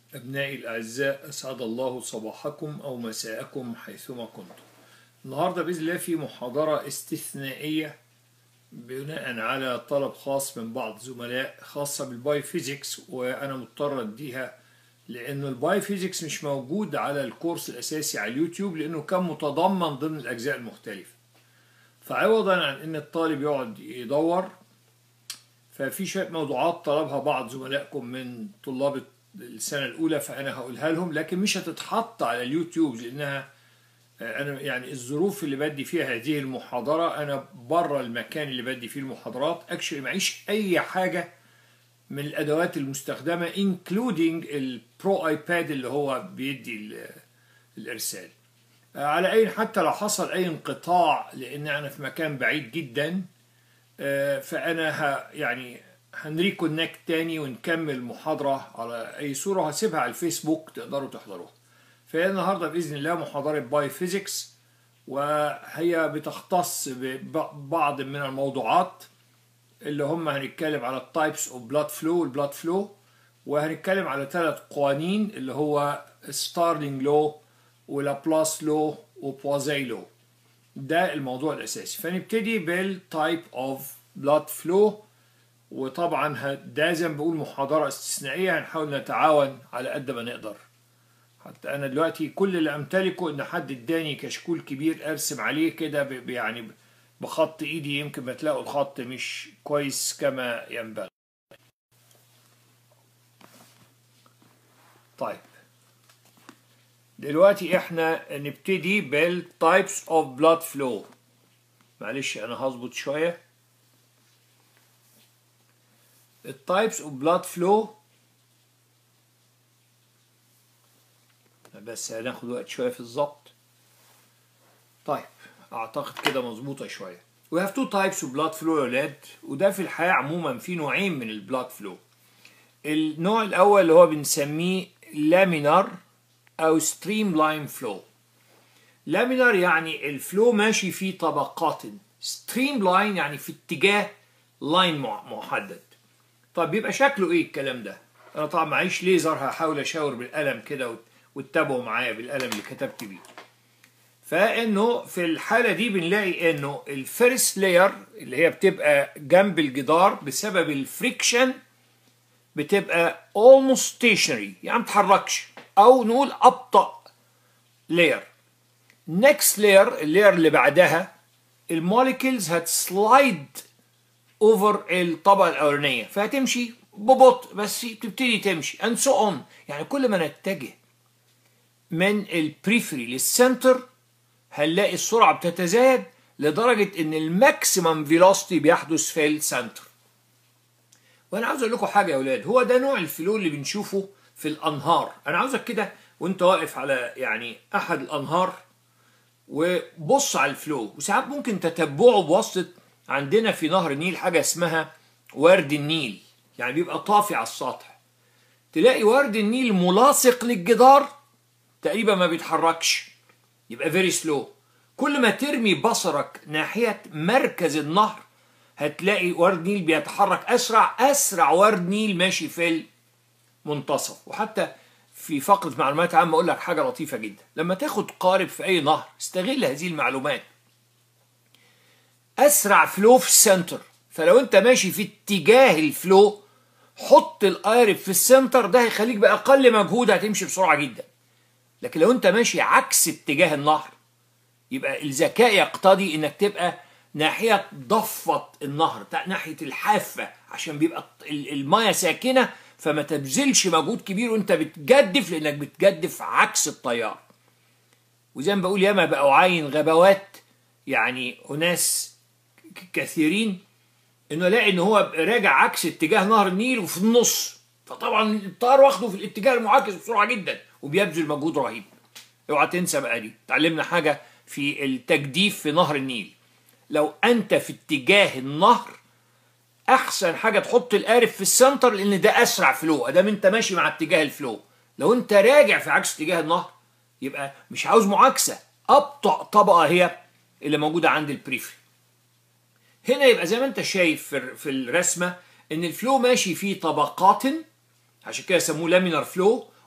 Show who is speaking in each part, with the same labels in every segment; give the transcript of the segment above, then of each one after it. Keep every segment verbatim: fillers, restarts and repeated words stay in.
Speaker 1: أبنائي الأعزاء، أسعد الله صباحكم أو مساءكم حيثما كنتم. النهاردة بإذن الله في محاضرة استثنائية بناء على طلب خاص من بعض زملاء خاصة بالبايوفيزيكس، وأنا مضطر أديها لأن البايوفيزيكس مش موجود على الكورس الأساسي على اليوتيوب لأنه كان متضمن ضمن الأجزاء المختلفة. فعوضا عن أن الطالب يقعد يدور، ففي شوية موضوعات طلبها بعض زملائكم من طلاب السنة الأولى فأنا هقولها لهم، لكن مش هتتحط على اليوتيوب لأنها أنا يعني الظروف اللي بدي فيها هذه المحاضرة أنا بره المكان اللي بدي فيه المحاضرات. أكشلي معيش أي حاجة من الأدوات المستخدمة including البرو ايباد اللي هو بيدي الإرسال. على أي حتى لو حصل أي انقطاع لأن أنا في مكان بعيد جدا، فأنا ها يعني هنريكونكت تاني ونكمل المحاضرة على أي صورة، هسيبها على الفيسبوك تقدروا تحضروها. فهي النهاردة بإذن الله محاضرة بايوفيزيكس، وهي بتختص ببعض من الموضوعات اللي هم هنتكلم على التايبس اوف بلاد فلو والبلاد فلو، وهنتكلم على ثلاث قوانين اللي هو ستارلينج لو ولابلاس لو وبوازي لو. ده الموضوع الأساسي. فنبتدي بالتايب اوف بلاد فلو، وطبعا ده زي ما بقول محاضرة استثنائية هنحاول نتعاون على قد ما نقدر. حتى أنا دلوقتي كل اللي أمتلكه إن حد اداني كشكول كبير أرسم عليه كده يعني بخط إيدي، يمكن ما تلاقوا الخط مش كويس كما ينبغي. طيب دلوقتي إحنا نبتدي بالتايبس أوف بلاد فلو. معلش أنا هظبط شوية. التايبس اوف بلاد فلو بس هناخد وقت شويه في الظبط. طيب اعتقد كده مظبوطه شويه. We have two types of blood flow يا ولاد، وده في الحياه عموما في نوعين من البلاد فلو. النوع الاول اللي هو بنسميه لامينار او ستريم لاين فلو. لامينار يعني الفلو ماشي في طبقات، ستريم لاين يعني في اتجاه لاين محدد. طب بيبقى شكله ايه الكلام ده؟ انا طبعا معيش ليزر، هحاول اشاور بالقلم كده واتبعوا معايا بالقلم اللي كتبت بيه. فانه في الحاله دي بنلاقي انه الفيرست لاير اللي هي بتبقى جنب الجدار بسبب الفريكشن بتبقى almost stationary، يعني ما بتتحركش، او نقول ابطا لاير. next layer اللاير اللي بعدها الموليكيولز هتسلايد اوفر الطبقه الاولانيه، فهتمشي ببطء بس تبتدي تمشي and so on. يعني كل ما نتجه من البريفري للسنتر هنلاقي السرعه بتتزايد لدرجه ان الماكسيمم فيلوسيتي بيحدث في السنتر. وانا عاوز اقول لكم حاجه يا اولاد، هو ده نوع الفلو اللي بنشوفه في الانهار. انا عاوزك كده وانت واقف على يعني احد الانهار وبص على الفلو، وساعات ممكن تتبعه بواسطه عندنا في نهر النيل حاجة اسمها ورد النيل، يعني بيبقى طافي على السطح. تلاقي ورد النيل ملاصق للجدار تقريبا ما بيتحركش، يبقى فيري سلو. كل ما ترمي بصرك ناحية مركز النهر هتلاقي ورد نيل بيتحرك أسرع، أسرع ورد نيل ماشي في المنتصف. وحتى في فقرة معلومات عامة أقول لك حاجة لطيفة جدا، لما تاخد قارب في أي نهر استغل هذه المعلومات. أسرع فلو في السنتر، فلو أنت ماشي في اتجاه الفلو حط القارب في السنتر، ده هيخليك بأقل مجهود هتمشي بسرعة جدا. لكن لو أنت ماشي عكس اتجاه النهر يبقى الذكاء يقتضي إنك تبقى ناحية ضفة النهر، ناحية الحافة، عشان بيبقى المياه ساكنة فما تبذلش مجهود كبير وأنت بتجدف، لأنك بتجدف عكس التيار. وزي ما بقول ياما بقوا عاين غبوات، يعني أناس كثيرين انه لاقي ان هو راجع عكس اتجاه نهر النيل وفي النص، فطبعا الطيار واخده في الاتجاه المعاكس بسرعه جدا وبيبذل مجهود رهيب. اوعى تنسى بقى دي، اتعلمنا حاجه في التجديف في نهر النيل. لو انت في اتجاه النهر احسن حاجه تحط القارب في السنتر، لان ده اسرع فلو ادام انت ماشي مع اتجاه الفلو. لو انت راجع في عكس اتجاه النهر يبقى مش عاوز معاكسه، ابطا طبقه هي اللي موجوده عند البريفري. هنا يبقى زي ما انت شايف في الرسمه ان الفلو ماشي فيه طبقات، عشان كده سموه لامينار فلو،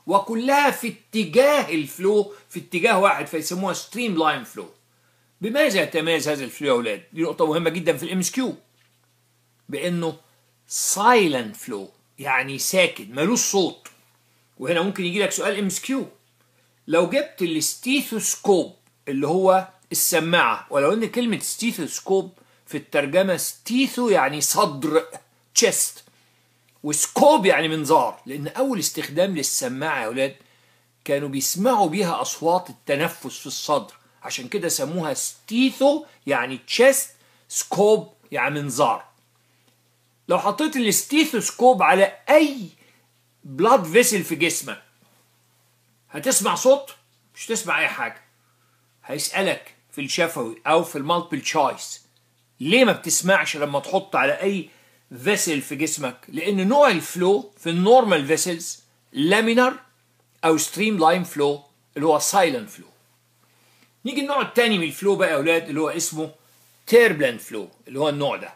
Speaker 1: وكلها في اتجاه الفلو، في اتجاه واحد، فيسموها ستريم لاين فلو. بماذا يتميز هذا الفلو يا اولاد؟ دي نقطة مهمة جدا في الام اس كيو، بانه سايلنت فلو، يعني ساكت ملوش صوت. وهنا ممكن يجي لك سؤال ام اس كيو، لو جبت الستيثوسكوب اللي هو السماعة، ولو ان كلمة ستيثوسكوب في الترجمة ستيثو يعني صدر تشست، وسكوب يعني منظار، لان اول استخدام للسماعة يا اولاد كانوا بيسمعوا بيها اصوات التنفس في الصدر، عشان كده سموها ستيثو يعني تشست، سكوب يعني منظار. لو حطيت الستيثوسكوب على اي بلاد فيسل في جسمك هتسمع صوت؟ مش تسمع اي حاجة. هيسألك في الشفوي او في المالتيبل تشويس ليه ما بتسمعش لما تحط على اي فيسل في جسمك؟ لان نوع الفلو في النورمال فيسلز لامينار او ستريم لاين فلو اللي هو سايلنت فلو. نيجي النوع الثاني من الفلو بقى يا اولاد اللي هو اسمه تيربلنت فلو، اللي هو النوع ده.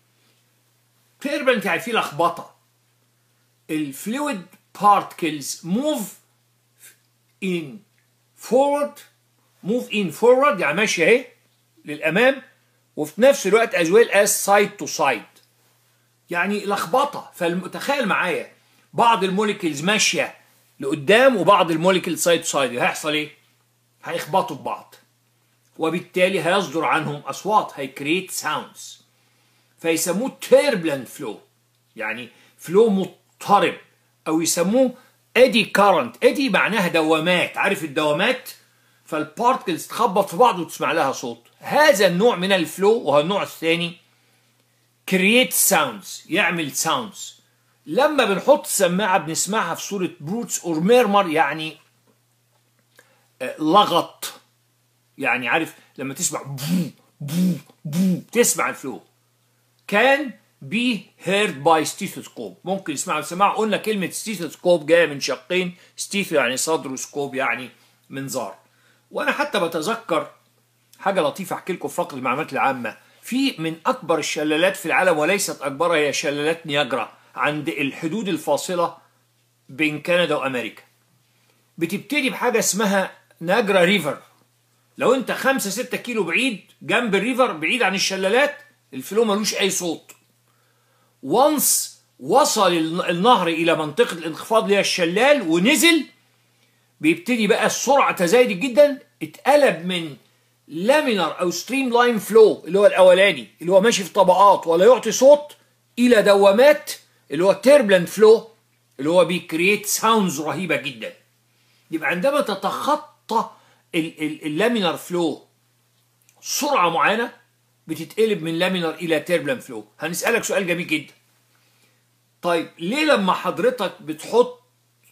Speaker 1: تيربلنت يعني فيه لخبطه. الفلويد بارتكلز موف ان فورورد، موف ان فورورد يعني ماشيه اهي للامام، وفي نفس الوقت as well as side to side، يعني لخبطه. فتخيل معايا بعض الموليكيولز ماشيه لقدام وبعض الموليكيولز سايد تو سايد، هيحصل ايه؟ هيخبطوا ببعض، وبالتالي هيصدر عنهم اصوات، هيكريت ساوندز، فيسموه تيربلنت فلو، يعني فلو مضطرب، او يسموه ادي كارنت. ادي معناها دوامات، عارف الدوامات؟ فالبارتكلز تخبط في بعض وتسمع لها صوت. هذا النوع من الفلو وهو النوع الثاني كرييت ساوندز، يعمل ساوندز. لما بنحط سماعه بنسمعها في صوره بروتس اور ميرمر، يعني لغط، يعني عارف لما تسمع بو بو بو تسمع الفلو. كان بي هيرد باي ستيثوسكوب، ممكن يسمعوا السماعه. قلنا كلمه ستيثوسكوب جايه من شقين، ستيثو يعني صدر وسكوب يعني منظار. وانا حتى بتذكر حاجه لطيفه احكي لكم في فقره المعلومات العامه. في من اكبر الشلالات في العالم وليست اكبرها هي شلالات نياجرا عند الحدود الفاصله بين كندا وامريكا. بتبتدي بحاجه اسمها نياجرا ريفر. لو انت خمسة ستة كيلو بعيد جنب الريفر، بعيد عن الشلالات، الفلو ملوش اي صوت. وانس وصل النهر الى منطقه الانخفاض اللي هي الشلال ونزل، بيبتدي بقى السرعه تزايد جدا، اتقلب من لامينار او ستريم لاين فلو اللي هو الاولاني اللي هو ماشي في طبقات ولا يعطي صوت، الى دوامات اللي هو تيربلنت فلو اللي هو بيكريت ساوندز رهيبه جدا. يبقى عندما تتخطى اللامينار فلو سرعه معينه بتتقلب من لامينار الى تيربلنت فلو. هنسالك سؤال جميل جدا، طيب ليه لما حضرتك بتحط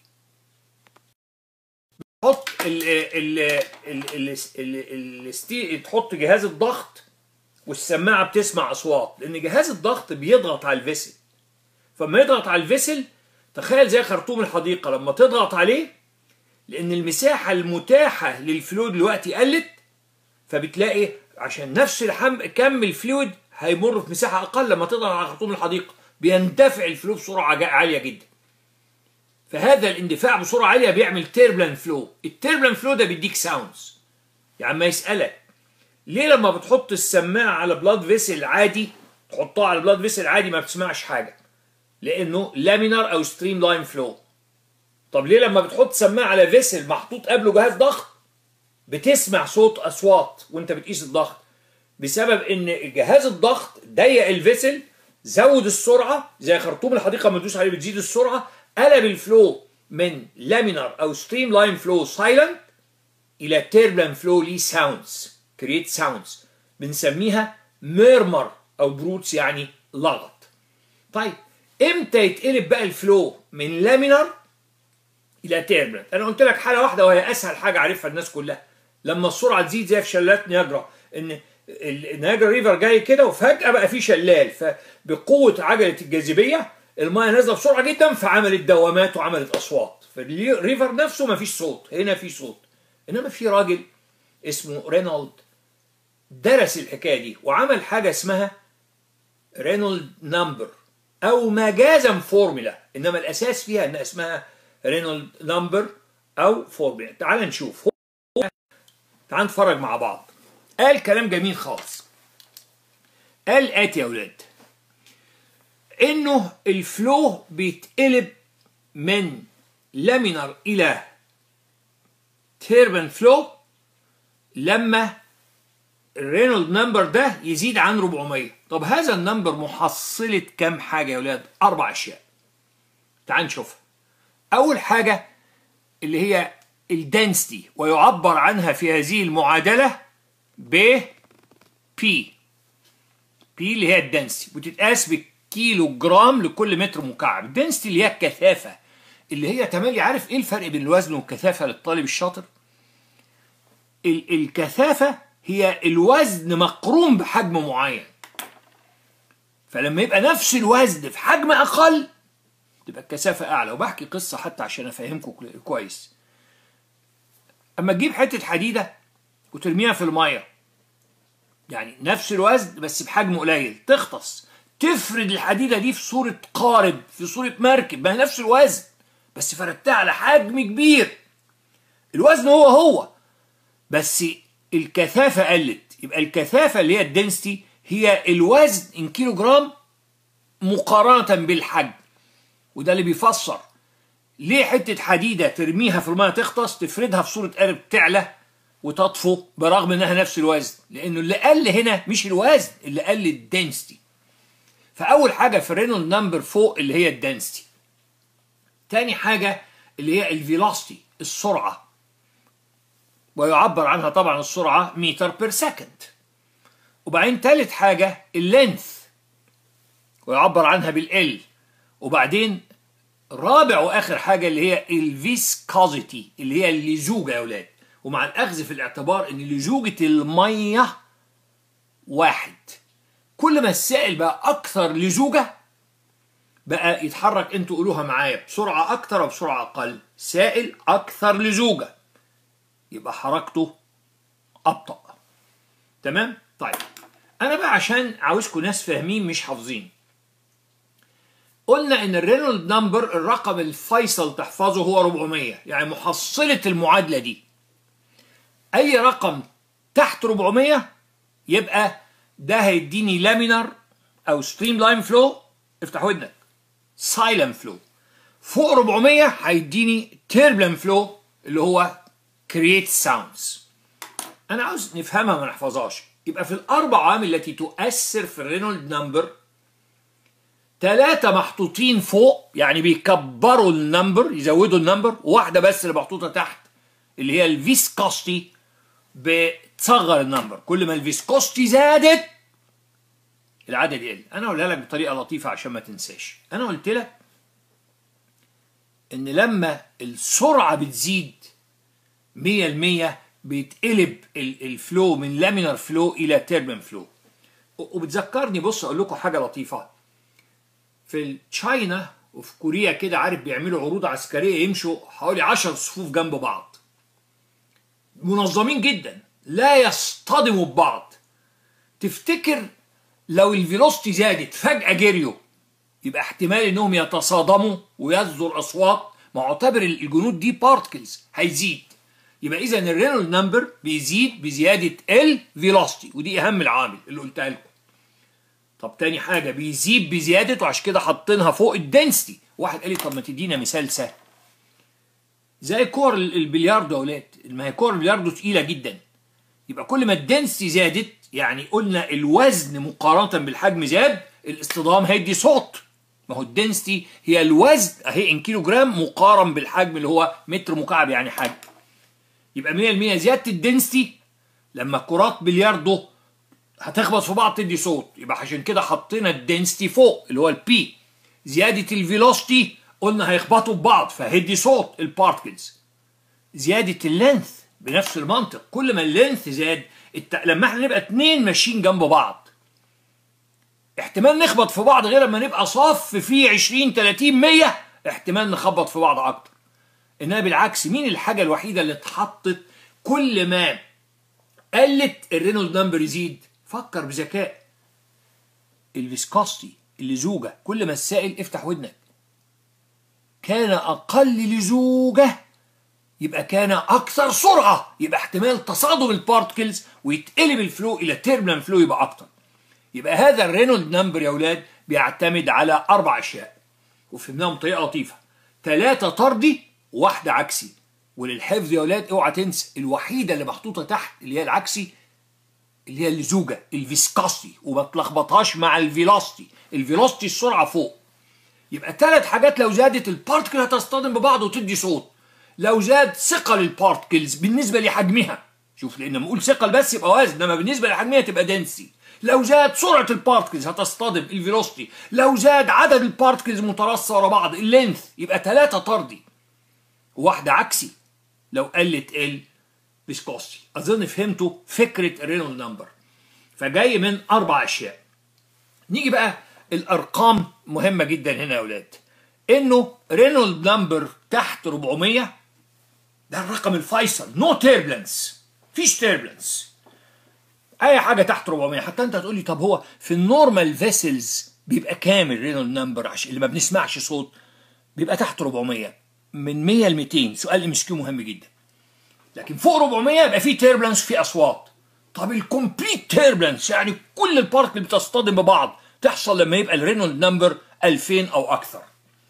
Speaker 1: تحط ال ال ال ال ال تحط جهاز الضغط والسماعه بتسمع اصوات؟ لان جهاز الضغط بيضغط على الفيسل، فما يضغط على الفيسل تخيل زي خرطوم الحديقه لما تضغط عليه، لان المساحه المتاحه للفلويد دلوقتي قلت، فبتلاقي عشان نفس الحم كم الفلويد هيمر في مساحه اقل لما تضغط على خرطوم الحديقه، بيندفع الفلويد بسرعه عاليه جدا. فهذا الاندفاع بسرعه عاليه بيعمل تيربلنت فلو. التيربلنت فلو ده بيديك ساوندز. يعني ما يسالك ليه لما بتحط السماعه على بلاد فيسل عادي، تحطها على بلاد فيسل عادي ما بتسمعش حاجه؟ لانه لامينار او ستريم لاين فلو. طب ليه لما بتحط سماعه على فيسل محطوط قبله جهاز ضغط بتسمع صوت اصوات وانت بتقيس الضغط؟ بسبب ان جهاز الضغط ضيق الفيسل، زود السرعه زي خرطوم الحديقه لما تدوس عليه بتزيد السرعه، قلب الفلو من لامينار او ستريم لاين فلو سايلنت الى تيربلنت فلو ليه ساوندز، كرييت ساوندز، بنسميها ميرمر او بروتس يعني لغط. طيب امتى يتقلب بقى الفلو من لامينار الى تيربلنت؟ انا قلت لك حاله واحده وهي اسهل حاجه عارفها الناس كلها، لما السرعه تزيد زي في شلالات نياجرا، ان النياجرا ريفر جاي كده وفجاه بقى في شلال، فبقوه عجله الجاذبيه المايه نازله بسرعه جدا فعملت دوامات وعملت اصوات، فالريفر نفسه ما فيش صوت، هنا في صوت. انما في راجل اسمه رينولد درس الحكايه دي وعمل حاجه اسمها رينولد نمبر او مجازا فورمولا، انما الاساس فيها ان اسمها رينولد نمبر او فورمولا. تعال نشوف. تعال نتفرج مع بعض. قال كلام جميل خالص. قال آتي يا اولاد، انه الفلو بيتقلب من لامينر الى تيربن فلو لما الرينولد نمبر ده يزيد عن أربعمية. طب هذا النمبر محصلة كام حاجة يا ولاد؟ أربع أشياء. تعال نشوفها. أول حاجة اللي هي الدنسيتي، ويعبر عنها في هذه المعادلة ب P. P اللي هي الدنسيتي، وتتقاس بالكيلو جرام لكل متر مكعب. الدنسيتي اللي هي الكثافة، اللي هي تملي. عارف إيه الفرق بين الوزن والكثافة للطالب الشاطر؟ الكثافة هي الوزن مقرون بحجم معين، فلما يبقى نفس الوزن في حجم أقل تبقى الكثافة أعلى. وبحكي قصة حتى عشان أفهمكم كويس. أما تجيب حتة حديدة وترميها في المية، يعني نفس الوزن بس بحجم قليل، تغطس، تفرد الحديدة دي في صورة قارب، في صورة مركب، ما هي نفس الوزن بس فردتها على حجم كبير. الوزن هو هو بس الكثافة قلت. يبقى الكثافة اللي هي الدنسيتي هي الوزن ان كيلو جرام مقارنة بالحجم. وده اللي بيفسر ليه حتة حديدة ترميها في الماء تغطس، تفردها في صورة قارب، تعلى وتطفو برغم انها نفس الوزن، لانه اللي قل هنا مش الوزن، اللي قل الدنسيتي. فاول حاجة في الرينولد نمبر فوق اللي هي الدنسيتي. تاني حاجة اللي هي الفيلوسيتي، السرعة، ويعبر عنها طبعا السرعة متر بير سكند. وبعدين تالت حاجة اللينث، ويعبر عنها بالال. وبعدين رابع واخر حاجة اللي هي الفيسكوزيتي، اللي هي اللزوجة يا ولاد. ومع الاخذ في الاعتبار ان لزوجة المية واحد، كل ما السائل بقى اكثر لزوجة بقى يتحرك، انتوا قولوها معايا، بسرعة اكتر وبسرعة اقل. سائل اكثر لزوجة يبقى حركته أبطأ. تمام؟ طيب أنا بقى عشان عاوزكم ناس فاهمين مش حافظين. قلنا إن الرينولد نمبر الرقم الفيصل تحفظه هو أربعمية، يعني محصلة المعادلة دي. أي رقم تحت أربعمية يبقى ده هيديني لامينر أو ستريم لاين فلو، افتح ودنك، سايلنت فلو. فوق أربعمية هيديني تيربلن فلو اللي هو create sounds. أنا عاوز نفهمها ما نحفظهاش. يبقى في الأربع عوامل التي تؤثر في الرينولد نمبر، ثلاثة محطوطين فوق يعني بيكبروا النمبر، يزودوا النمبر، وواحدة بس اللي محطوطة تحت اللي هي الفيسكوستي بتصغر النمبر. كل ما الفيسكوستي زادت العدد يقل. أنا أقولها لك بطريقة لطيفة عشان ما تنساش. أنا قلت لك إن لما السرعة بتزيد مية بالمية بيتقلب الفلو من لامينر فلو الى تيربن فلو. وبتذكرني، بص اقول لكم حاجه لطيفه. في تشاينا وفي كوريا كده، عارف، بيعملوا عروض عسكريه يمشوا حوالي عشر صفوف جنب بعض، منظمين جدا، لا يصطدموا ببعض. تفتكر لو الفيلوسيتي زادت فجاه جريوا، يبقى احتمال انهم يتصادموا ويصدر اصوات، معتبر الجنود دي بارتكلز هيزيد. يبقى اذا الرينولد نمبر بيزيد بزياده الفيلوسيتي، ودي اهم العوامل اللي قلتها لكم. طب تاني حاجه بيزيد بزياده، وعشان كده حاطينها فوق الدنسيتي. واحد قال لي طب ما تدينا مثال سهل، زي كور البلياردو يا اولاد. ما هي كور البلياردو تقيله جدا، يبقى كل ما الدنسيتي زادت، يعني قلنا الوزن مقارنه بالحجم زاد، الاصطدام هيدي صوت. ما هو الدنسيتي هي الوزن اهي ان كيلو جرام مقارن بالحجم اللي هو متر مكعب يعني حجم. يبقى مية بالمية زياده الدنسيتي لما كرات بلياردو هتخبط في بعض تدي صوت، يبقى عشان كده حطينا الدنسيتي فوق اللي هو البي. زياده الفيلوسيتي قلنا هيخبطوا في بعض فهدي صوت البارتكلز. زياده اللينث بنفس المنطق، كل ما اللينث زاد الت... لما احنا نبقى اتنين ماشيين جنب بعض احتمال نخبط في بعض، غير لما نبقى صف فيه عشرين تلاتين مية احتمال نخبط في بعض اكتر. انها بالعكس، مين الحاجه الوحيده اللي اتحطت كل ما قلت الرينولد نمبر يزيد؟ فكر بذكاء، الفيسكوستي اللزوجه. كل ما السائل، افتح ودنك، كان أقل لزوجة يبقى كان أكثر سرعة، يبقى احتمال تصادم البارتكلز ويتقلب الفلو إلى تيربلنت فلو يبقى أكتر. يبقى هذا الرينولد نمبر يا أولاد بيعتمد على أربع أشياء وفهمناهم بطريقة لطيفة، ثلاثة طردي وواحدة عكسي. وللحفظ يا أولاد اوعى تنسى الوحيدة اللي محطوطة تحت اللي هي العكسي اللي هي اللزوجة الفيسكاستي، وما تلخبطهاش مع الفيلوستي. الفيلوستي السرعة فوق. يبقى ثلاث حاجات لو زادت البارتكل هتصطدم ببعض وتدي صوت. لو زاد ثقل البارتكلز بالنسبة لحجمها، شوف لأن لما نقول ثقل بس يبقى وزن، إنما بالنسبة لحجمها تبقى دنسي. لو زاد سرعة البارتكلز هتصطدم الفيلوستي. لو زاد عدد البارتكلز مترصة ورا بعض اللينث، يبقى ثلاثة طردي وواحدة عكسي لو قلت الفيسكوستي. أظن فهمتوا فكرة الرينولد نمبر. فجاي من أربع أشياء. نيجي بقى الأرقام مهمة جدا هنا يا أولاد. إنه رينولد نمبر تحت أربعمية ده الرقم الفيصل. نو تيربلنس، فيش تيربلنس. أي حاجة تحت أربعمية. حتى أنت هتقولي طب هو في النورمال فيسلز بيبقى كام الرينولد نمبر عشان اللي ما بنسمعش صوت؟ بيبقى تحت أربعمية من مية ل ميتين. سؤال ام اس كيو مهم جدا. لكن فوق أربعمية يبقى في تيربلنس وفي أصوات. طب الكومبليت تيربلنس يعني كل البارتكل بتصطدم ببعض تحصل لما يبقى الرينولد نمبر ألفين أو أكثر.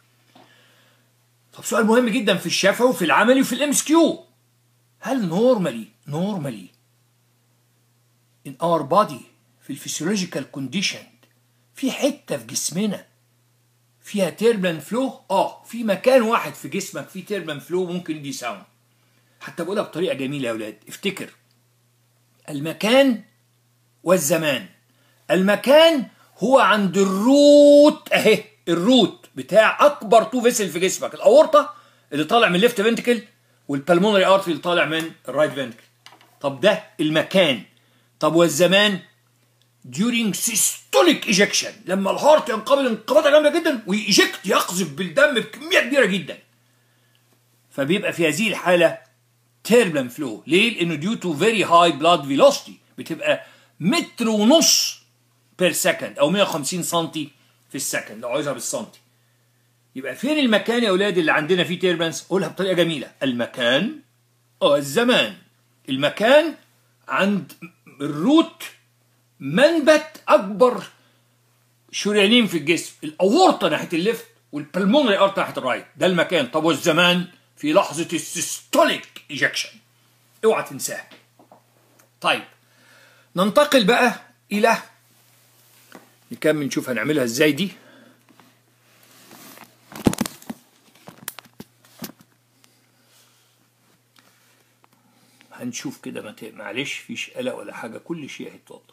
Speaker 1: طب سؤال مهم جدا في الشفوي وفي العملي وفي الام اس كيو. هل نورمالي نورمالي in our body في الفسيولوجيكال كونديشن في حته في جسمنا فيها تيربلنت فلو؟ اه في مكان واحد في جسمك فيه تيربلنت فلو ممكن يدي ساوند. حتى بقولها بطريقه جميله يا اولاد. افتكر المكان والزمان. المكان هو عند الروت اهي، الروت بتاع اكبر تو فيسل في جسمك، الاورطه اللي طالع من الليفت فنتكل والبلمونري ارتري اللي طالع من الرايت فنتكل. طب ده المكان. طب والزمان during systolic ejection لما الهارت ينقبض انقباضه جامده جدا ويجكت يقذف بالدم بكميه كبيره جدا. فبيبقى في هذه الحاله turbulent flow. ليه؟ لانه due to very high blood velocity بتبقى متر ونص بير سكند او مية وخمسين سنتي في السكند لو عايزها بالسنتي. يبقى فين المكان يا اولاد اللي عندنا فيه تيربلنس؟ قولها بطريقه جميله. المكان اه الزمان. المكان عند الروت منبت اكبر شريانين في الجسم، الاورطه ناحيه الليفت والبلمونري ارتري ناحيه الرايت. ده المكان. طب والزمان؟ في لحظه السيستوليك ايجكشن. اوعى تنساها. طيب ننتقل بقى الى نكمل نشوف هنعملها ازاي دي. هنشوف كده معلش فيش قلق ولا حاجه، كل شيء هيتوضب.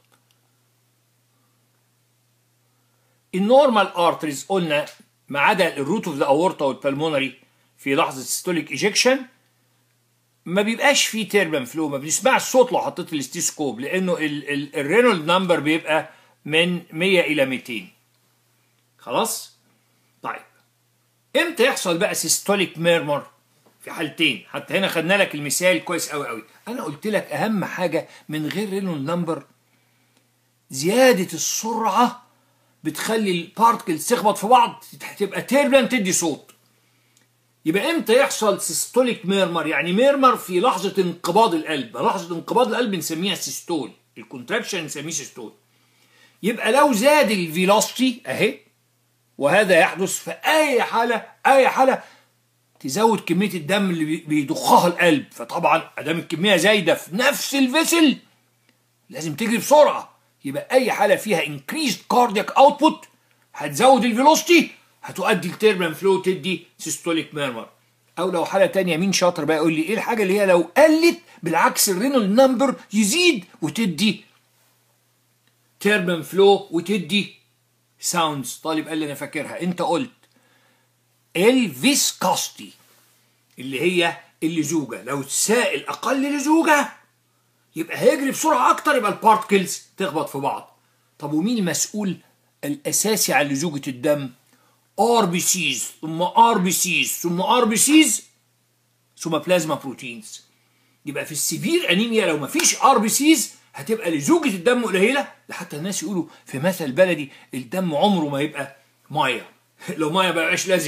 Speaker 1: النورمال ارتريز قلنا ما عدا الروت اوف ذا اورتا والبلمونري في لحظه ستوليك ايجكشن ما بيبقاش فيه تيربلنت فلو، ما بنسمعش الصوت لو حطيت الاستيسكوب لانه الرينولد نمبر بيبقى من مية الى ميتين. خلاص؟ طيب امتى يحصل بقى سيستوليك ميرمر؟ في حالتين. حتى هنا خدنا لك المثال كويس قوي قوي. انا قلت لك اهم حاجه من غير رينولد نمبر زياده السرعه بتخلي البارتكلز تخبط في بعض تبقى تيربلنت تدي صوت. يبقى امتى يحصل سيستوليك ميرمر؟ يعني ميرمر في لحظه انقباض القلب. لحظه انقباض القلب بنسميها سيستول، الكونتراكشن نسميه سيستول. يبقى لو زاد الفيلوسيتي اهي، وهذا يحدث في اي حاله اي حاله تزود كميه الدم اللي بيضخها القلب. فطبعا ادام الكميه زايده في نفس الفيسل لازم تجري بسرعه. يبقى اي حاله فيها increased cardiac output هتزود الفيلوسيتي هتؤدي لتيربلنت فلو تدي سيستوليك ميرمر. او لو حاله ثانيه مين شاطر بقى يقول لي ايه الحاجه اللي هي لو قلت بالعكس الرينولد نمبر يزيد وتدي تيربلنت فلو وتدي ساوندز. طالب قال لي انا فاكرها. انت قلت الفيسكوستي اللي هي اللزوجه. لو السائل اقل لزوجه يبقى هيجري بسرعه اكتر، يبقى البارتكلز تخبط في بعض. طب ومين المسؤول الاساسي عن لزوجه الدم؟ ار بي سيز ثم ار بي سيز ثم ار بي سيز ثم بلازما بروتينز. يبقى في السيفير انيميا لو ما فيش ار بي سيز هتبقى لزوجه الدم قليله، حتى الناس يقولوا في مثل بلدي الدم عمره ما يبقى ميه. لو ميه ما يبقاش لزج.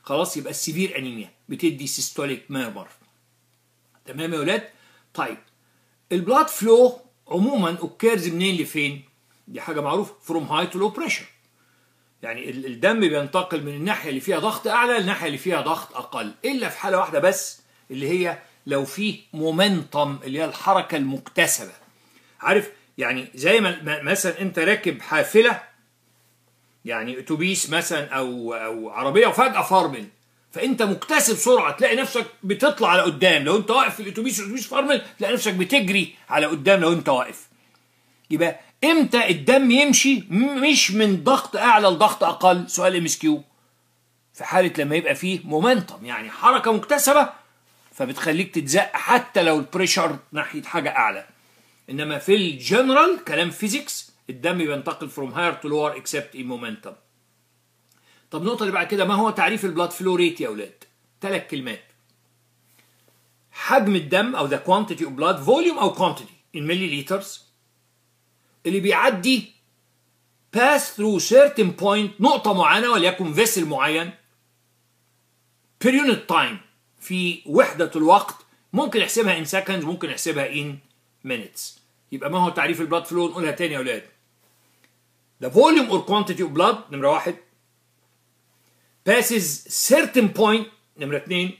Speaker 1: خلاص يبقى السيفير انيميا بتدي سيستوليك ميرمر. تمام يا ولاد؟ طيب البلاد فلو عموما اوكيرز منين لفين؟ دي حاجه معروفه، فروم هاي تو لو بريشر. يعني الدم بينتقل من الناحيه اللي فيها ضغط اعلى للناحيه اللي فيها ضغط اقل، الا في حاله واحده بس اللي هي لو في مومنتم اللي هي الحركه المكتسبه. عارف يعني زي ما مثلا انت راكب حافله، يعني اتوبيس مثلا او او عربيه وفجاه فرمل، فانت مكتسب سرعه تلاقي نفسك بتطلع على قدام. لو انت واقف في الاتوبيس والاتوبيس فرمل تلاقي نفسك بتجري على قدام لو انت واقف. يبقى امتى الدم يمشي مش من ضغط اعلى لضغط اقل؟ سؤال ام اس كيو. في حاله لما يبقى فيه مومنتم، يعني حركه مكتسبه فبتخليك تتزق حتى لو البريشر ناحيه حاجه اعلى. انما في الجنرال كلام فيزيكس الدم بينتقل from higher to lower except in momentum. طب النقطه اللي بعد كده، ما هو تعريف البلاد فلو ريت يا اولاد؟ ثلاث كلمات: حجم الدم او the quantity of blood، volume او quantity in milliliters، اللي بيعدي pass through certain point نقطه معينه وليكن فيسل معين per unit time في وحده الوقت، ممكن نحسبها in seconds ممكن نحسبها in minutes. يبقى ما هو تعريف البلاد فلو؟ نقولها تاني يا اولاد: the volume or quantity of blood نمره واحد passes certain point نمره اتنين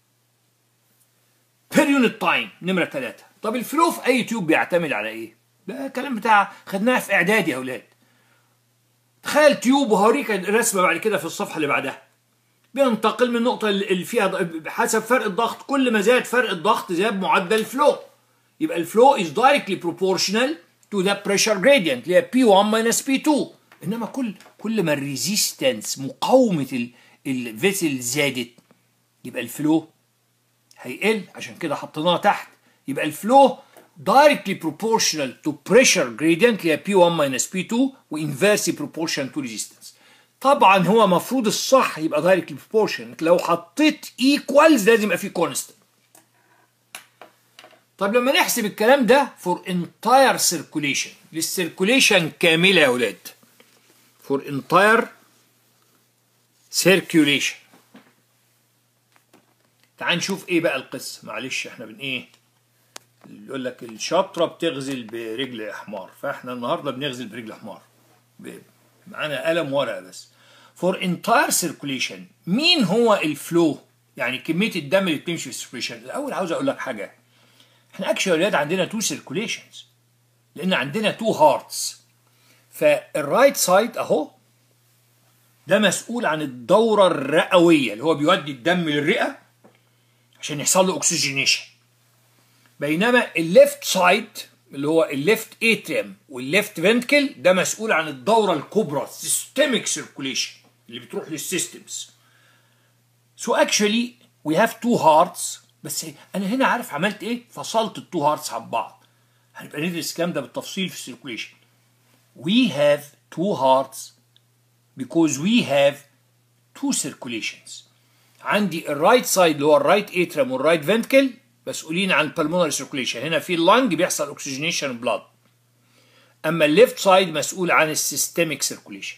Speaker 1: per unit time نمره تلاته. طب الفلو في اي تيوب بيعتمد على ايه؟ ده كلام بتاع خدناه في اعدادي يا اولاد. تخيل تيوب، وهوريك الرسمه بعد كده في الصفحه اللي بعدها. بينتقل من النقطه اللي فيها حسب فرق الضغط، كل ما زاد فرق الضغط زاد معدل الفلو. يبقى الفلو is directly proportional to the pressure gradient اللي هي بي واحد minus بي اتنين. انما كل كل ما الريزيستنس مقاومه الفيسل زادت يبقى الفلو هيقل، عشان كده حطيناها تحت. يبقى الفلو directly proportional to pressure gradient اللي هي بي واحد minus بي اتنين و inversely proportional to resistance. طبعا هو مفروض الصح يبقى directly proportional، لو حطيت equals لازم يبقى فيه constant. طب لما نحسب الكلام ده for entire circulation، للسيركوليشن كاملة يا أولاد، for entire circulation، تعال نشوف إيه بقى القصة. معلش إحنا بن إيه؟ يقول لك الشطرة بتغزل برجل حمار، فإحنا النهاردة بنغزل برجل حمار. معانا قلم ورقة بس. for entire circulation مين هو الفلو؟ يعني كمية الدم اللي بتمشي في السيركوليشن. الأول عاوز أقول لك حاجة، احنا اكشلي يا ولاد عندنا تو سيركوليشنز، لان عندنا تو هارتس. فالرايت سايد اهو ده مسؤول عن الدوره الرئويه اللي هو بيودي الدم للرئه عشان يحصل له اكسجينيشن، بينما الليفت سايد اللي هو الليفت اتريم والليفت فنتكل ده مسؤول عن الدوره الكبرى سيستميك سيركوليشن اللي بتروح للسيستمز. سو اكشلي وي هاف تو هارتس، بس انا هنا عارف عملت ايه؟ فصلت التو هارتس عن بعض. هنبقى ندرس الكلام ده بالتفصيل في السيركوليشن. We have two hearts because we have two circulations. عندي الرايت سايد اللي هو الرايت اتريم والرايت فنتكل مسؤولين عن البلمونري سيركوليشن، هنا في اللنج بيحصل اوكسجينيشن بلاد. اما الليفت سايد مسؤول عن السيستميك سيركوليشن.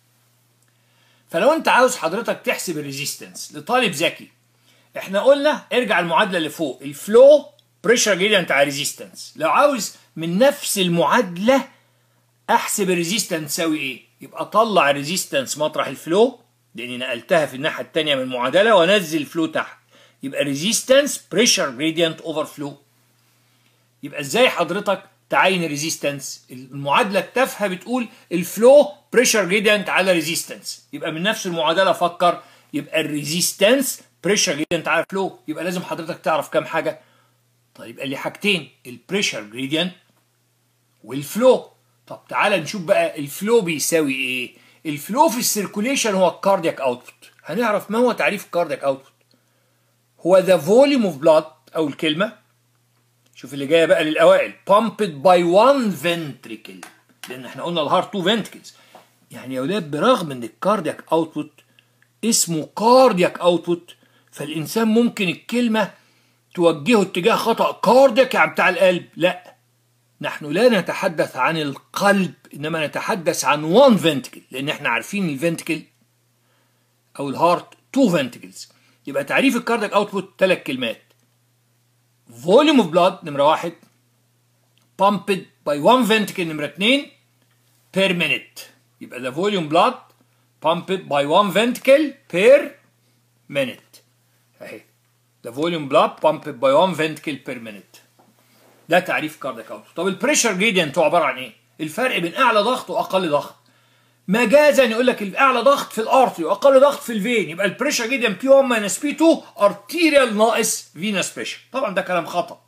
Speaker 1: فلو انت عاوز حضرتك تحسب الريزيستنس لطالب ذكي، احنا قلنا ارجع المعادله اللي فوق، الفلو بريشر جريدينت على ريزيستنس. لو عاوز من نفس المعادله احسب الريزيستنس تساوي ايه، يبقى اطلع الريزيستنس مطرح الفلو لاني نقلتها في الناحيه الثانيه من المعادله وانزل الفلو تحت، يبقى ريزيستنس بريشر جريدينت اوفر فلو. يبقى ازاي حضرتك تعين الريزيستنس؟ المعادله التافهه بتقول الفلو بريشر جريدينت على ريزيستنس، يبقى من نفس المعادله فكر، يبقى الريزيستنس بريشر جريدينت على فلو. يبقى لازم حضرتك تعرف كام حاجه؟ طيب يبقى لي حاجتين، البريشر جريدينت والفلو. طب تعالى نشوف بقى الفلو بيساوي ايه. الفلو في السيركوليشن هو الكاردياك اوتبوت. هنعرف ما هو تعريف الكاردياك اوتبوت. هو ذا فوليوم اوف بلاد، او الكلمه شوف اللي جايه بقى للاوائل، pumped by one ventricle، لان احنا قلنا الهارت تو فنتكلز. يعني يا ولاد برغم ان الكاردياك اوتبوت اسمه كاردياك اوتبوت، فالانسان ممكن الكلمه توجهه اتجاه خطا، كاردياك يعني بتاع القلب. لا، نحن لا نتحدث عن القلب، انما نتحدث عن وان فنتكل، لان احنا عارفين الفنتكل او الهارت two ventricles. يبقى تعريف الكاردياك اوتبوت ثلاث كلمات. volume of blood نمرة واحد، pumped by one ventricle نمرة اتنين per minute. يبقى the volume blood pumped by one ventricle per minute. اهي the volume blood pumped by one ventricle per minute. ده تعريف كاردياك اوتبوت. طب البريشر جريدينت هو عباره عن ايه؟ الفرق بين اعلى ضغط واقل ضغط. مجازا يقول لك الاعلى ضغط في الارتري واقل ضغط في الفين، يبقى البريشر جريدينت بي واحد ماينس بي اتنين ارتيريال ناقص فينس بريشر. طبعا ده كلام خطا،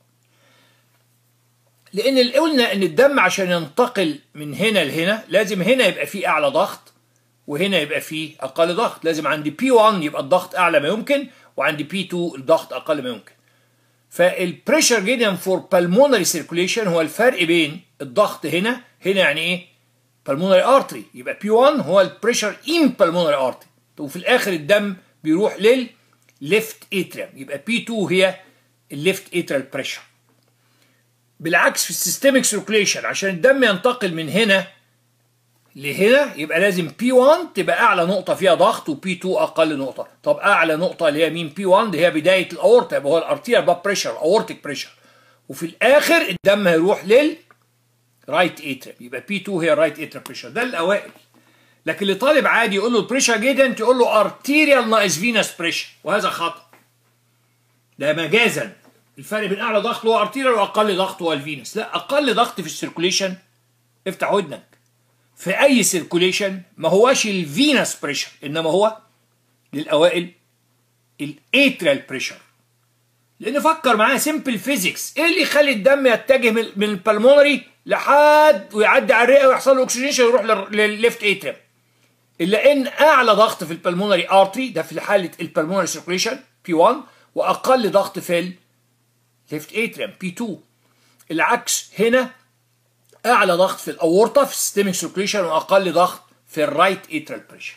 Speaker 1: لان اللي قلنا ان الدم عشان ينتقل من هنا لهنا لازم هنا يبقى فيه اعلى ضغط وهنا يبقى فيه اقل ضغط. لازم عندي بي واحد يبقى الضغط اعلى ما يمكن، وعندي بي اتنين الضغط اقل ما يمكن. فالبريشر جريدينت فور بالمونري سيركوليشن هو الفرق بين الضغط هنا هنا يعني ايه؟ بالمونري ارتري، يبقى بي واحد هو البريشر ان بالمونري ارتري، وفي الاخر الدم بيروح للليفت اتريم، يبقى بي اتنين هي الليفت اتريال بريشر. بالعكس في السيستميك سيركوليشن عشان الدم ينتقل من هنا لهنا يبقى لازم بي واحد تبقى اعلى نقطه فيها ضغط وبي اتنين اقل نقطه. طب اعلى نقطه اللي هي مين؟ بي واحد هي بدايه الاورتا، يبقى هو الارتيريال بلاد بريشر اورتيك بريشر، وفي الاخر الدم هيروح لل رايت اتريم، يبقى بي اتنين هي رايت اتريم بريشر. ده الاوائل. لكن اللي طالب عادي يقول له البريشر جريدينت يقول له ارتيريال ناقص فينس بريشر، وهذا خطا. ده مجازا الفرق بين اعلى ضغط هو ارتيريال واقل ضغط هو الفينس. لا، اقل ضغط في السيركوليشن افتح ودنك في اي سيركوليشن ما هواش الفينس بريشر، انما هو للاوائل الاتريال بريشر. لان فكر معايا سمبل فيزيكس، ايه اللي يخلي الدم يتجه من البلمونري لحد ويعدي على الرئه ويحصل له اكسجينيشن ويروح للليفت اتريم؟ الا ان اعلى ضغط في البلمونري ارتري ده في حاله البلمونري سيركوليشن بي واحد، واقل ضغط في الليفت اتريم بي اتنين. العكس هنا اعلى ضغط في الاورطه في السيستميك سيركوليشن واقل ضغط في الرايت اتريال بريشر.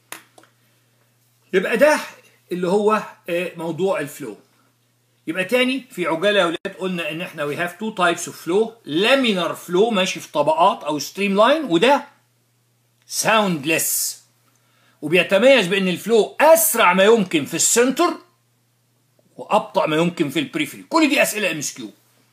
Speaker 1: يبقى ده اللي هو موضوع الفلو. يبقى تاني في عجاله يا اولاد قلنا ان احنا وي هاف تو تايبس اوف فلو، لامينار فلو ماشي في طبقات او ستريم لاين، وده ساوندلس، وبيتميز بان الفلو اسرع ما يمكن في السنتر وابطا ما يمكن في البريفري. كل دي اسئله ام اس كيو.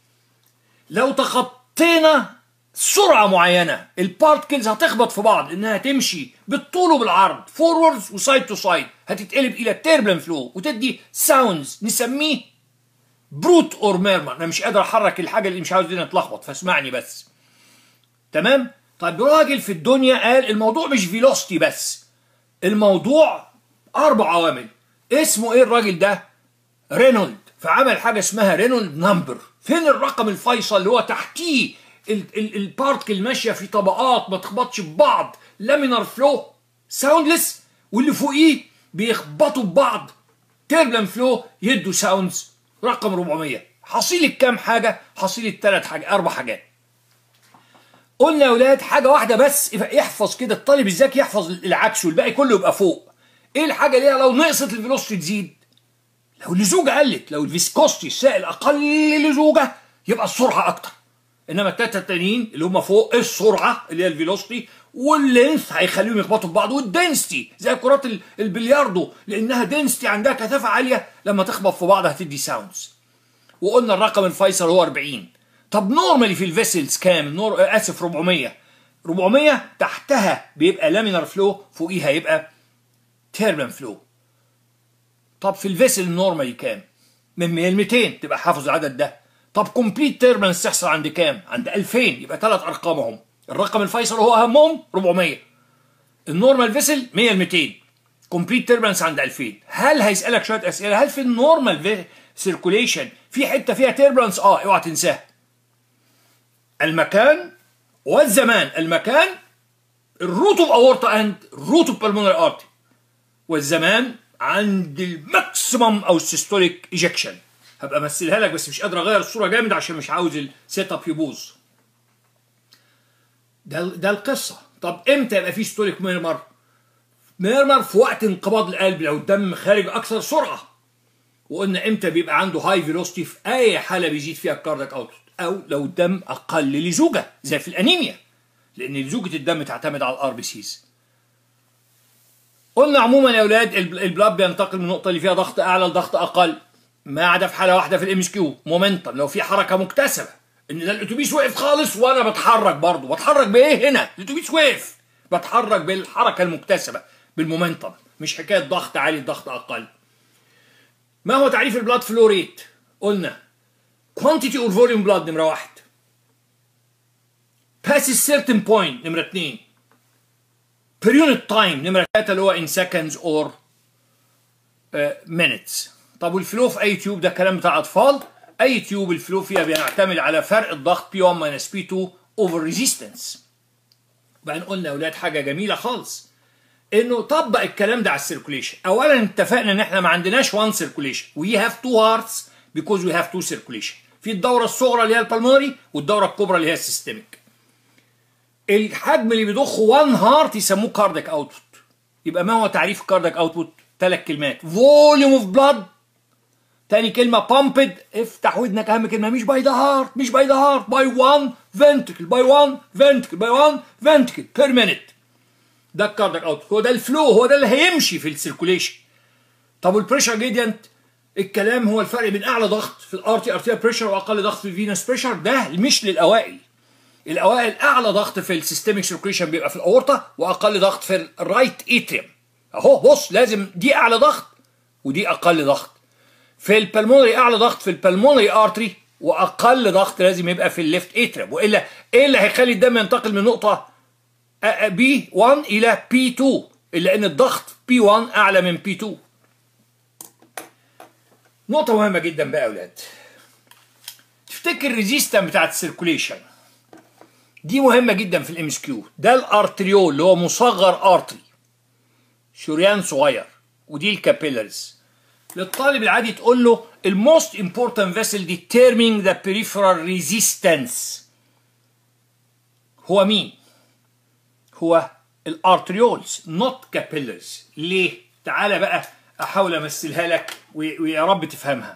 Speaker 1: لو تخطينا سرعه معينه البارتكلز هتخبط في بعض، انها تمشي بالطول وبالعرض فوروردز وسايد تو سايد، هتتقلب الى تيربلن فلو وتدي ساوندز نسميه بروت اور ميرمر. انا مش قادر احرك الحاجه اللي مش عاوز دي نتلخبط، فاسمعني بس. تمام؟ طيب راجل في الدنيا قال الموضوع مش فيلوستي بس، الموضوع اربع عوامل. اسمه ايه الراجل ده؟ رينولد. فعمل حاجه اسمها رينولد نمبر. فين الرقم الفيصل اللي هو تحتيه البارتكل ماشيه في طبقات ما تخبطش ببعض، لامينار فلو ساوندلس، واللي فوقيه بيخبطوا ببعض تيربلن فلو يدوا ساوندز رقم اربعمية. حصيل الكام حاجه؟ حصيل الثلاث حاجات اربع حاجات. قلنا يا اولاد حاجه واحده بس، يحفظ كده الطالب الذكي يحفظ العكس والباقي كله يبقى فوق. ايه الحاجه اللي لو نقصت الفيلوسيتي تزيد؟ لو اللزوجه قلت، لو الفيسكوستي السائل اقل لزوجه يبقى السرعه اكتر. انما التلاته التانيين اللي هم فوق السرعه اللي هي الفيلوسيتي واللينث هيخليهم يخبطوا في بعض، والدنستي زي كرات البلياردو لانها دنستي عندها كثافه عاليه لما تخبط في بعض هتدي ساوندز. وقلنا الرقم الفيصل هو اربعين. طب نورمالي في الفيسلز كام؟ نور اسف اربعمية. اربعمية تحتها بيبقى لامينار فلو، فوقيها يبقى تيربلن فلو. طب في الفيسل نورمالي كام؟ من مية ل ميتين، تبقى حافظ العدد ده. طب كومبليت تيربلنس تحصل عند كام؟ عند الفين، يبقى ثلاث ارقام اهم. الرقم الفيصل هو اهمهم اربعمية. النورمال فيسل مية ل ميتين. كومبليت تيربلنس عند الفين. هل هيسالك شويه اسئله؟ هل في النورمال سيركوليشن في حته فيها تيربلنس؟ اه اوعى تنساها. المكان والزمان. المكان الروت اوف اورتا اند روت اوف بالمونري ارتري، والزمان عند الماكسيمم او السيستوليك ايجكشن. هبقى امثلها لك بس مش قادر اغير الصوره جامد عشان مش عاوز السيت اب يبوظ. ده ده القصه. طب امتى يبقى في ستوليك ميرمر؟ ميرمر في وقت انقباض القلب، لو الدم خارج اكثر سرعه. وقلنا امتى بيبقى عنده هاي فيلوستي؟ في اي حاله بيزيد فيها الكاردياك اوتبوت، او لو الدم اقل لزوجه زي في الانيميا، لان لزوجه الدم تعتمد على الار بي سيز. قلنا عموما يا اولاد البلاد بينتقل من النقطه اللي فيها ضغط اعلى لضغط اقل، ما عدا في حاله واحده في الام اس كيو، مومنتم، لو في حركه مكتسبه، ان ده الاتوبيس وقف خالص وانا بتحرك برضه. بتحرك بايه هنا؟ الاتوبيس وقف، بتحرك بالحركه المكتسبه بالمومنتم، مش حكايه ضغط عالي ضغط اقل. ما هو تعريف البلاد فلو ريت؟ قلنا quantity or volume blood نمره واحد، passes certain point نمره اتنين، per unit time نمره ثلاثة اللي هو in seconds or uh, minutes. طب والفلو في اي تيوب؟ ده كلام بتاع اطفال. اي تيوب الفلو فيها بيعتمد على فرق الضغط بي واحد minus بي اتنين over resistance. بعدين قلنا يا اولاد حاجه جميله خالص، انه طبق الكلام ده على السيركوليشن. اولا اتفقنا ان احنا ما عندناش وان سيركوليشن، وي هاف تو هارتس بيكوز وي هاف تو سيركوليشن. في الدوره الصغرى اللي هي البلمونري والدوره الكبرى اللي هي السيستميك. الحجم اللي بيضخه وان هارت يسموه كاردياك اوتبوت. يبقى ما هو تعريف الكاردياك اوتبوت؟ ثلاث كلمات، فوليوم اوف بلاد، تاني كلمه بامبد، افتح ودنك اهم كلمه، مش باي ذا هارت، مش باي ذا هارت، باي واحد فنتكل، باي واحد فنتكل، باي واحد فنتكل بير مينيت. ده الكاردياك اوتبوت، هو ده الفلو، هو ده اللي هيمشي في السيركوليشن. طب والبريشر جريدينت؟ الكلام هو الفرق بين اعلى ضغط في الارتي ارتيال بريشر واقل ضغط في الفينس بريشر. ده مش للاوائل. الاوائل اعلى ضغط في السيستميك سيركوليشن بيبقى في الاورطه، واقل ضغط في الرايت اتريوم. اهو بص، لازم دي اعلى ضغط ودي اقل ضغط. في البلمونري اعلى ضغط في البلمونري ارتري، واقل ضغط لازم يبقى في الليفت اتريوم. والا ايه اللي هيخلي الدم ينتقل من نقطه بي واحد الى بي اتنين؟ الا ان الضغط بي واحد اعلى من بي اتنين. نقطه مهمه جدا بقى يا اولاد، تفتكر الريزيستنس بتاعت السيركوليشن دي مهمه جدا في الام اس كيو. ده الارتريول اللي هو مصغر ارتري، شريان صغير، ودي الكابيلاريز. للطالب العادي تقول له الموست امبورتنت فيسل determining the peripheral resistance هو مين؟ هو الارتريولز نوت كابيلاريز. ليه؟ تعالى بقى احاول امثلها لك ويا رب تفهمها.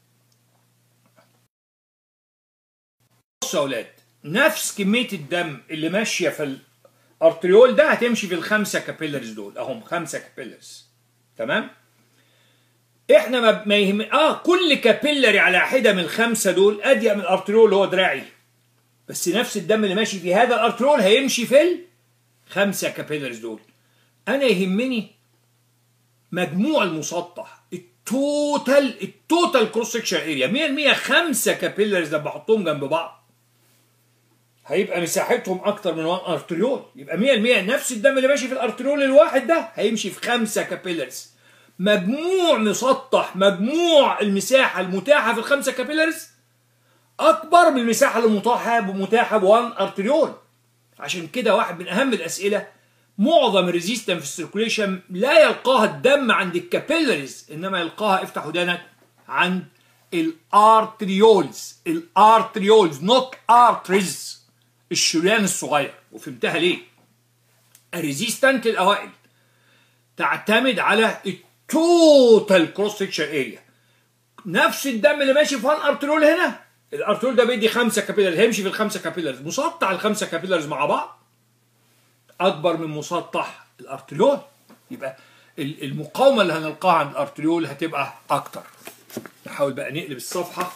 Speaker 1: بصوا يا اولاد، نفس كميه الدم اللي ماشيه في الارتريول ده هتمشي في الخمسه كابيلاريز دول اهم، خمسه كابيلاريز، تمام؟ احنا ما, ما يهم اه كل كابيلاري على حده من الخمسه دول اضيق من الارتريول اللي هو دراعي، بس نفس الدم اللي ماشي في هذا الارتريول هيمشي في الخمسه كابيلاريز دول. انا يهمني مجموع المسطح، التوتال التوتال كروس سكشن اريا. مية بالمية خمسه كابيلاريز لما بحطهم جنب بعض هيبقى مساحتهم اكتر من وان ارتريول، يبقى مية بالمية نفس الدم اللي ماشي في الارتريول الواحد ده هيمشي في خمسه كابيلاريز. مجموع مسطح، مجموع المساحه المتاحه في الخمسه كابيلاريز اكبر من المساحه المتاحه بمتاحه بوان ارتريول. عشان كده واحد من اهم الاسئله، معظم الريزيستنس في السيركوليشن لا يلقاها الدم عند الكابيلاريز، انما يلقاها، افتح ودانك، عند الارتريولز. الارتريولز نوت ارتريز، الشريان الصغير. وفهمتها ليه؟ الريزيستنت الاوائل تعتمد على التوتال كروس سكشن اريا. نفس الدم اللي ماشي في وان ارتريول هنا، الارتريول ده بيدي خمسه كابيلاريز، هيمشي في الخمسه كابيلاريز، مسطح الخمسه كابيلاريز مع بعض اكبر من مسطح الارتريول، يبقى المقاومه اللي هنلقاها عند الارتريول هتبقى اكتر. نحاول بقى نقلب الصفحه.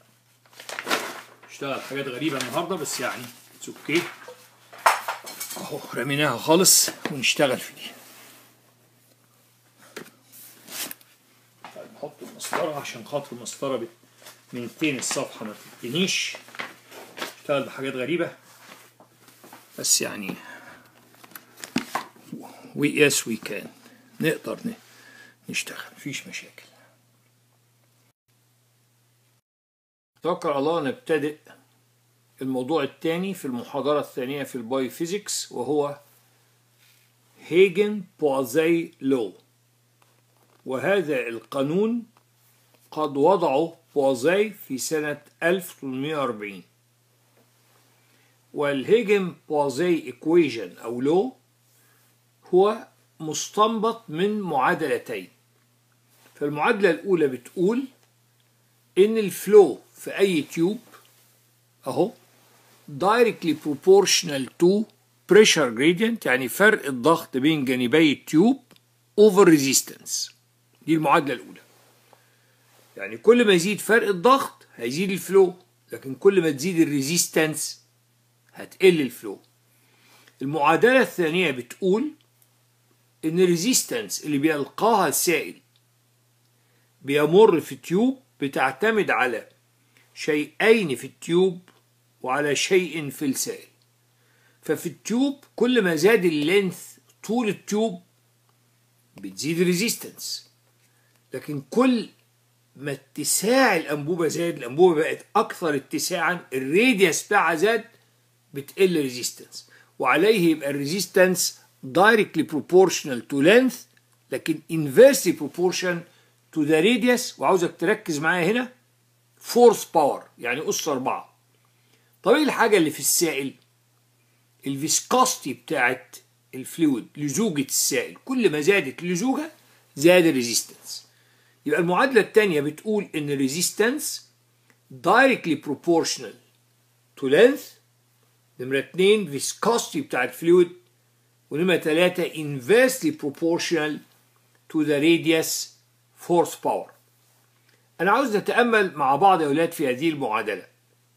Speaker 1: اشتغل حاجات غريبه النهارده بس يعني اتس اوكي. اهو رميناها خالص ونشتغل في دي. طيب نحط المسطره عشان خاطر المسطره بنتين الصفحه ما تتنيش. اشتغل بحاجات غريبه بس يعني وي يس وي كان، نقدر نشتغل مفيش مشاكل. توكل على الله. نبتدئ الموضوع الثاني في المحاضرة الثانية في البايوفيزيكس، وهو هيجن بوازي لو. وهذا القانون قد وضعه بوازي في سنة ألف وثمانمائة وأربعين. والهيجن بوازي ايكويشن أو لو هو مستنبط من معادلتين. فالمعادلة الأولى بتقول إن الفلو في أي تيوب أهو directly proportional to pressure gradient، يعني فرق الضغط بين جانبي التيوب over resistance. دي المعادلة الأولى. يعني كل ما يزيد فرق الضغط هيزيد الفلو، لكن كل ما تزيد الريزيستنس هتقل الفلو. المعادلة الثانية بتقول إن الريزيستنس اللي بيلقاها السائل بيمر في تيوب بتعتمد على شيئين في التيوب وعلى شيء في السائل. ففي التيوب كل ما زاد اللينث طول التيوب بتزيد الريزيستنس، لكن كل ما اتساع الأنبوبة زاد، الأنبوبة بقت أكثر اتساعا، الراديوس بتاعها زاد، بتقل ريزيستنس. وعليه يبقى الريزيستنس directly proportional to length لكن inversely proportional to the radius. وعاوزك تركز معايا هنا force power يعني أس أربعة. طب ايه الحاجة اللي في السائل؟ الفيسكوستي بتاعت الفلويد، لزوجة السائل، كل ما زادت اللزوجة زاد الريزيستنس. يبقى المعادلة الثانية بتقول إن الريزيستنس directly proportional to length، نمرة اتنين فيسكوستي بتاعت الفلويد، ونمرة ثلاثة inversely proportional to the radius force power. أنا عاوز نتأمل مع بعض يا أولاد في هذه المعادلة،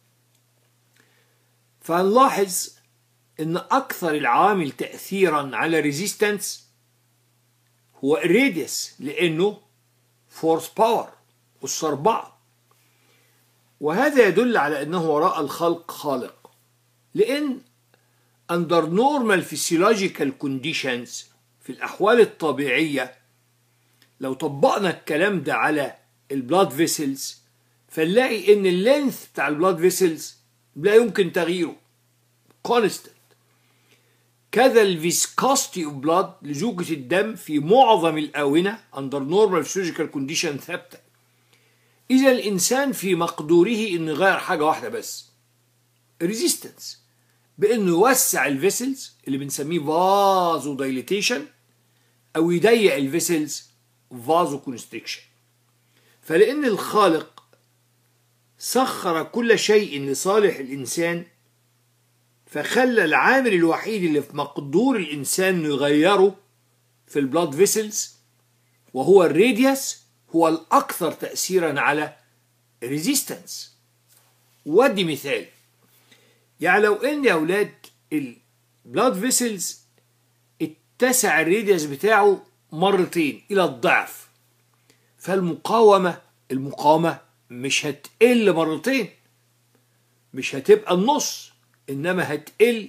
Speaker 1: فهنلاحظ إن أكثر العوامل تأثيرا على الريزيستنس هو الراديوس، لأنه فورس باور أس أربعة. وهذا يدل على أنه وراء الخلق خالق، لأن under normal physiological conditions في الأحوال الطبيعية لو طبقنا الكلام ده على البلاد فيسلز فنلاقي إن اللينث بتاع البلاد فيسلز لا يمكن تغييره constant. كذا الفيسكوستي اوف بلاد، لزوجة الدم في معظم الآونة under normal physiological condition ثابتة. إذا الإنسان في مقدوره إنه يغير حاجة واحدة بس، resistance، بإنه يوسع الفيسلز اللي بنسميه فازو دايليتيشن أو يضيق الفيسلز فازو كونستريكشن. فلأن الخالق سخر كل شيء لصالح الإنسان، فخلى العامل الوحيد اللي في مقدور الإنسان إنه يغيره في البلاد فيسلز وهو الراديوس هو الأكثر تأثيرا على الريزيستنس. ودي مثال، يعني لو إن يا أولاد البلاد فيسلز اتسع الراديوس بتاعه مرتين إلى الضعف، فالمقاومة المقاومة مش هتقل مرتين، مش هتبقى النص، إنما هتقل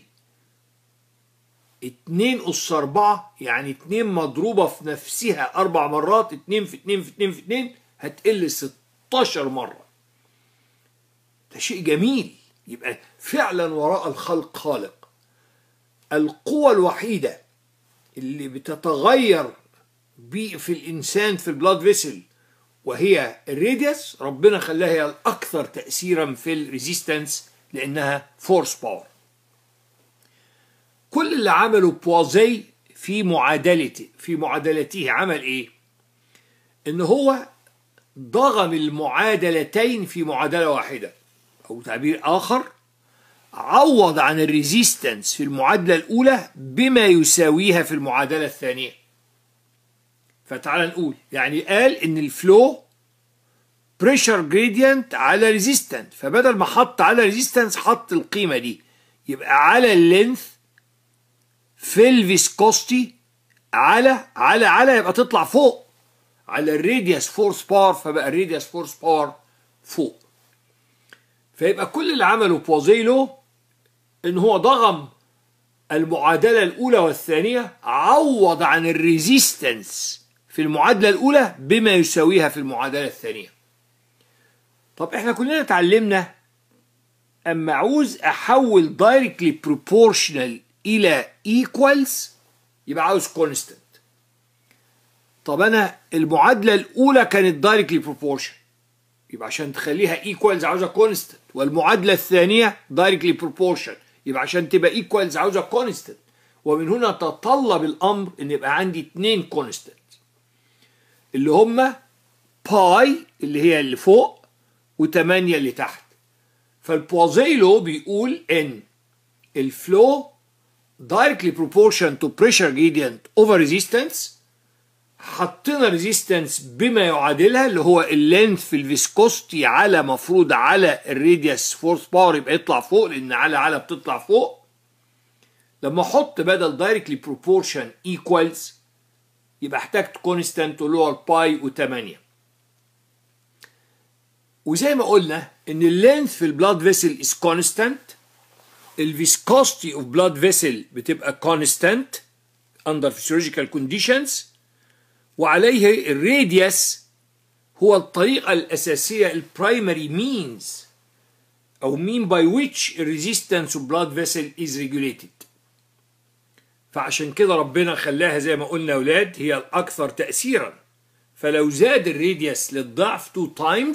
Speaker 1: اتنين أس أربعة، يعني اتنين مضروبة في نفسها أربع مرات، اتنين في اتنين في اتنين في اتنين هتقل ستاشر مرة. ده شيء جميل. يبقى فعلا وراء الخلق خالق. القوة الوحيدة اللي بتتغير في الإنسان في البلاد فيسل وهي الراديوس، ربنا خلاها هي الأكثر تأثيرا في الريزيستنس لأنها فورس باور. كل اللي عمله بوازي في معادلته في معادلته عمل إيه؟ إن هو ضغم المعادلتين في معادلة واحدة، أو تعبير آخر عوض عن الريزيستنس في المعادلة الأولى بما يساويها في المعادلة الثانية. فتعال نقول، يعني قال إن الفلو بريشر جريدينت على ريزيستنت، فبدل ما حط على ريزيستنس حط القيمة دي، يبقى على اللينث في الفيسكوستي على على على يبقى تطلع فوق على الراديوس فورس باور، فبقى الراديوس فورس باور فوق. فيبقى كل اللي عمله بوازيلو ان هو ضغم المعادلة الأولى والثانية، عوض عن الريزيستنس في المعادلة الأولى بما يساويها في المعادلة الثانية. طب احنا كلنا اتعلمنا اما عاوز احول directly proportional الى equals يبقى عاوز constant. طب انا المعادلة الأولى كانت directly proportional، يبقى عشان تخليها equals عاوزة constant، والمعادلة الثانية directly proportional، يبقى عشان تبقى equals عاوزة constant. ومن هنا تطلب الأمر إن يبقى عندي اتنين constant اللي هما باي اللي هي اللي فوق وتمانية اللي تحت. فالبوازيلو بيقول إن الفلو directly proportional to pressure gradient over resistance حطينا ريزيستنس بما يعادلها اللي هو اللينث في الفيسكوستي على مفروض على الراديوس فورس باور، يبقى يطلع فوق لان على على بتطلع فوق. لما احط بدل دايركتلي بروبورشن ايكوالز يبقى احتاجت كونستانت اللي هو الباي وتمانية. وزي ما قلنا ان اللينث في البلاد فيسل از كونستانت، الفيسكوستي اوف بلاد فيسل بتبقى كونستانت اندر فيسيولوجيكال كونديشنز، وعليه الراديوس هو الطريقة الأساسية البرايمري مينز أو mean by which resistance of blood vessel is regulated. فعشان كده ربنا خلاها زي ما قلنا يا أولاد هي الأكثر تأثيرا. فلو زاد الراديوس للضعف two times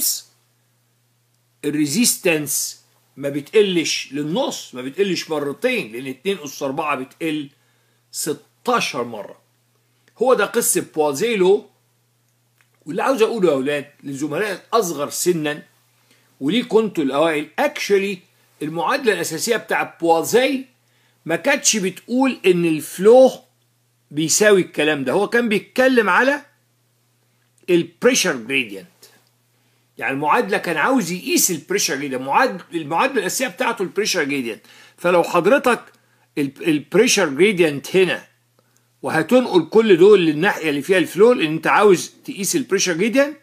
Speaker 1: الريزيستنس ما بتقلش للنص، ما بتقلش مرتين، لأن اتنين أس أربعة بتقل ستاشر مرة. هو ده قصة بوازيلو. واللي عاوز أقوله يا أولاد للزملاء الأصغر سنا وليه كنتوا الأوائل، اكشولي المعادلة الأساسية بتاع بوازي ما كانتش بتقول إن الفلو بيساوي الكلام ده، هو كان بيتكلم على البريشر جريدينت. يعني المعادلة كان عاوز يقيس البريشر جريدينت، المعادلة الأساسية بتاعته البريشر جريدينت. فلو حضرتك البريشر جريدينت هنا وهتنقل كل دول للناحيه اللي فيها الفلو لان انت عاوز تقيس البريشر جريدينت،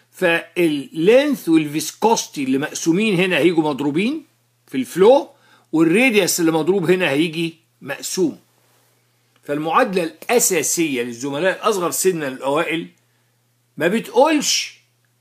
Speaker 1: فاللينث والفيسكوستي اللي مقسومين هنا هيجوا مضروبين في الفلو، والراديوس اللي مضروب هنا هيجي مقسوم. فالمعادله الاساسيه للزملاء الاصغر سنا الاوائل ما بتقولش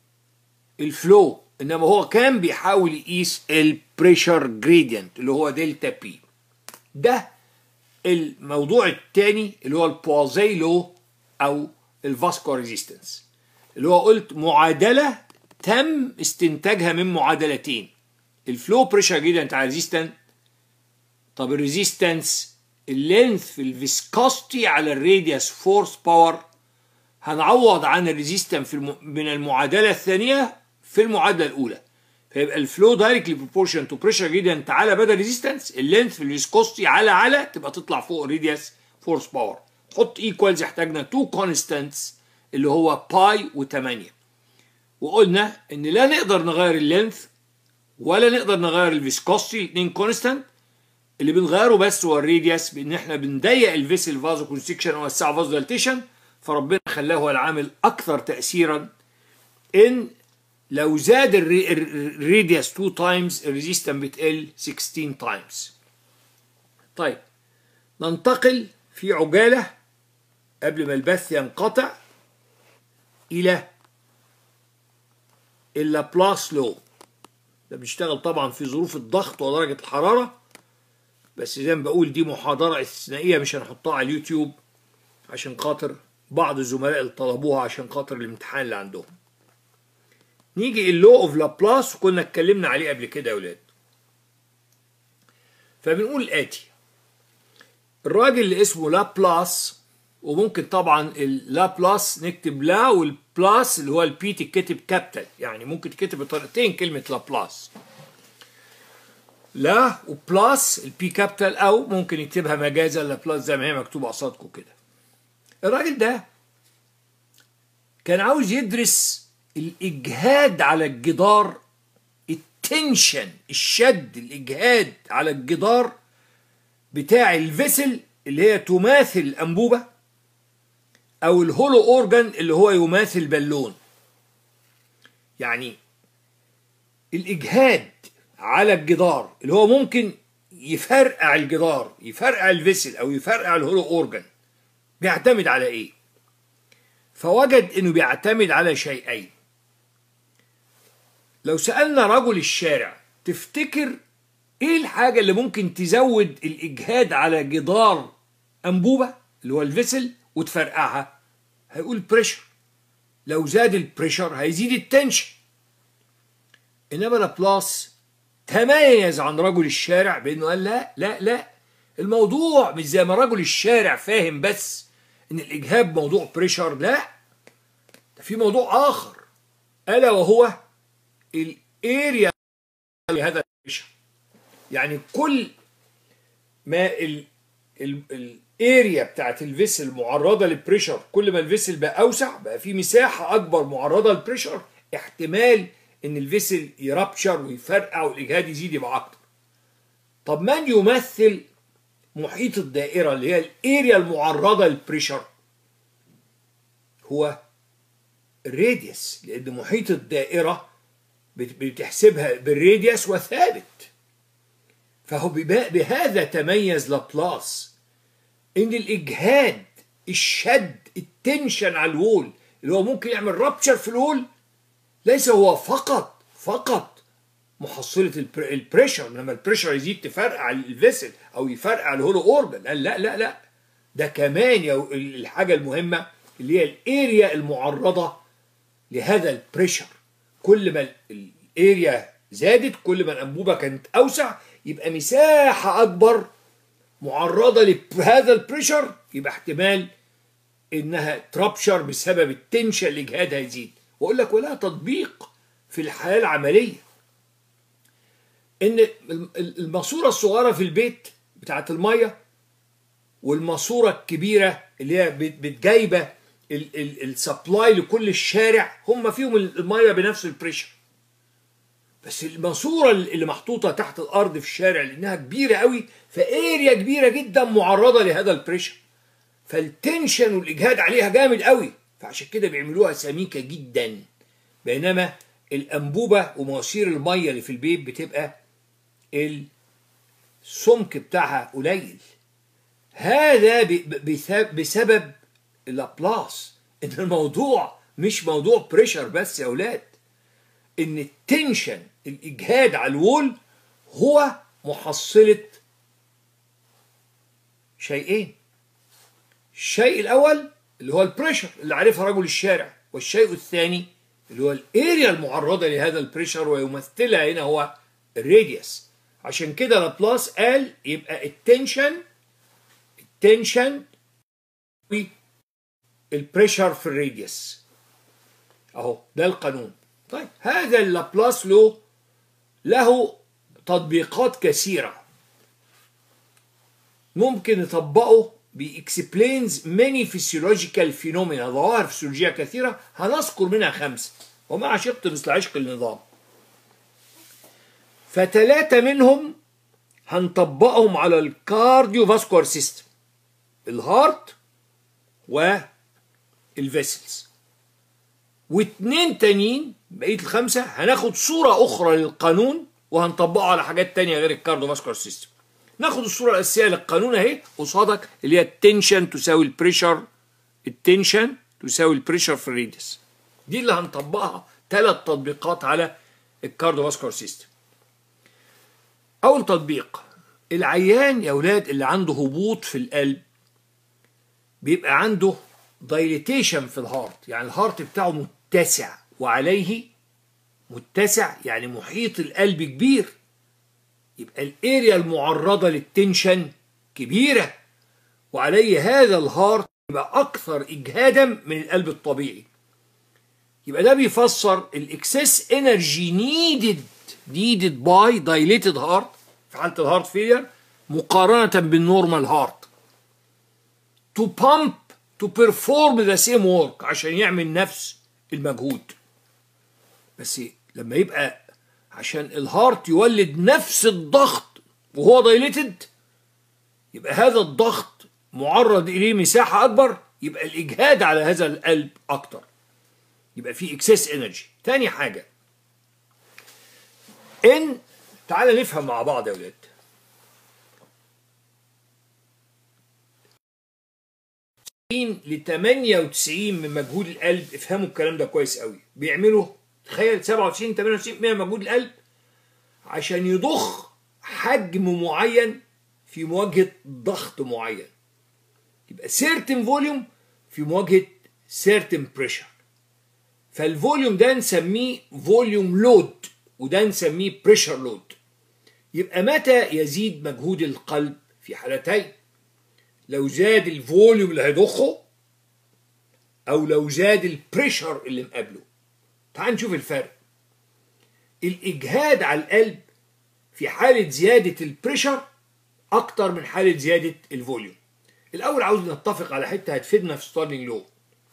Speaker 1: الفلو، انما هو كان بيحاول يقيس البريشر جريدينت اللي هو دلتا بي. ده الموضوع الثاني اللي هو البوازي لو او الفاسكو ريزيستنس، اللي هو قلت معادله تم استنتاجها من معادلتين، الفلو بريشر جريدينت على ريزيستنت. طب الريزيستنس اللينث في الفيسكوستي على الراديوس فورس باور، هنعوض عن الريزيستنس في الم... من المعادله الثانيه في المعادله الاولى، فيبقى الفلو دايركتلي بروبورشن تو بريشر جريدينت على بدل ريزيستنس، اللينث في الفيسكوستي على على تبقى تطلع فوق الراديوس فورس باور. تحط ايكوالز احتاجنا تو كونستانتس اللي هو باي وتمانية. وقلنا ان لا نقدر نغير اللينث ولا نقدر نغير الفيسكوستي، الاثنين كونستانت. اللي بنغيره بس هو الراديوس، بان احنا بنضيق الفيسل فازو كونستريكشن او الساعه فازو دايليتيشن، فربنا خلاه هو العامل اكثر تاثيرا. ان لو زاد الراديوس two times الريزيستنس بتقل ستاشر times. طيب ننتقل في عجالة قبل ما البث ينقطع إلى اللابلاس لو. ده بنشتغل طبعا في ظروف الضغط ودرجة الحرارة، بس زي ما بقول دي محاضرة استثنائية مش هنحطها على اليوتيوب عشان خاطر بعض الزملاء اللي طلبوها عشان خاطر الامتحان اللي عندهم. نيجي اللو اوف لابلاس وكنا اتكلمنا عليه قبل كده يا ولاد. فبنقول الآتي: الراجل اللي اسمه لابلاس، وممكن طبعا اللابلاس نكتب لا والبلاس اللي هو البي تتكتب كابيتال، يعني ممكن تكتب بطريقتين كلمة لابلاس، لا وبلاس البي كابيتال، او ممكن يكتبها مجازا لابلاس زي ما هي مكتوبة قصادكم كده. الراجل ده كان عاوز يدرس الإجهاد على الجدار، التنشن، الشد، الإجهاد على الجدار بتاع الفيسل اللي هي تماثل الأنبوبة، أو الهولو أورجان اللي هو يماثل بالون. يعني الإجهاد على الجدار اللي هو ممكن يفرقع الجدار، يفرقع الفيسل أو يفرقع الهولو أورجان، بيعتمد على إيه؟ فوجد إنه بيعتمد على شيئين. لو سألنا رجل الشارع تفتكر ايه الحاجة اللي ممكن تزود الإجهاد على جدار أنبوبة اللي هو الفيسل وتفرقعها؟ هيقول بريشر. لو زاد البريشر هيزيد التنشن. إنما لابلاس تميز عن رجل الشارع بأنه قال لا لا لا، الموضوع مش زي ما رجل الشارع فاهم بس إن الإجهاد موضوع بريشر، لا، ده في موضوع آخر ألا وهو الاريا لهذا البريشر. يعني كل ما ال ال ال الاريا بتاعت الفيسل معرضه للبريشر، كل ما الفيسل بقى اوسع بقى في مساحه اكبر معرضه للبريشر، احتمال ان الفيسل يرابشر ويفرقع والاجهاد يزيد يبقى اكتر. طب من يمثل محيط الدائره اللي هي الاريا المعرضه للبريشر؟ هو الراديوس، لان محيط الدائره بتحسبها بالراديوس وثابت. فهو بهذا تميز لابلاس، ان الاجهاد، الشد، التنشن على الوول اللي هو ممكن يعمل رابتشر في الوول، ليس هو فقط فقط محصله البريشر. لما البريشر يزيد تفرقع الفيسل او يفرقع الهولو اورجن، لا لا لا، ده كمان الحاجه المهمه اللي هي الاريا المعرضه لهذا البريشر. كل ما الاريا زادت، كل ما الانبوبه كانت اوسع، يبقى مساحه اكبر معرضه لهذا البريشر، يبقى احتمال انها ترابشر بسبب التنشن، الاجهاد هيزيد. واقول لك ولا تطبيق في الحياه العمليه، ان الماسوره الصغيره في البيت بتاعت الميه والماسوره الكبيره اللي هي بتجايبه السبلاي لكل الشارع، هم فيهم الميه بنفس البريشر، بس الماسوره اللي محطوطه تحت الارض في الشارع لانها كبيره قوي، فاريا كبيره جدا معرضه لهذا البريشر، فالتنشن والاجهاد عليها جامد قوي، فعشان كده بيعملوها سميكه جدا. بينما الانبوبه ومواسير الميه اللي في البيت بتبقى السمك بتاعها قليل. هذا بسبب لابلاس، ان الموضوع مش موضوع بريشر بس يا اولاد، ان التنشن، الاجهاد على الوول هو محصله شيئين. الشيء الاول اللي هو البريشر اللي عارفها رجل الشارع، والشيء الثاني اللي هو الاريا المعرضه لهذا البريشر، ويمثلها هنا هو الراديوس. عشان كده لابلاس قال يبقى التنشن التنشن البريشر في الراديوس. اهو ده القانون. طيب هذا اللابلاس له له تطبيقات كثيره ممكن نطبقه، بيكسبلينز ماني فيسيولوجيكال فينومينا، ظواهر فسيولوجيه كثيره، هنذكر منها خمسه، وما عشقت مثل عشق النظام. فثلاثه منهم هنطبقهم على الكارديو فاسكولار سيستم، الهارت والفيسلز، واثنين تانيين بقيه الخمسه هناخد صوره اخرى للقانون وهنطبقه على حاجات تانيه غير الكارديو فاسكولار سيستم. ناخد الصوره الاساسيه للقانون اهي قصادك، اللي هي التنشن تساوي البريشر، التنشن تساوي البريشر في الراديوس. دي اللي هنطبقها ثلاث تطبيقات على الكارديو فاسكولار سيستم. اول تطبيق، العيان يا اولاد اللي عنده هبوط في القلب بيبقى عنده دايليتيشن في الهارت، يعني الهارت بتاعه متسع، وعليه متسع يعني محيط القلب كبير، يبقى الاريا المعرضه للتنشن كبيره، وعليه هذا الهارت يبقى اكثر اجهادا من القلب الطبيعي. يبقى ده بيفسر الاكسس انرجي نيدد نيدد باي دايليتد هارت في حاله الهارت فيلير مقارنه بالنورمال هارت to pump to perform the same work، عشان يعمل نفس المجهود. بس لما يبقى عشان الهارت يولد نفس الضغط وهو دايليتد، يبقى هذا الضغط معرض اليه مساحه اكبر، يبقى الاجهاد على هذا القلب اكتر، يبقى في اكسس انرجي. تاني حاجه، ان تعال نفهم مع بعض يا ولاد، ل ثمانية وتسعين من مجهود القلب، افهموا الكلام ده كويس قوي، بيعملوا تخيل سبعة وتسعين ثمانية وتسعين بالمية من مجهود القلب عشان يضخ حجم معين في مواجهه ضغط معين، يبقى certain volume في مواجهه certain pressure. فالفوليوم ده نسميه فوليوم لود، وده نسميه بريشر لود. يبقى متى يزيد مجهود القلب؟ في حالتين، لو زاد الفوليوم اللي هيضخه، او لو زاد البريشر اللي مقابله. تعال نشوف الفرق. الاجهاد على القلب في حالة زيادة البريشر اكتر من حالة زيادة الفوليوم. الاول عاوز نتفق على حته هتفيدنا في ستارلينج لو.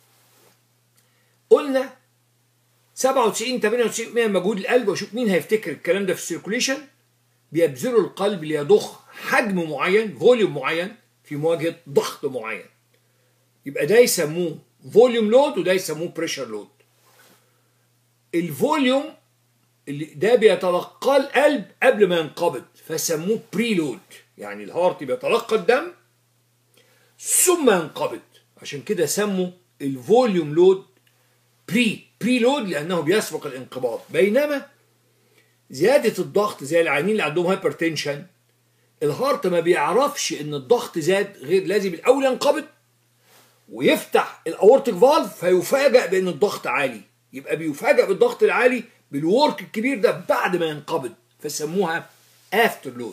Speaker 1: قلنا سبعة وتسعين ثمانية وتسعين بالمية مجهود القلب، واشوف مين هيفتكر الكلام ده في السيركوليشن، بيبذله القلب ليضخ حجم معين فوليوم معين في مواجهه ضغط معين. يبقى ده يسموه فوليوم لود وده يسموه بريشر لود. الفوليوم اللي ده بيتلقاه القلب قبل ما ينقبض فسموه بري لود، يعني الهارت بيتلقى الدم ثم ينقبض، عشان كده سموا الفوليوم لود بري بري لود لانه بيسبق الانقباض. بينما زياده الضغط زي العيانين اللي عندهم هايبرتنشن، الهارت ما بيعرفش ان الضغط زاد غير لازم الاول ينقبض ويفتح الاورتيك فالف فيفاجأ بان الضغط عالي، يبقى بيفاجأ بالضغط العالي بالورك الكبير ده بعد ما ينقبض، فسموها افتر لود.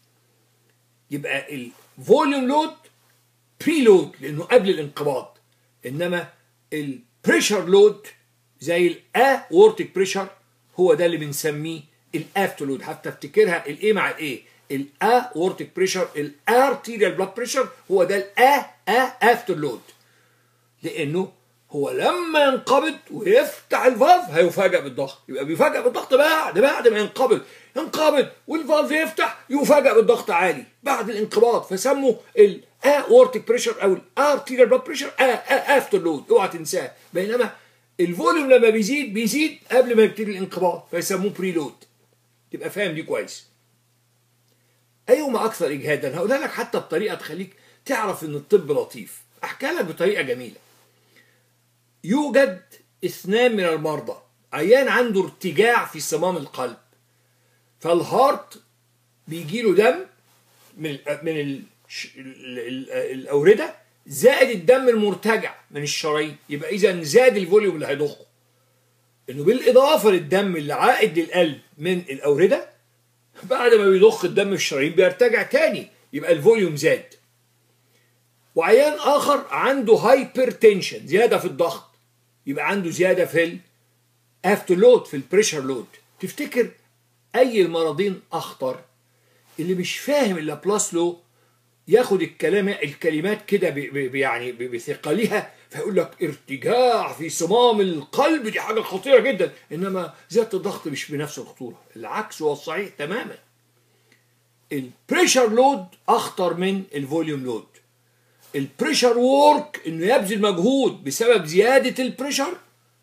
Speaker 1: يبقى الفوليوم لود بري لود لانه قبل الانقباض، انما البريشر لود زي الاورتيك بريشر هو ده اللي بنسميه الافتر لود. حتى افتكرها الايه مع الايه، الاورتيك بريشر الارتيريال بلاد بريشر هو ده الا افتر لود، لانه هو لما ينقبض ويفتح الفالف هيفاجأ بالضغط، يبقى بيفاجأ بالضغط بعد بعد ما ينقبض ينقبض والفالف يفتح يفاجأ بالضغط عالي بعد الانقباض، فسموا الاورتيك بريشر او الارتيريال بلاد بريشر افتر لود، اوعى تنساه. بينما الفوليوم لما بيزيد بيزيد قبل ما يبتدي الانقباض فيسموه بري لود. تبقى فاهم دي كويس. ايهما اكثر اجهادا؟ هقولها لك حتى بطريقه تخليك تعرف ان الطب لطيف. احكي لك بطريقه جميله. يوجد اثنان من المرضى، عيان عنده ارتجاع في صمام القلب، فالهارت بيجي له دم من من ال ال الاورده زائد الدم المرتجع من الشرايين، يبقى اذا زاد الفوليوم اللي هيضخه، انه بالاضافه للدم اللي عائد للقلب من الاورده بعد ما بيضخ الدم في الشرايين بيرتجع تاني، يبقى الفوليوم زاد. وعيان اخر عنده هايبرتنشن زياده في الضغط، يبقى عنده زياده في الافتر لود في البريشر لود. تفتكر اي المرضين اخطر؟ اللي مش فاهم اللابلاس لو ياخد الكلام الكلمات كده يعني بثقلها فيقول لك ارتجاع في صمام القلب دي حاجه خطيره جدا، انما زياده الضغط مش بنفس الخطوره، العكس هو الصحيح تماما. البريشر لود اخطر من الفوليوم لود. البريشر وورك انه يبذل مجهود بسبب زياده البريشر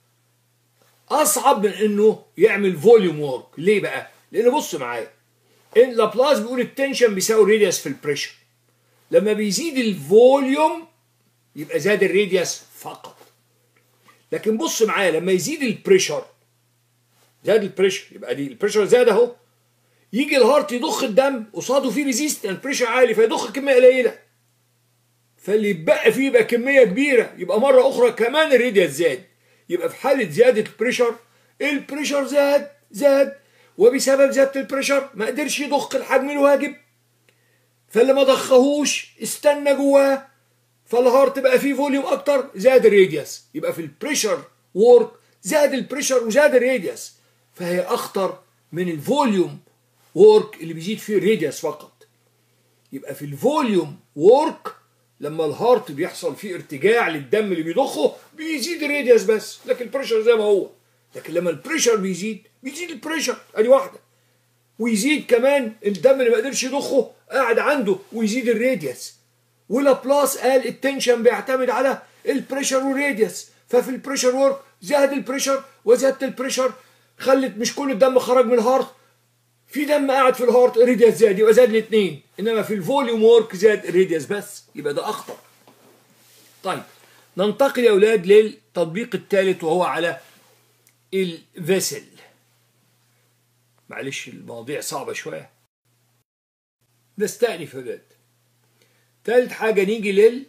Speaker 1: اصعب من انه يعمل فوليوم وورك. ليه بقى؟ لان بص معايا، ان لابلاس بيقول التنشن بيساوي الراديوس في البريشر، لما بيزيد الفوليوم يبقى زاد الراديوس فقط. لكن بص معايا، لما يزيد البريشر زاد البريشر، يبقى دي البريشر زاد اهو، يجي الهارت يضخ الدم قصاده فيه ريزيست، البريشر عالي فيضخ كميه قليله، فاللي يتبقى فيه يبقى كميه كبيره، يبقى مره اخرى كمان الراديوس زاد. يبقى في حاله زياده البريشر البريشر زاد زاد وبسبب زياده البريشر ما قدرش يضخ الحجم الواجب، فاللي ما ضخهوش استنى جواه، فالهارت بقى فيه فوليوم اكتر زاد الراديوس. يبقى في البريشر وورك زاد البريشر وزاد الراديوس، فهي اخطر من الفوليوم وورك اللي بيزيد فيه الراديوس فقط. يبقى في الفوليوم وورك لما الهارت بيحصل فيه ارتجاع للدم اللي بيضخه بيزيد الراديوس بس، لكن البريشر زي ما هو. لكن لما البريشر بيزيد بيزيد البريشر، ادي واحده، ويزيد كمان الدم اللي ما قدرش يضخه قاعد عنده ويزيد الراديوس. ولابلاس قال التنشن بيعتمد على البريشر والراديوس، ففي البريشر وورك زاد البريشر وزادت البريشر خلت مش كل الدم خرج من الهارت، في دم قاعد في الهارت الراديوس زاد، يبقى زاد الاثنين. انما في الفوليوم وورك زاد الراديوس بس، يبقى ده اخطر. طيب ننتقل يا اولاد للتطبيق الثالث وهو على الفيسل. معلش المواضيع صعبه شويه، نستأنف يا اولاد. ثالث حاجه نيجي لل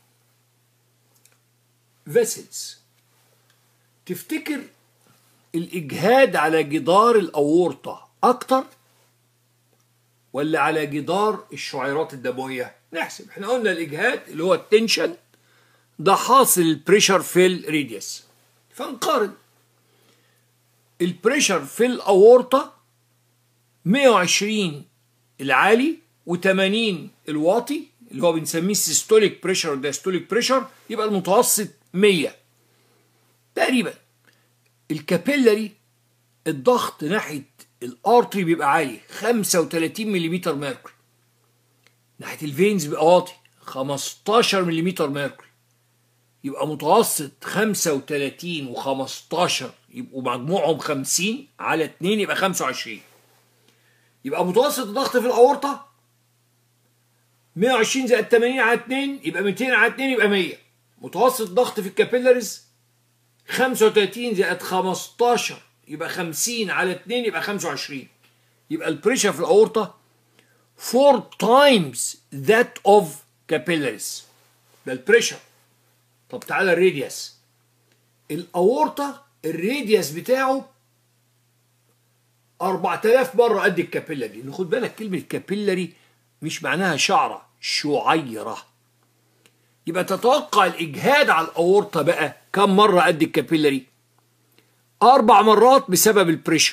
Speaker 1: فيسلز. تفتكر الاجهاد على جدار الاورطه اكتر ولا على جدار الشعيرات الدمويه؟ نحسب. احنا قلنا الاجهاد اللي هو التنشن ده حاصل البريشر في الراديوس، فنقارن البريشر في الاورطه مية وعشرين العالي وثمانين الواطي، اللي هو بنسميه السيستوليك بريشر والدايستوليك بريشر، يبقى المتوسط مية تقريبا. الكابيلاري الضغط ناحيه الارتري بيبقى عالي خمسة وتلاتين ملم ميركوري، ناحيه الفينز بيبقى واطي خمستاشر ملم ميركوري، يبقى متوسط خمسة وتلاتين وخمستاشر يبقوا مجموعهم خمسين على اتنين يبقى خمسة وعشرين. يبقى متوسط الضغط في الاورطه مية وعشرين زائد تمانين على اتنين يبقى ميتين على اتنين يبقى مية. متوسط الضغط في الكابيلاريز خمسة وتلاتين زائد خمستاشر يبقى خمسين على اتنين يبقى خمسة وعشرين. يبقى البريشر في الاورطه four times that of capillaries. ده البريشر. طب تعالى الراديوس. الاورطه الراديوس بتاعه أربعة آلاف مره قد الكابيلاري. ناخد بالك كلمه كابيلاري مش معناها شعره، شعيره. يبقى تتوقع الاجهاد على الاورطه بقى كم مره قد الكابيلاري؟ اربع مرات بسبب البريشر،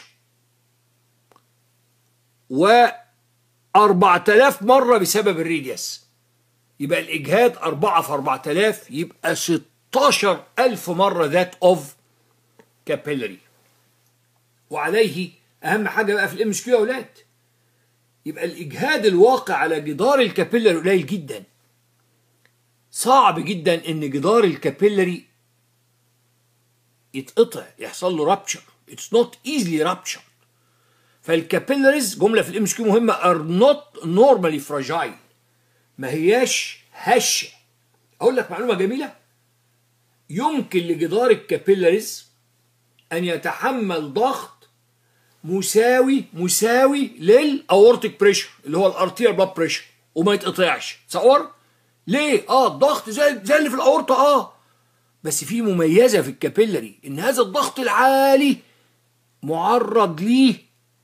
Speaker 1: و أربعة آلاف مره بسبب الراديوس. يبقى الاجهاد أربعة في أربعة آلاف يبقى ستاشر ألف مره ذات اوف كابيلاري. وعليه اهم حاجه بقى في الام اس كيو يا اولاد، يبقى الاجهاد الواقع على جدار الكابيلاري قليل جدا. صعب جدا ان جدار الكابيلاري يتقطع، يحصل له رابتشر. اتس نوت ايزلي رابتشر. فالكابيلاريز جمله في الام اس كيو مهمه ار نوت نورمالي فراجايل، ما هياش هشه. اقول لك معلومه جميله، يمكن لجدار الكابيلاريز ان يتحمل ضغط مساوي مساوي للاورتيك بريشر اللي هو الارتير بلاد بريشر وما يتقطعش. تصور ليه؟ اه الضغط زي زي اللي في الاورطه، اه بس في مميزه في الكابيلاري ان هذا الضغط العالي معرض ليه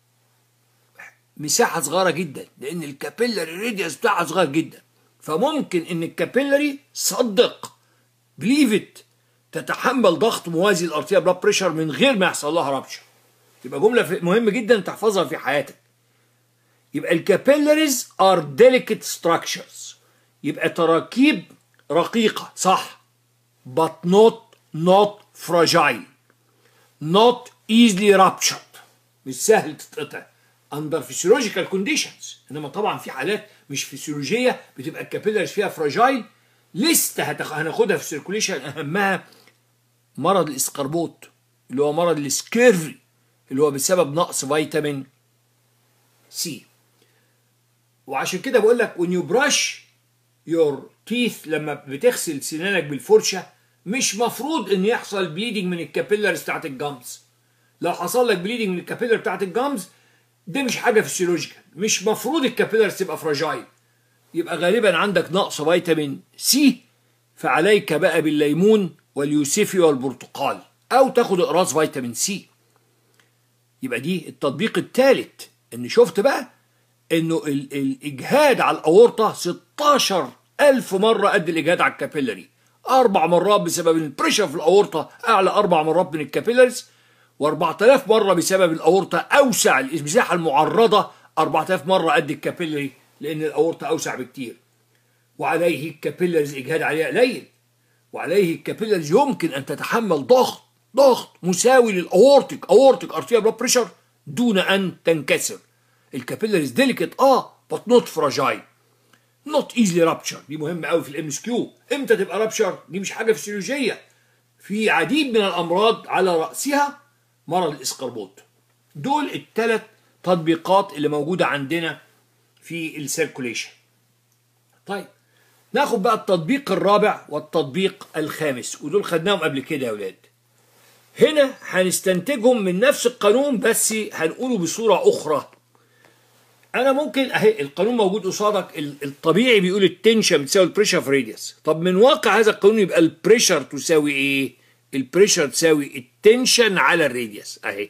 Speaker 1: مساحه صغيره جدا، لان الكابيلاري الراديوس بتاعها صغير جدا. فممكن ان الكابيلاري صدق بليفت تتحمل ضغط موازي للارتير بلاد بريشر من غير ما يحصل لها رابشر. يبقى جمله مهمه جدا تحفظها في حياتك. يبقى الكابيلاريز ار ديليكت ستراكشرز، يبقى تراكيب رقيقه صح، but not not fragile not easily ruptured، مش سهل تتقطع under physiological conditions. انما طبعا في حالات مش فسيولوجيه بتبقى الكابيلاريز فيها فراجايل. لسه هناخدها في السيركوليشن، اهمها مرض الاسقربوط اللي هو مرض السكيرفي اللي هو بسبب نقص فيتامين سي. وعشان كده بقول لك when you brush your teeth، لما بتغسل سنانك بالفرشه مش مفروض ان يحصل بليدنج من الكابيلاريز بتاعت الجامز. لو حصل لك بليدنج من الكابيلار بتاعت الجامز دي مش حاجه فيسيولوجيكال، مش مفروض الكابيلاريز تبقى فراجايل، يبقى غالبا عندك نقص فيتامين سي. فعليك بقى بالليمون واليوسفي والبرتقال، او تاخد اقراص فيتامين سي. يبقى دي التطبيق الثالث، ان شفت بقى انه الاجهاد على الاورطه ستاشر ألف مره قد الاجهاد على الكابيلاري، اربع مرات بسبب البريشر في الاورطه اعلى اربع مرات من الكابيلاريز، واربعة آلاف مره بسبب الاورطه اوسع، المساحه المعرضه أربعة آلاف مره قد الكابيلاري لان الاورطه اوسع بكتير. وعليه الكابيلاريز اجهاد عليها قليل، وعليه الكابيلاريز يمكن ان تتحمل ضغط ضغط مساوي للاورتيك اورتيك ارتيريال بلاد بريشر دون ان تنكسر. الكابيلاريز ديليكت اه but not fragile not easily rupture. دي مهمه قوي في الام اس كيو. امتى تبقى رابشر؟ دي مش حاجه فسيولوجيه، في عديد من الامراض على راسها مرض الاسقربوط. دول الثلاث تطبيقات اللي موجوده عندنا في السيركوليشن. طيب ناخد بقى التطبيق الرابع والتطبيق الخامس، ودول خدناهم قبل كده يا اولاد. هنا هنستنتجهم من نفس القانون بس هنقوله بصوره اخرى. انا ممكن اهي القانون موجود قصادك، الطبيعي بيقول التنشن بتساوي البريشر في راديوس. طب من واقع هذا القانون يبقى البريشر تساوي ايه؟ البريشر تساوي التنشن على الراديوس اهي.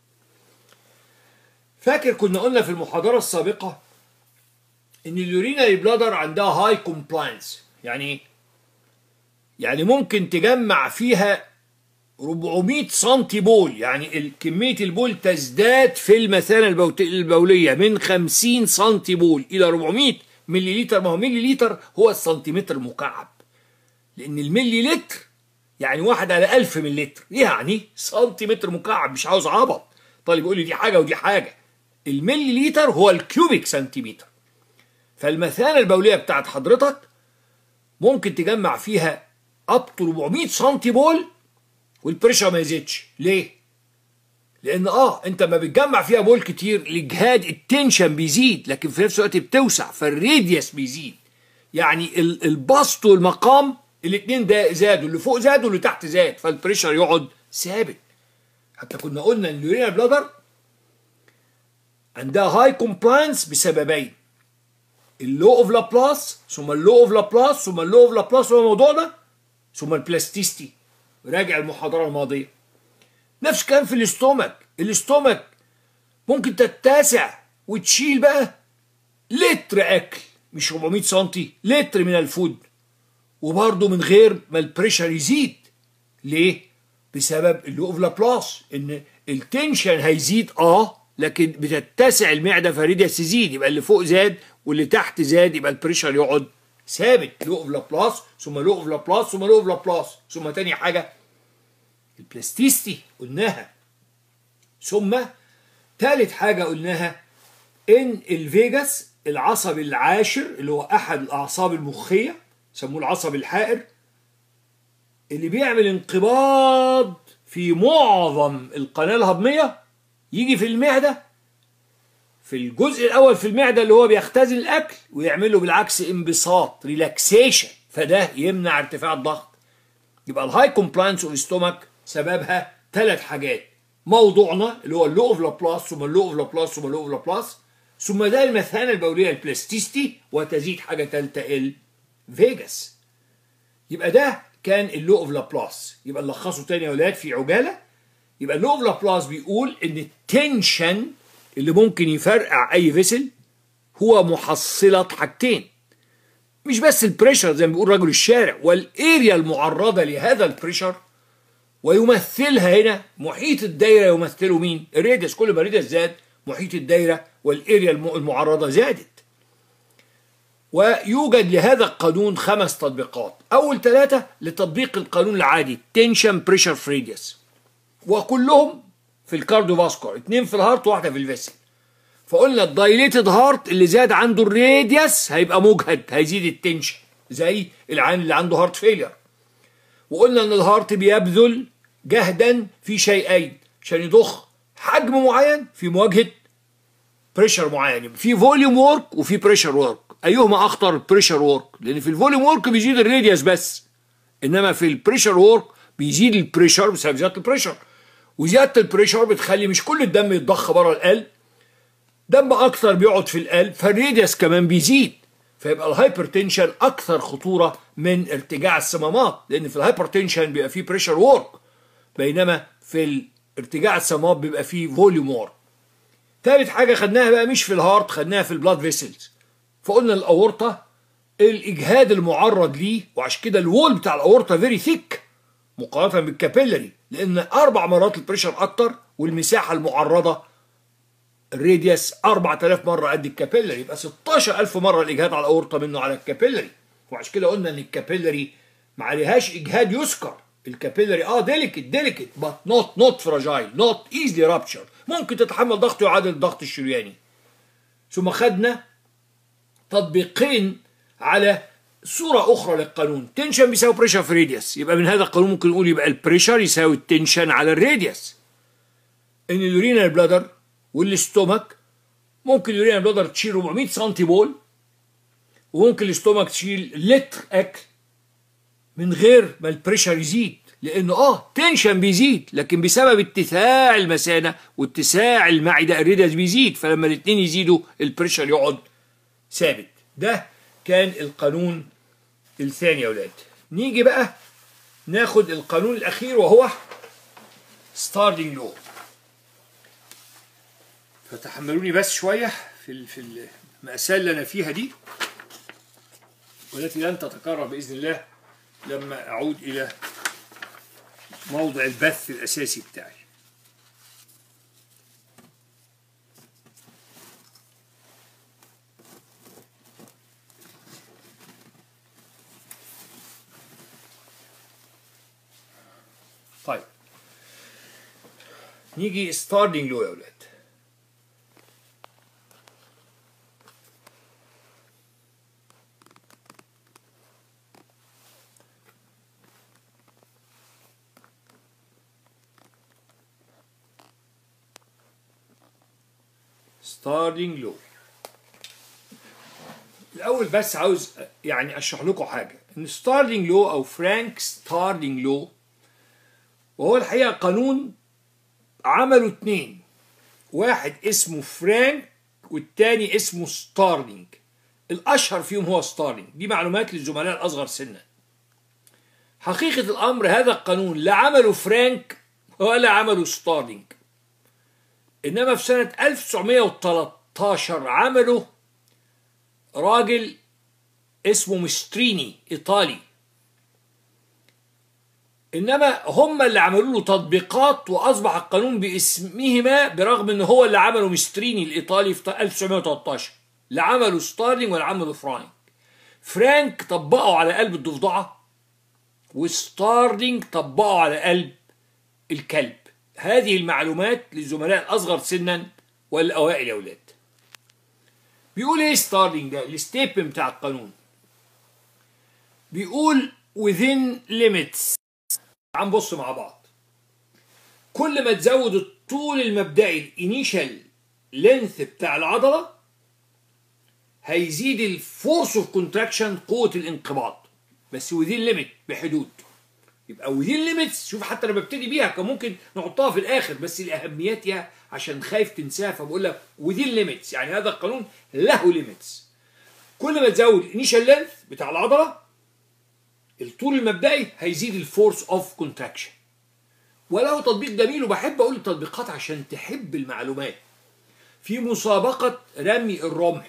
Speaker 1: فاكر كنا قلنا في المحاضره السابقه ان اليورينري بلادر عندها هاي كومبلاينس. يعني ايه؟ يعني ممكن تجمع فيها أربعمية سنتي بول، يعني كمية البول تزداد في المثانة البولية من خمسين سنتي بول إلى أربعمية مليليتر، ما هو مليليتر هو السنتيمتر المكعب، لأن الملي لتر يعني واحد على ألف من لتر، يعني سنتيمتر مكعب. مش عاوز عبط. طالب يقول لي دي حاجة ودي حاجة. الملي لتر هو الكيوبيك سنتيمتر. فالمثانة البولية بتاعت حضرتك ممكن تجمع فيها اب تو أربعمية سنتي بول والبريشر ما يزيدش. ليه؟ لأن اه انت ما بتجمع فيها بول كتير الإجهاد التنشن بيزيد، لكن في نفس الوقت بتوسع فالراديوس بيزيد. يعني البسط والمقام الاثنين ده زادوا، اللي فوق زاد واللي تحت زاد، فالبريشر يقعد ثابت. حتى كنا قلنا ان اليورينال بلادر عندها هاي كومبلاينس بسببين: اللو اوف لابلاس، ثم اللو اوف لابلاس، ثم اللو اوف لابلاس هو الموضوع ده، ثم البلاستيستي. راجع المحاضره الماضيه. نفس الكلام في الاستومك. الاستومك ممكن تتسع وتشيل بقى لتر اكل، مش أربعمية سنتي، لتر من الفود، وبرضه من غير ما البريشر يزيد. ليه؟ بسبب اللو اوف لابلاس، ان التنشن هيزيد اه لكن بتتسع المعده فالراديوس يزيد، يبقى اللي فوق زاد واللي تحت زاد، يبقى البريشر يقعد ثابت. لو اوف لابلاس، ثم لو اوف لابلاس، ثم لو اوف لابلاس، ثم تاني حاجه البلاستيستي قلناها، ثم ثالث حاجه قلناها ان الفيجاس العصب العاشر اللي هو احد الاعصاب المخيه، سموه العصب الحائر، اللي بيعمل انقباض في معظم القناه الهضميه، يجي في المعده في الجزء الاول في المعده اللي هو بيختزن الاكل، ويعمل له بالعكس انبساط ريلاكسيشن، فده يمنع ارتفاع الضغط. يبقى الهاي كومبلاينس اوف ستومك سببها ثلاث حاجات: موضوعنا اللي هو اللو اوف لابلاس، ثم اللو اوف لابلاس، ثم اللو اوف لابلاس، ثم ده المثانه البوليه البلاستيستي، وتزيد حاجه ثالثه الفيجاس. يبقى ده كان اللو اوف لابلاس. يبقى نلخصه تاني يا ولاد في عجاله. يبقى اللو اوف لابلاس بيقول ان التنشن اللي ممكن يفرقع اي فيسل هو محصله حاجتين: مش بس البريشر زي ما بيقول رجل الشارع، والاريا المعرضه لهذا البريشر، ويمثلها هنا محيط الدايره. يمثله مين؟ الراديوس. كل ما الراديوس زاد محيط الدايره والاريا المعرضه زادت. ويوجد لهذا القانون خمس تطبيقات. اول ثلاثه لتطبيق القانون العادي تنشن بريشر في راديوس، وكلهم في الكارديوفاسكولار، اثنين في الهارت وواحده في الفيسل. فقلنا الدايليتد هارت اللي زاد عنده الراديوس هيبقى مجهد، هيزيد التنشن زي العيان اللي عنده هارت فيلير. وقلنا ان الهارت بيبذل جهدا في شيئين عشان يضخ حجم معين في مواجهه بريشر معين. في فوليوم وورك وفي بريشر وورك. ايهما اخطر؟ بريشر وورك، لان في الفوليوم وورك بيزيد الراديوس بس، انما في البريشر وورك بيزيد البريشر بسبب زياده البريشر، وزياده البريشر بتخلي مش كل الدم يتضخ بره القلب، دم اكثر بيقعد في القلب، فالراديوس كمان بيزيد. فيبقى الهايبرتنشن اكثر خطوره من ارتجاع الصمامات، لان في الهايبرتنشن بيبقى فيه بريشر وورك، بينما في الارتجاع الصمامات بيبقى فيه فوليوم وورك. ثالث حاجه خدناها بقى مش في الهارت، خدناها في البلاد فيسلز. فقلنا الاورطه الاجهاد المعرض ليه، وعشان كده الوول بتاع الاورطه فيري ثيك مقارنه بالكابيلري، لان اربع مرات البريشر اكتر، والمساحه المعرضه الراديوس أربعة آلاف مره قد الكابيلري، يبقى ستاشر ألف مره الاجهاد على الاورطه منه على الكابيلري. وعشان كده قلنا ان الكابيلري ما عليهاش اجهاد يذكر. الكابيلري اه ديليكت ديليكت بات نوت نوت فراجايل نوت ايزلي رابتشر، ممكن تتحمل ضغط يعادل الضغط الشرياني. ثم خدنا تطبيقين على صورة أخرى للقانون. تنشن بيساوي بريشر في راديوس، يبقى من هذا القانون ممكن نقول يبقى البريشر يساوي التنشن على الراديوس. إن اليورينال بلادر والاستومك ممكن اليورينال بلادر تشيل أربعمية سنتي بول، وممكن الاستومك تشيل لتر أكل من غير ما البريشر يزيد، لأنه آه تنشن بيزيد، لكن بسبب اتساع المثانة واتساع المعدة الراديوس بيزيد، فلما الاثنين يزيدوا البريشر يقعد ثابت. ده كان القانون الثاني يا ولاد. نيجي بقى ناخد القانون الأخير وهو ستاردنج لو. فتحملوني بس شوية في في المأساة اللي أنا فيها دي، والتي لن تتكرر بإذن الله لما أعود إلى موضع البث الأساسي بتاعي. نيجي ستارلينج لو يا ولاد. ستارلينج لو الأول بس عاوز يعني أشرح لكم حاجة، إن ستارلينج لو أو فرانك ستارلينج لو وهو الحقيقة قانون عملوا اتنين، واحد اسمه فرانك والتاني اسمه ستارلينج. الأشهر فيهم هو ستارلينج، دي معلومات للزملاء الأصغر سنا. حقيقة الأمر هذا القانون لا عمله فرانك ولا عمله ستارلينج، إنما في سنة ألف وتسعمائة وثلاثة عشر عمله راجل اسمه مستريني إيطالي، إنما هم اللي عملوا له تطبيقات وأصبح القانون باسمهما، برغم إن هو اللي عمله مستريني الإيطالي في ألف وتسعمائة وثلاثة عشر. لا عمله ستارلينج ولا عمله فرانك. فرانك طبقه على قلب الضفدعة وستارلينج طبقه على قلب الكلب. هذه المعلومات للزملاء الأصغر سنا والأوائل يا أولاد. بيقول إيه ستارلينج ده؟ الستيبن بتاع القانون بيقول within limits. هنبص مع بعض. كل ما تزود الطول المبدئي الانيشال لينث بتاع العضله هيزيد الفورس اوف كونتراكشن، قوه الانقباض، بس within limit بحدود. يبقى within limits. شوف حتى انا ببتدي بيها كان ممكن نحطها في الاخر، بس لاهميتها عشان خايف تنساها فبقول لك within limits، يعني هذا القانون له limits. كل ما تزود الانيشال لينث بتاع العضله الطول المبدئي هيزيد الفورس اوف كونتراكشن. وله تطبيق جميل، وبحب اقول التطبيقات عشان تحب المعلومات. في مسابقة رمي الرمح،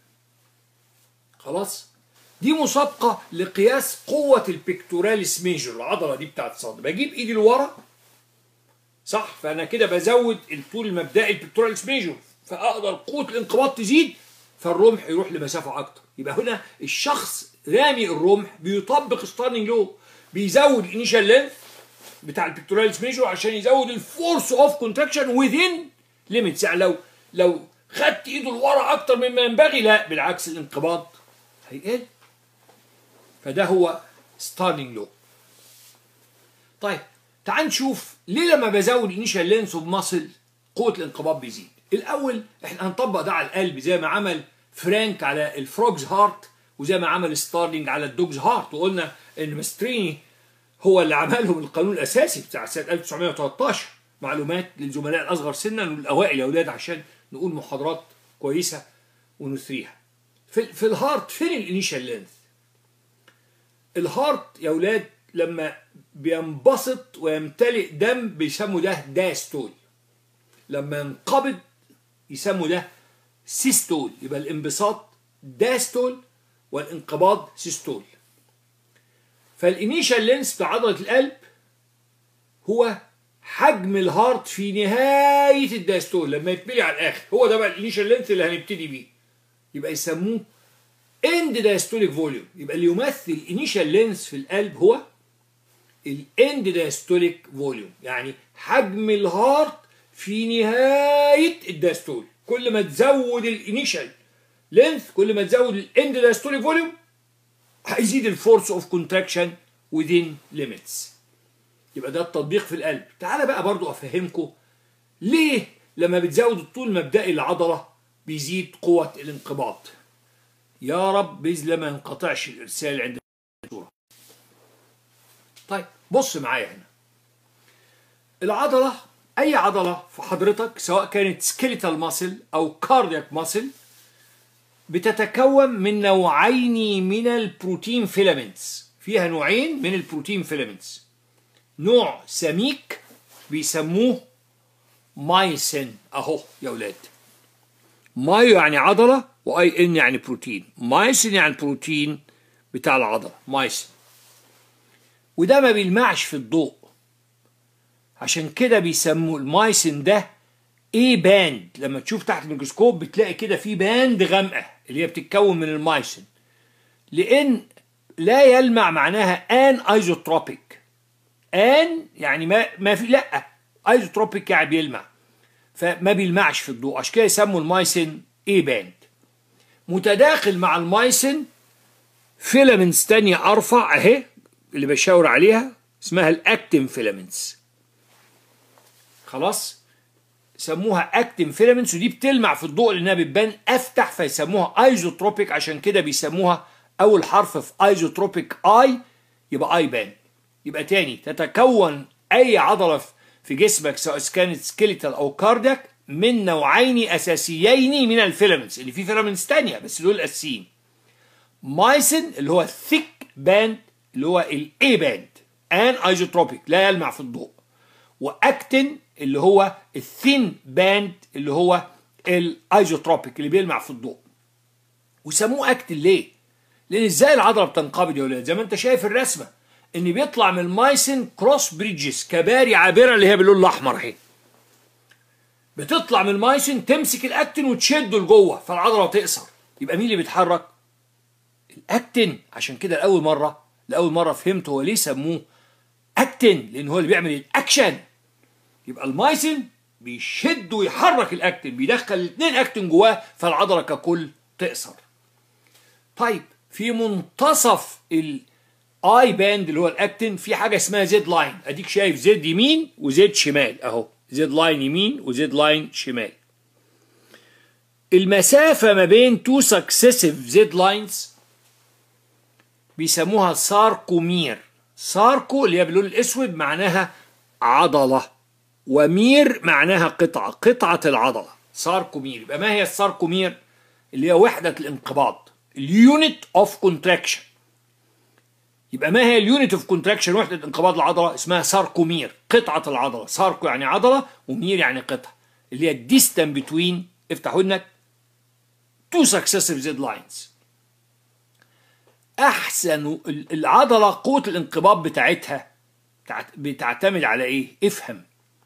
Speaker 1: خلاص، دي مسابقة لقياس قوة البيكتوراليس ميجر، العضلة دي بتاعت الصدر. بجيب ايدي لورا، صح، فانا كده بزود الطول المبدئي البيكتوراليس ميجر، فاقدر قوة الانقباض تزيد فالرمح يروح لمسافة اكتر. يبقى هنا الشخص رامي الرمح بيطبق ستارلينج لو، بيزود الانيشال لينث بتاع البيكتوراليس ميجر عشان يزود الفورس اوف كونتراكشن within limits. يعني لو لو خدت ايده لورا اكتر مما ينبغي، لا بالعكس الانقباض هيقل. فده هو ستارلينج لو. طيب تعال نشوف ليه لما بزود الانيشال لينث اوف ماسل قوه الانقباض بيزيد. الاول احنا هنطبق ده على القلب زي ما عمل فرانك على الفروجز هارت، وزي ما عمل ستارلينج على الدوجز هارت. وقلنا ان مستريني هو اللي عملهم القانون الاساسي بتاع سنه ألف وتسعمائة وثلاثة عشر. معلومات للزملاء الاصغر سنا والاوائل يا اولاد عشان نقول محاضرات كويسه ونثريها. في, في الهارت فين الانيشال لينث؟ الهارت يا اولاد لما بينبسط ويمتلئ دم بيسموا ده داستول، لما ينقبض يسموا ده سيستول. يبقى الانبساط داستول والانقباض سيستول. فالانيشال لينث بتاع عضله القلب هو حجم الهارت في نهايه الداستول لما يتملي على الاخر، هو ده بقى الانيشال لينث اللي هنبتدي بيه. يبقى يسموه اند دايستوليك فوليوم. يبقى اللي يمثل الانيشال لينث في القلب هو الاند دايستوليك فوليوم، يعني حجم الهارت في نهايه الداستول. كل ما تزود الانيشال لينث كل ما تزود الاند دايستوليك فوليوم هيزيد الفورس اوف كونتراكشن within limits. يبقى ده التطبيق في القلب. تعالى بقى برضو افهمكم ليه لما بتزود الطول المبدئي للعضله بيزيد قوه الانقباض. يا رب باذن الله ما ينقطعش الارسال عند الصوره. طيب بص معايا هنا. العضله، اي عضله في حضرتك سواء كانت سكيليتال ماسل او كاردياك ماسل بتتكون من نوعين من البروتين فيلامنتس. فيها نوعين من البروتين فيلامنتس، نوع سميك بيسموه مايسين اهو يا ولاد. مايو يعني عضله واي ان يعني بروتين، مايسين يعني البروتين بتاع العضله مايسين. وده ما بيلمعش في الضوء، عشان كده بيسموا المايسين ده ايه باند. لما تشوف تحت الميكروسكوب بتلاقي كده في باند غامقه اللي هي بتتكون من المايسين، لان لا يلمع معناها ان ايزوتروبيك. ان يعني ما ما في، لا ايزوتروبيك يعني بيلمع. فما بيلمعش في الضوء، عشان كده يسموا المايسين اي باند. متداخل مع المايسين فيلامنتس تانية ارفع اهي اللي بشاور عليها اسمها الاكتين فيلامنتس. خلاص سموها اكتين فيلامنتس، ودي بتلمع في الضوء لانها بتبان افتح فيسموها ايزوتروبيك، عشان كده بيسموها اول حرف في ايزوتروبيك اي يبقى اي باند. يبقى تاني تتكون اي عضله في جسمك سواء كانت سكيليتال او كاردياك من نوعين اساسيين من الفيلامنتس، اللي فيه فيلامنتس تانية بس دول الاساسيين. مايسين اللي هو الثيك باند اللي هو الاي باند ان ايزوتروبيك لا يلمع في الضوء، واكتين اللي هو الثين باند اللي هو الايزوتروبيك اللي بيلمع في الضوء. وسموه اكتين ليه؟ لان ازاي العضله بتنقبض يا ولاد؟ زي ما انت شايف الرسمه ان بيطلع من المايسين كروس بريدجز، كباري عابره اللي هي باللون الاحمر اهي. بتطلع من المايسين تمسك الاكتين وتشده لجوه فالعضله تقصر. يبقى مين اللي بيتحرك؟ الاكتين. عشان كده لاول مره لاول مره فهمت هو ليه سموه اكتين، لان هو اللي بيعمل الاكشن. يبقى المايسين بيشد ويحرك الاكتين، بيدخل الاثنين اكتين جواه فالعضله ككل تقصر. طيب في منتصف الاي باند اللي هو الاكتين في حاجه اسمها زد لاين، اديك شايف زد يمين وزد شمال اهو، زد لاين يمين وزد لاين شمال. المسافه ما بين تو سكسيسيف زد لاينز بيسموها ساركومير. ساركو اللي هي باللون الاسود معناها عضله، ومير معناها قطعه، قطعه العضله ساركومير. يبقى ما هي الساركومير؟ اللي هي وحده الانقباض، اليونت اوف كونتراكشن. يبقى ما هي اليونت اوف كونتراكشن؟ وحده انقباض العضله اسمها ساركومير، قطعه العضله. ساركو يعني عضله ومير يعني قطعه، اللي هي الديستان بتوين افتحوا لك تو سكسيسيف زد لاينز. احسن العضله قوه الانقباض بتاعتها بتعتمد على ايه؟ افهم.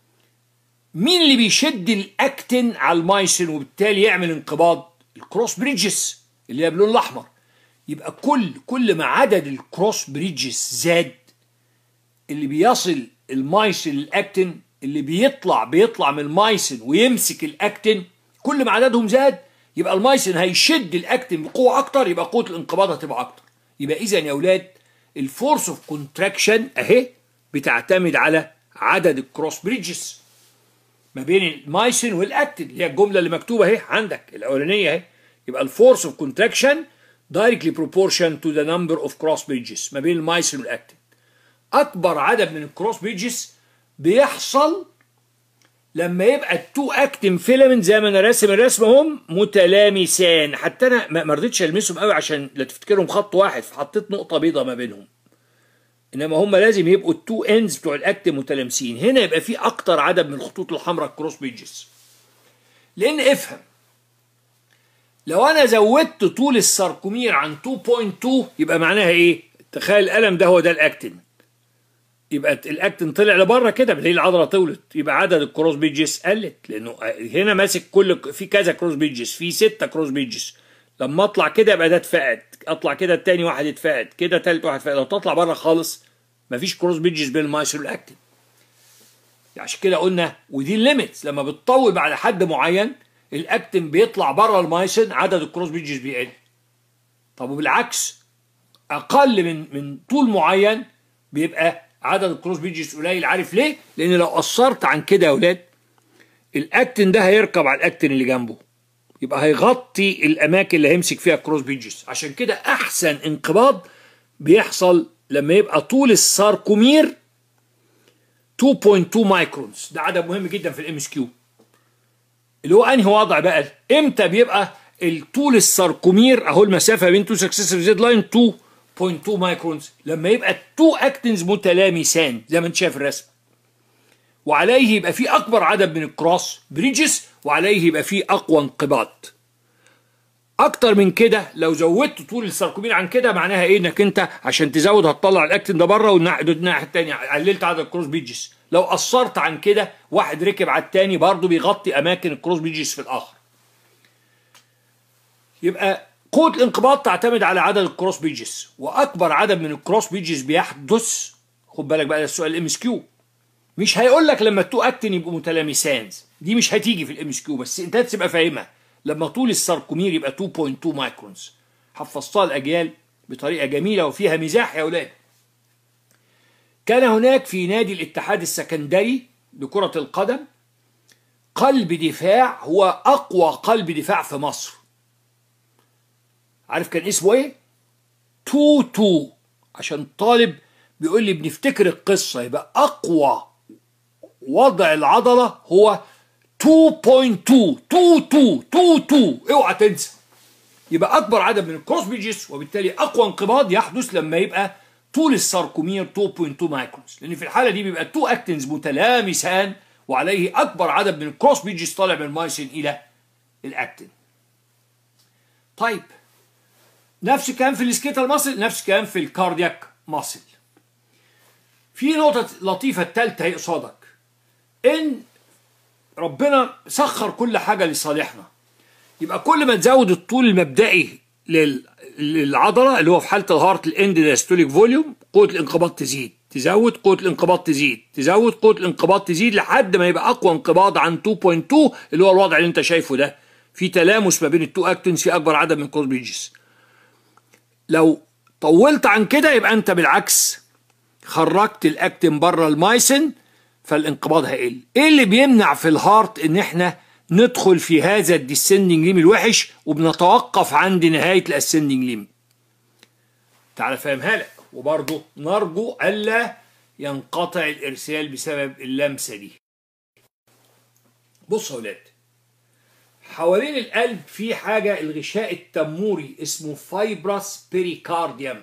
Speaker 1: مين اللي بيشد الاكتين على المايسين وبالتالي يعمل انقباض؟ الكروس بريدجز اللي هي باللون الاحمر. يبقى كل كل ما عدد الكروس بريدجز زاد، اللي بيصل المايسين للاكتين، اللي بيطلع بيطلع من المايسين ويمسك الاكتين، كل ما عددهم زاد يبقى المايسين هيشد الاكتين بقوه اكتر، يبقى قوه الانقباض هتبقى اكتر. يبقى اذا يا اولاد الفورس اوف كونتراكشن اهي بتعتمد على عدد الكروس بريدجز ما بين المايسين والاكتين، اللي هي الجمله اللي مكتوبه اهي عندك الاولانيه اهي. يبقى الفورس اوف كونتراكشن directly proportion to the number of cross bridges ما بين المايسين والاكتين. اكبر عدد من الكروس بريدجز بيحصل لما يبقى التو اكتين فيلامنت زي ما انا راسم الرسمه هم متلامسان. حتى انا ما رضيتش المسهم قوي عشان لا تفتكرهم خط واحد، فحطيت نقطه بيضاء ما بينهم، انما هم لازم يبقوا التو اندز بتوع الاكتين متلامسين. هنا يبقى في اكتر عدد من الخطوط الحمراء الكروس بريدجز. لان افهم، لو انا زودت طول الساركومير عن اتنين فاصلة اتنين يبقى معناها ايه؟ تخيل القلم ده هو ده الاكتين، يبقى الاكتين طلع لبره كده بتلاقي العضله طولت، يبقى عدد الكروس بيجز قلت، لانه هنا ماسك كل في كذا كروس بيجز، في ستة كروس بيجز. لما اطلع كده يبقى ده اتفقد، اطلع كده التاني واحد اتفقد، كده تالت واحد اتفقد. لو تطلع بره خالص مفيش كروس بيجز بين المايسين والاكتين. عشان كده قلنا ودي الليميتس، لما بتطول بعد حد معين الاكتين بيطلع بره المايسين عدد الكروس بيجز بيقل. طب وبالعكس اقل من من طول معين بيبقى عدد الكروس بيجز قليل. عارف ليه؟ لان لو قصرت عن كده يا اولاد الاكتين ده هيركب على الاكتين اللي جنبه، يبقى هيغطي الاماكن اللي هيمسك فيها كروس بيجز. عشان كده احسن انقباض بيحصل لما يبقى طول الساركومير اتنين فاصلة اتنين مايكرونز. ده عدد مهم جدا في الام اس كيو. اللي هو انهي وضع بقى؟ امتى بيبقى الطول الساركومير اهو المسافه بين تو سكسيسيف زد لاين اتنين فاصلة اتنين مايكرونز؟ لما يبقى التو اكتنز متلامسان زي ما انت شايف الرسم، وعليه يبقى في اكبر عدد من الكروس بريدجز، وعليه يبقى في اقوى انقباض. اكتر من كده لو زودت طول الساركومير عن كده معناها ايه؟ انك انت عشان تزود هتطلع الاكتين ده بره والناحيه الثانيه قللت عدد الكروس بريدجز. لو قصرت عن كده واحد ركب على الثاني برضه بيغطي اماكن الكروس بريدجز في الاخر. يبقى قوه الانقباض تعتمد على عدد الكروس بريدجز، واكبر عدد من الكروس بريدجز بيحدث، خد بالك بقى ده السؤال الام اس كيو، مش هيقول لك لما التو اكتين يبقوا متلامسان، دي مش هتيجي في الام اس كيو بس انت تبقى فاهمها. لما طول الساركومير يبقى اتنين فاصلة اتنين مايكرونز، حفظتها الاجيال بطريقه جميله وفيها مزاح يا اولاد. كان هناك في نادي الاتحاد السكندري لكره القدم قلب دفاع هو اقوى قلب دفاع في مصر. عارف كان اسمه ايه؟ اتنين اتنين، عشان طالب بيقول لي بنفتكر القصه، يبقى اقوى وضع العضله هو اتنين فاصلة اتنين اتنين اتنين اتنين اتنين، اوعى تنسى. يبقى اكبر عدد من الكروس بيجز، وبالتالي اقوى انقباض يحدث لما يبقى طول الساركومير اتنين فاصلة اتنين مايكرونز، لان في الحاله دي بيبقى اتنين اكتنز متلامسان وعليه اكبر عدد من الكروس بيجز طالع من المايسين الى الاكتين. طيب نفس الكلام في السكيتال ماسل، نفس الكلام في الكاردياك ماسل. في نقطه لطيفه الثالثه هي قصادك، ان ربنا سخر كل حاجه لصالحنا. يبقى كل ما تزود الطول المبدئي للعضله اللي هو في حاله الهارت الاند دايستوليك فوليوم، قوه الانقباض تزيد، تزود قوه الانقباض تزيد، تزود قوه الانقباض تزيد لحد ما يبقى اقوى انقباض عن اتنين فاصلة اتنين اللي هو الوضع اللي انت شايفه ده، في تلامس ما بين التو اكتنز في اكبر عدد من الكروس بيجز. لو طولت عن كده يبقى انت بالعكس خرجت الاكتين بره المايسين، فالانقباض هيقل. ايه اللي بيمنع في الهارت ان احنا ندخل في هذا الديسندنج ليم الوحش وبنتوقف عند نهايه الاسندنج ليم؟ تعال فاهمها لك، وبرضه نرجو الا ينقطع الارسال بسبب اللمسه دي. بصوا يا ولاد، حوالين القلب في حاجه الغشاء التموري اسمه فايبرس بيريكارديوم،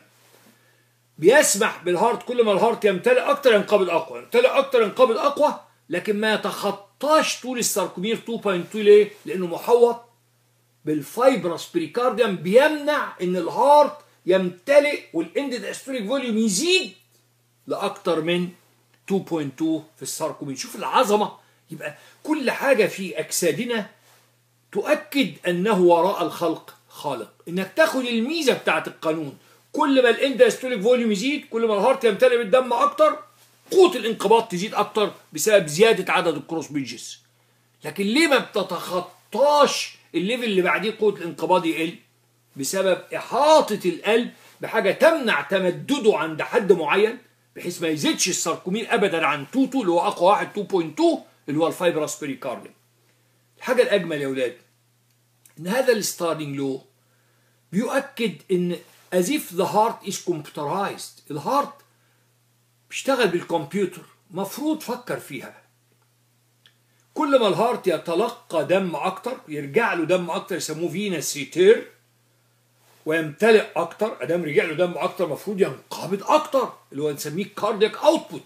Speaker 1: بيسمح بالهارت كل ما الهارت يمتلئ اكتر ينقبض اقوى، يمتلئ اكتر ينقبض اقوى، لكن ما يتخطاش طول الساركومير اتنين فاصلة اتنين. ليه؟ لانه محوط بالفايبرس بريكارديوم، بيمنع ان الهارت يمتلئ والاند دايستوليك فوليوم يزيد لاكتر من اتنين فاصلة اتنين في الساركومير. شوف العظمه. يبقى كل حاجه في اجسادنا تؤكد انه وراء الخلق خالق، انك تاخد الميزه بتاعت القانون. كل ما الاند دايستوليك فوليوم يزيد، كل ما الهارت يمتلئ بالدم اكتر، قوه الانقباض تزيد اكتر بسبب زياده عدد الكروس بيجز. لكن ليه ما بتتخطاش الليفل اللي بعديه قوه الانقباض يقل؟ بسبب احاطه القلب بحاجه تمنع تمدده عند حد معين، بحيث ما يزيدش الساركومير ابدا عن اتنين اتنين اللي هو اقوى واحد اتنين فاصلة اتنين اللي هو الفايبرس بيريكارديوم. الحاجه الاجمل يا اولاد ان هذا الستارلينج لو بيؤكد ان as if the heart is computerized. الهارت بيشتغل بالكمبيوتر، مفروض فكر فيها. كل ما الهارت يتلقى دم اكتر، يرجع له دم اكتر، يسموه فينس ريتير، ويمتلئ اكتر. ادام رجع له دم اكتر مفروض ينقبض اكتر، اللي هو نسميه كاردياك اوتبوت.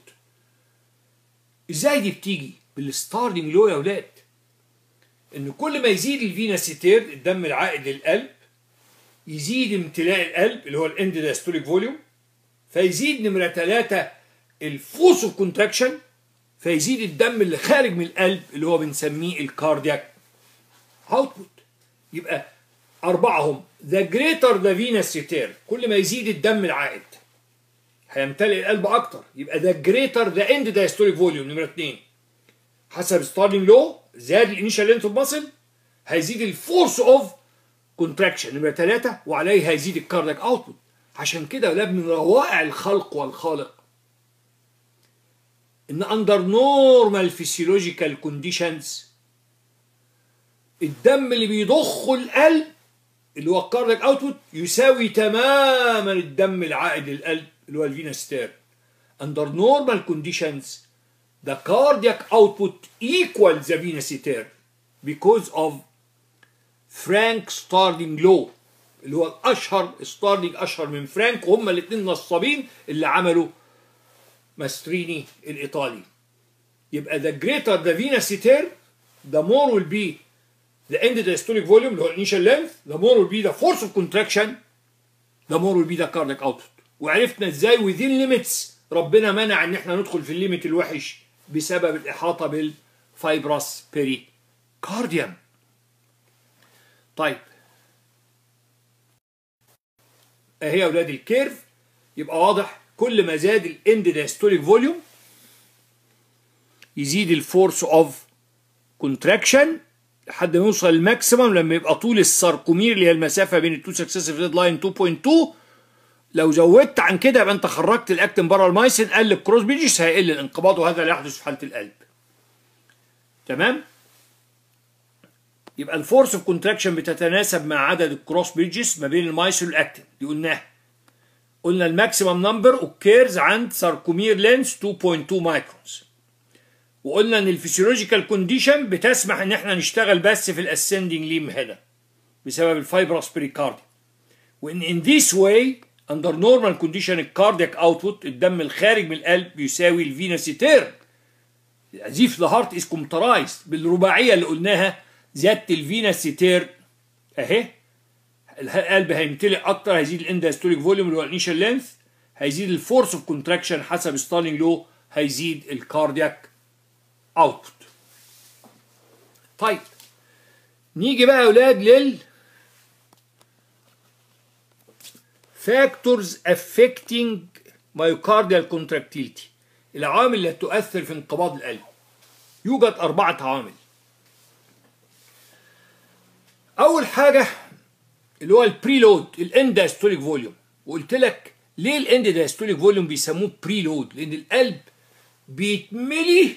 Speaker 1: ازاي دي بتيجي؟ بالستارلينج لو يا اولاد، ان كل ما يزيد الفينس ريتير الدم العائد للقلب، يزيد امتلاء القلب اللي هو الاند دايستوليك فوليوم، فيزيد نمره ثلاثة الفورس اوف كونتراكشن، فيزيد الدم اللي خارج من القلب اللي هو بنسميه الكاردياك اوتبوت. يبقى أربعة هم: the greater the venous return، كل ما يزيد الدم العائد هيمتلئ القلب أكتر، يبقى the greater the end diastolic volume. نمرة اتنين حسب ستارلينج لو، زاد الانيشال لينث اوف ماسل هيزيد الفورس اوف كونتراكشن. نمرة ثلاثة وعليه هيزيد الكاردياك اوتبوت. عشان كده ولا من روائع الخلق والخالق ان under normal physiological conditions الدم اللي بيضخه القلب اللي هو الكاردياك اوتبوت يساوي تماما الدم العائد للقلب اللي هو الفينس تير. under normal conditions the cardiac output equals the venous tear because of فرانك ستارلينج لو اللي هو الاشهر. ستارلينج اشهر من فرانك، وهما الاثنين نصابين اللي عملوا ماستريني الايطالي. يبقى the greater the venous tear the more will be the end diastolic volume اللي هو initial length, the more will be the force of contraction, the more will be the cardiac output. وعرفنا ازاي within limits ربنا منع ان احنا ندخل في الليميت الوحش بسبب الاحاطه بالفايبرس بيريكارديوم. طيب اهي يا اولاد الكيرف. يبقى واضح كل ما زاد الاند دايستوليك فوليوم يزيد الفورس اوف كونتراكشن لحد ما يوصل الماكسيمم لما يبقى طول الساركومير اللي هي المسافه بين التو سكسيسيف ريد لاين اتنين فاصلة اتنين. لو زودت عن كده يبقى انت خرجت الاكتين بره المايسين، قل الكروس بريدجز هيقل الانقباض، وهذا لا يحدث في حاله القلب. تمام؟ يبقى الفورس اوف كونتراكشن بتتناسب مع عدد الكروس بريدجز ما بين المايسين والاكتين، دي قلناها. قلنا الماكسيمم نمبر اوكيرز عند ساركومير لينس اتنين فاصلة اتنين مايكرونز. وقلنا ان الفسيولوجيكال كونديشن بتسمح ان احنا نشتغل بس في الاسندنج ليم هنا بسبب الفايبرس بريكارديا. وان in this way under normal condition الكاردياك اوتبوت الدم الخارج من القلب يساوي الفينس تيرن. as if the heart is computerized بالرباعيه اللي قلناها، زياده الفينس تيرن اهي، القلب هيمتلئ اكتر، هيزيد الاندستوليك فوليوم اللي هو الانيشال لينث، هيزيد الفورس اوف كونتراكشن حسب ستارلينج لو، هيزيد الكاردياك اوتبوت. طيب نيجي بقى يا اولاد لل factors affecting myocardial contractility، العوامل اللي تؤثر في انقباض القلب. يوجد أربعة عوامل. أول حاجة اللي هو البريلود، الاند دايستوليك فوليوم. وقلت لك ليه الاند دايستوليك فوليوم بيسموه بريلود؟ لأن القلب بيتملي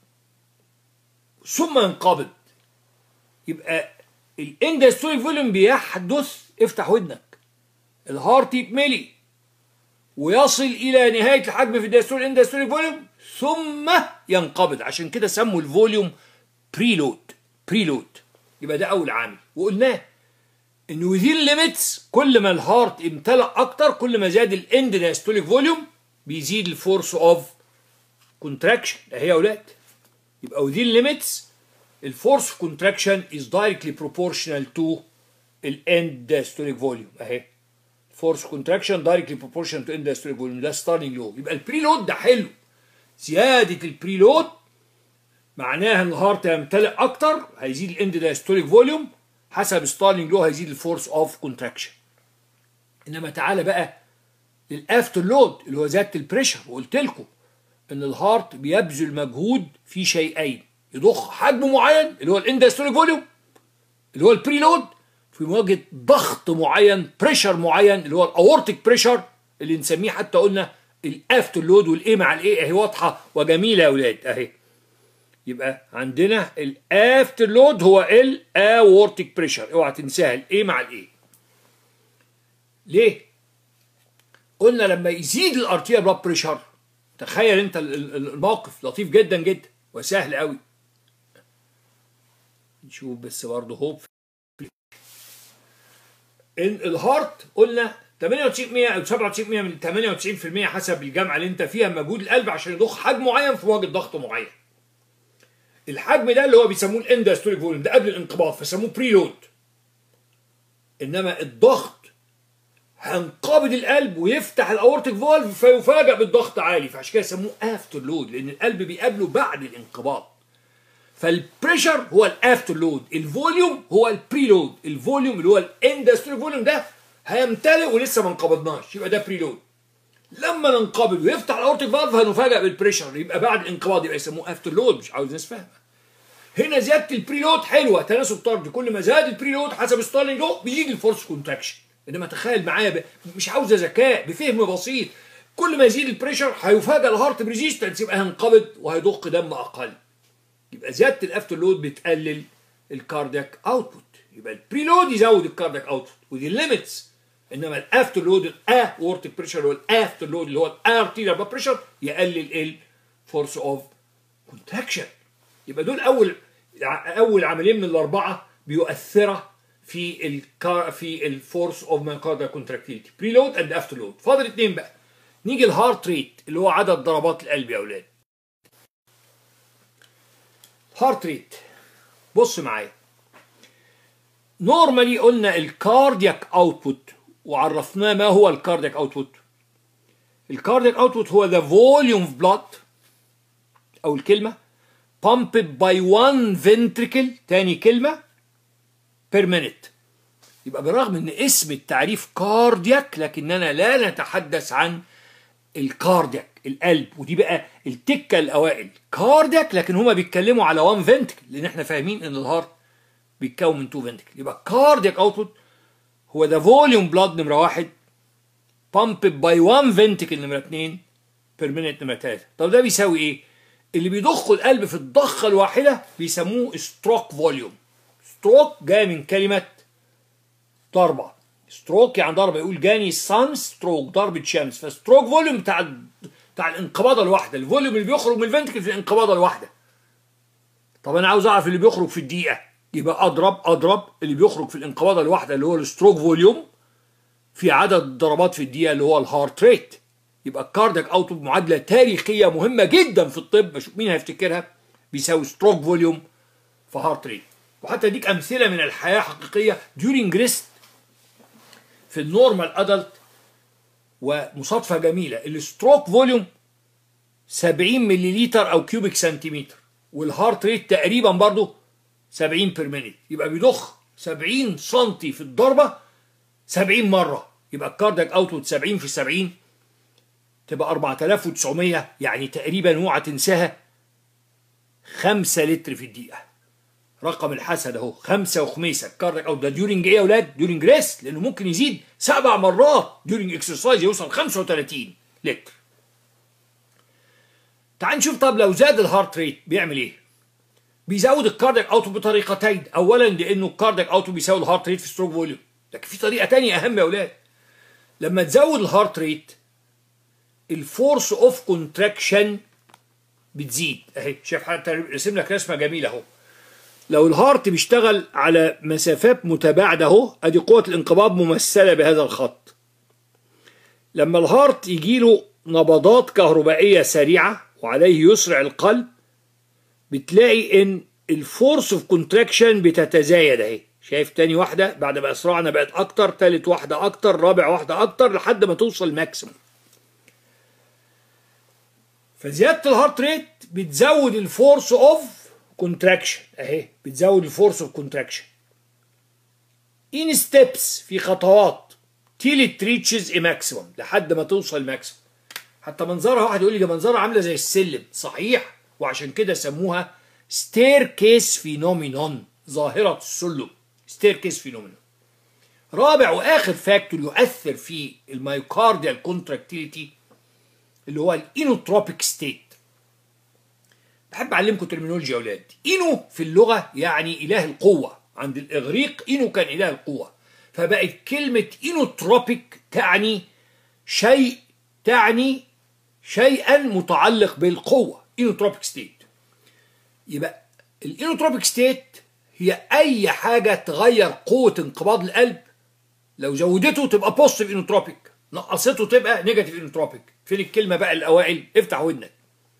Speaker 1: ثم ينقبض. يبقى الاند دايستوليك فوليوم بيحدث، افتح ودنك، الهارت يتملي ويصل الى نهايه الحجم في الدايستول اندايستوليك فوليوم ثم ينقبض، عشان كده سموا الفوليوم بريلود. بريلود يبقى ده اول عامل. وقلناه ان وذين ليميتس كل ما الهارت امتلأ اكتر كل ما زاد الاند دايستوليك فوليوم بيزيد الفورس اوف كونتراكشن اهي يا اولاد. يبقى وذين ليميتس الفورس اوف كونتراكشن از دايركتلي بروبورشنال تو الاند دايستوليك فوليوم اهي. فورس كونتراكشن دايركتلي بروبورشن تو اند دايستوليك فوليوم، ده ستارلينج لو. يبقى البريلود ده حلو، زياده البريلود معناها ان الهارت هيمتلئ اكتر، هيزيد الاند دايستوليك فوليوم، حسب ستارلينج لو هيزيد الفورس اوف كونتراكشن. انما تعالى بقى للافتر لود اللي هو زياده البريشر. وقلت لكم ان الهارت بيبذل مجهود في شيئين، يضخ حجم معين اللي هو الاند دايستوليك فوليوم اللي هو البريلود، في مواجهه ضغط معين، بريشر معين اللي هو الاورتيك بريشر اللي نسميه حتى قلنا الافتر لود. والايه مع الايه اهي واضحه وجميله يا اولاد اهي. يبقى عندنا الافتر لود هو الاورتيك بريشر، اوعى تنساها، الايه مع الايه. ليه؟ قلنا لما يزيد الارتيريال بلاد بريشر، تخيل انت الموقف لطيف جدا جدا وسهل قوي. نشوف بس برضه هوب. ان الهارت قلنا تمانية وتسعين بالمية او سبعة وتسعين بالمية من تمانية وتسعين بالمية حسب الجامعه اللي انت فيها مجهود القلب عشان يضخ حجم معين في مواجهه ضغط معين. الحجم ده اللي هو بيسموه الاند دايستوليك فوليوم، ده قبل الانقباض فسموه بري لود. انما الضغط هينقبض القلب ويفتح الاورتيك فالف فيفاجئ بالضغط عالي، فعشان كده سموه افتر لود، لان القلب بيقابله بعد الانقباض. فالبريشر هو الافتر لود، الفوليوم هو البري لود. الفوليوم اللي هو الاند دايستوليك فوليوم ده هيمتلئ ولسه ما انقبضناش، يبقى ده بري لود. لما ننقبض ويفتح الاورتيك فالف هنفاجئ بالبريشر، يبقى بعد الانقباض، يبقى يسموه افتر لود. مش عاوز ناس فاهمه. هنا زياده البري لود حلوه، تناسب طردي، كل ما زاد البري لود حسب ستارلينج لو بيزيد الفورس كونتراكشن. انما تخيل معايا، مش عاوزه ذكاء، بفهم بسيط، كل ما يزيد البريشر هيفاجئ الهارت بريزيستنس، يبقى هينقبض وهيضخ دم اقل. يبقى زياده الافتر لود بتقلل الكاردياك اوتبوت، يبقى البري لود يزود الكاردياك اوتبوت ودي الليميتس. انما الافتر لود الاورتيك بريشر اللي هو الافتر لود اللي هو الارتيريال بلاد بريشر يقلل الفورس اوف كونتراكشن. يبقى دول اول اول عملين من الاربعه بيؤثره في الكار في الفورس اوف مايوكارديال كونتراكتيليتي، بري لود اند افتر لود. فاضل اتنين بقى. نيجي الهارت ريت اللي هو عدد ضربات القلب يا اولاد. هارت ريت، بص معايا. نورمالي قلنا الكاردياك اوتبوت وعرفناه ما هو الكاردياك اوتبوت. الكاردياك اوتبوت هو the volume of blood او الكلمه pumped by one ventricle، تاني كلمه per minute. يبقى بالرغم ان اسم التعريف كاردياك لكننا لا نتحدث عن الكاردياك القلب، ودي بقى التكه الاوائل كاردياك، لكن هما بيتكلموا على واحد فنتكل لان احنا فاهمين ان الهارت بيتكون من اتنين فنتكل. يبقى كاردياك اوتبوت هو ده فوليوم بلاد نمره واحد بامب باي واحد فنتكل نمره اتنين بير مينيت نمره تلاته. طب ده بيساوي ايه؟ اللي بيضخ القلب في الضخه الواحده بيسموه ستروك فوليوم. ستروك جاي من كلمه ضربه، ستروك يعني ضربه، يقول جاني سان ستروك ضربه شمس، فستروك فوليوم بتاع بتاع الانقباضه الواحده، الفوليوم اللي بيخرج من الفنتكل في الانقباضه الواحده. طب انا عاوز اعرف اللي بيخرج في الدقيقه، يبقى اضرب اضرب اللي بيخرج في الانقباضه الواحده اللي هو الستروك فوليوم في عدد الضربات في الدقيقه اللي هو الهارت ريت. يبقى الكاردياك اوتبوت معادله تاريخيه مهمه جدا في الطب، مين هيفتكرها؟ بيساوي ستروك فوليوم في هارت ريت. وحتى اديك امثله من الحياه حقيقيه ديورينج ريست في النورمال ادلت، ومصادفه جميله الستروك فوليوم سبعين مليلتر او كيوبيك سنتيمتر، والهارت ريت تقريبا برضه سبعين بير مينيت، يبقى بيضخ سبعين سنتي في الضربه سبعين مره. يبقى الكاردياك اوتبوت سبعين في سبعين تبقى اربعة آلاف وتسعمية، يعني تقريبا اوعى تنساها خمسة لتر في الدقيقه. رقم الحسد اهو خمسة وخميسه. الكاردياك اوت ده ديورنج ايه يا اولاد؟ ديورنج ريست، لانه ممكن يزيد سبع مرات ديورنج اكسرسايز يوصل خمسة وتلاتين لتر. تعال نشوف طب لو زاد الهارت ريت بيعمل ايه؟ بيزود الكاردياك اوت بطريقتين. اولا لانه الكاردياك اوت بيساوي الهارت ريت في ستروك فوليوم، لكن في طريقه ثانيه اهم يا اولاد. لما تزود الهارت ريت الفورس اوف كونتراكشن بتزيد اهي. شايف حتى رسم لك رسمه جميله اهو. لو الهارت بيشتغل على مسافات متباعده اهو، ادي قوه الانقباض ممثله بهذا الخط. لما الهارت يجيله نبضات كهربائيه سريعه وعليه يسرع القلب، بتلاقي ان الفورس اوف كونتراكشن بتتزايد اهي. شايف تاني واحده بعد ما اسرعنا بقت اكتر، تالت واحده اكتر، رابع واحده اكتر، لحد ما توصل ماكسيموم. فزياده الهارت ريت بتزود الفورس اوف كونتراكشن اهي، بتزود الفورس اوف كونتراكشن ان ستيبس، في خطوات، تيل ات ريتشز ا ماكسيموم، لحد ما توصل ماكسيموم. حتى منظرها واحد يقول لي ده منظرها عامله زي السلم، صحيح، وعشان كده سموها ستير كيس فينومينون، ظاهره السلم، ستير كيس فينومينون. رابع واخر فاكتور يؤثر في المايوكارديال كونتراكتيليتي اللي هو الانوتروبيك ستيت. بحب اعلمكم ترمينولوجيا يا اولاد. اينو في اللغه يعني اله القوه، عند الاغريق اينو كان اله القوه، فبقت كلمه اينوتروبيك تعني شيء، تعني شيئا متعلق بالقوه، اينوتروبيك ستيت. يبقى الانوتروبيك ستيت هي اي حاجه تغير قوه انقباض القلب، لو زودته تبقى بوزيتيف انوتروبيك، نقصته تبقى نيجاتيف انوتروبيك. فين الكلمه بقى الاوائل؟ افتح ودنك.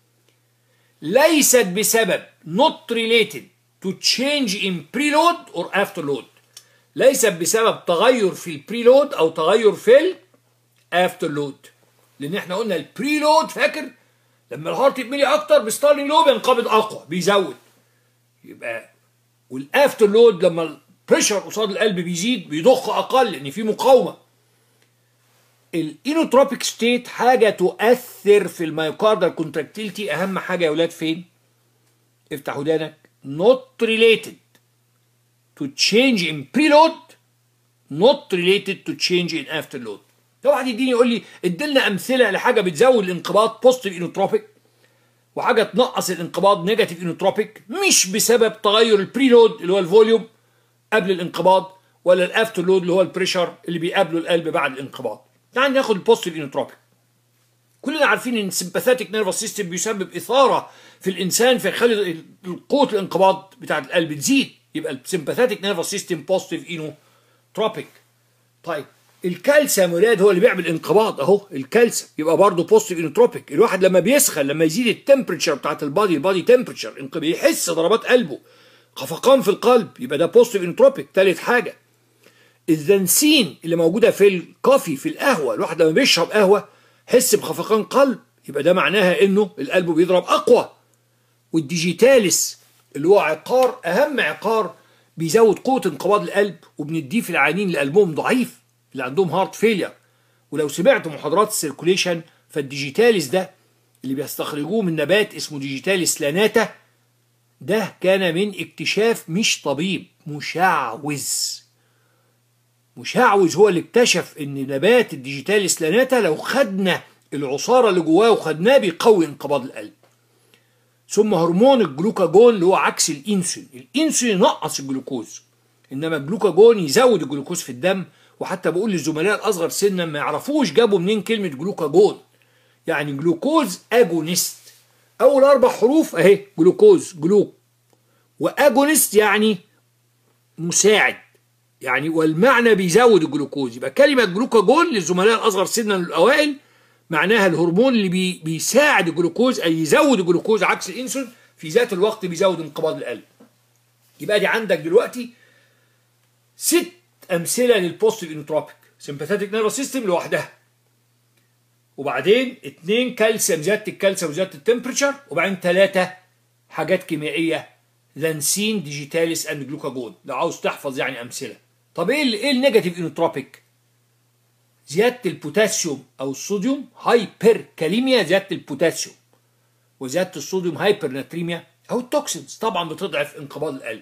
Speaker 1: ليست بسبب not related to change in preload or afterload، ليست بسبب تغير في البريلود او تغير في الافترلود، لان احنا قلنا البريلود فاكر لما الهارت يتملي اكتر بستارلينج لو بينقبض اقوى بيزود، يبقى والافتر لود لما البريشر قصاد القلب بيزيد بيضخ اقل لان في مقاومه. الانوتروبيك ستيت حاجه تؤثر في المايوكاردال كونتراكتيليتي. اهم حاجه يا اولاد فين؟ افتح ودانك. not related to change in preload not related to change in afterload. لو واحد يديني يقول لي اديلنا امثله لحاجه بتزود الانقباض بوزيتيف انوتروبيك وحاجه تنقص الانقباض نيجاتيف انوتروبيك، مش بسبب تغير البريلود اللي هو الفوليوم قبل الانقباض ولا الافتر لود اللي هو البريشر اللي بيقابله القلب بعد الانقباض. تعال ناخد البوزيتيف انوتروبيك. كلنا عارفين ان السمباثيك نيرفس سيستم بيسبب اثاره في الانسان فيخلي قوه الانقباض بتاعه القلب تزيد، يبقى السمباثيك نيرفس سيستم بوزيتيف انوتروبيك. طيب الكالسيوم ولاد هو اللي بيعمل انقباض اهو، الكالسيوم يبقى برضه بوزيتيف انوتروبيك. الواحد لما بيسخن لما يزيد التمبريتشر بتاعت البادي، البادي تمبريتشر بيحس ضربات قلبه، خفقان في القلب، يبقى ده بوزيتيف انوتروبيك. ثالث حاجه الزنسين اللي موجوده في الكافي في القهوه، الواحد لما بيشرب قهوه حس بخفقان قلب، يبقى ده معناها انه القلب بيضرب اقوى. والديجيتاليس اللي هو عقار، اهم عقار بيزود قوه انقباض القلب وبنديه في العيانين اللي قلبهم ضعيف اللي عندهم هارت فيلير. ولو سمعت محاضرات السيركوليشن فالديجيتاليس ده اللي بيستخرجوه من نبات اسمه ديجيتاليس لاناتا ده كان من اكتشاف مش طبيب، مشعوذ. مشعوذ هو اللي اكتشف ان نبات الديجيتاليس لاناتا لو خدنا العصاره اللي جواه وخدناه بيقوي انقباض القلب. ثم هرمون الجلوكاجون اللي هو عكس الانسولين، الانسولين ينقص الجلوكوز، انما الجلوكاجون يزود الجلوكوز في الدم. وحتى بقول للزملاء الاصغر سنا ما يعرفوش جابوا منين كلمه جلوكاجون، يعني جلوكوز اجونست، اول اربع حروف اهي جلوكوز جلوك، واجونست يعني مساعد، يعني والمعنى بيزود الجلوكوز. يبقى كلمه جلوكاجون للزملاء الاصغر سنا الاوائل معناها الهرمون اللي بي بيساعد الجلوكوز، اي يزود الجلوكوز عكس الانسولين، في ذات الوقت بيزود انقباض القلب. يبقى دي عندك دلوقتي ست امثله للبوزيتيف انوتروبيك. سمباثيتك نيرفس سيستم لوحدها، وبعدين اثنين كالسيوم، زياده الكالسيوم وزياده التمبريتشر، وبعدين ثلاثه حاجات كيميائيه لانسين ديجيتاليس اند جلوكاجون. لو عاوز تحفظ يعني امثله. طب ايه ايه النيجاتيف انوتروبيك؟ زياده البوتاسيوم او الصوديوم، هايبر كاليميا زياده البوتاسيوم، وزياده الصوديوم هايبر ناتريميا، او التوكسينز طبعا بتضعف انقباض القلب.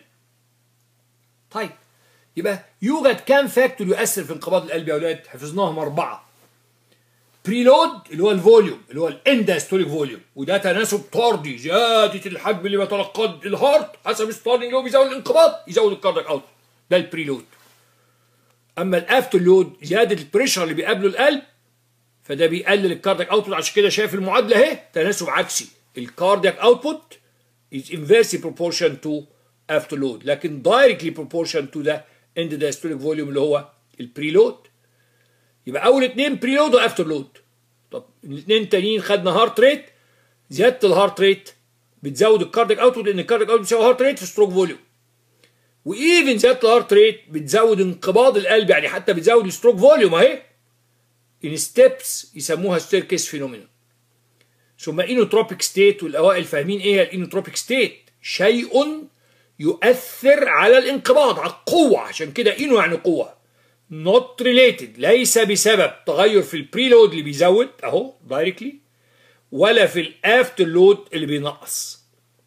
Speaker 1: طيب يبقى يوجد كام فاكتور يؤثر في انقباض القلب يا اولاد؟ حفظناهم اربعه. بريلود اللي هو الفوليوم اللي هو الانداستوليك فوليوم، وده تناسب طردي، زياده الحجم اللي بيتلقاه الهارت حسب الستارنج اللي هو بيزود الانقباض يزود الكاردياك اوت، ده البريلود. اما الافتر لود زياده البريشر اللي بيقابله القلب فده بيقلل الكاردياك اوتبوت. عشان كده شايف المعادله اهي تناسب عكسي، الكاردياك اوتبوت is inversely proportion to after load، لكن directly proportion to the end diastolic volume اللي هو البريلود. يبقى اول اثنين بريلود وافتر لود. طب الاثنين التانيين خدنا هارت ريت، زياده الهارت ريت بتزود الكاردياك اوتبوت لان الكاردياك اوتبوت بيساوي هارت ريت في ستروك فوليوم، وايفن زياده الهارت ريت بتزود انقباض القلب، يعني حتى بتزود الستروك فوليوم اهي ان ستيبس يسموها ستيركيس فينومينا. ثم انوتروبيك ستيت، والاوائل فاهمين ايه الانوتروبيك ستيت؟ شيء يؤثر على الانقباض، على القوه، عشان كده انو يعني قوه. not related، ليس بسبب تغير في البريلود اللي بيزود اهو دايركتلي، ولا في الافتر لود اللي بينقص.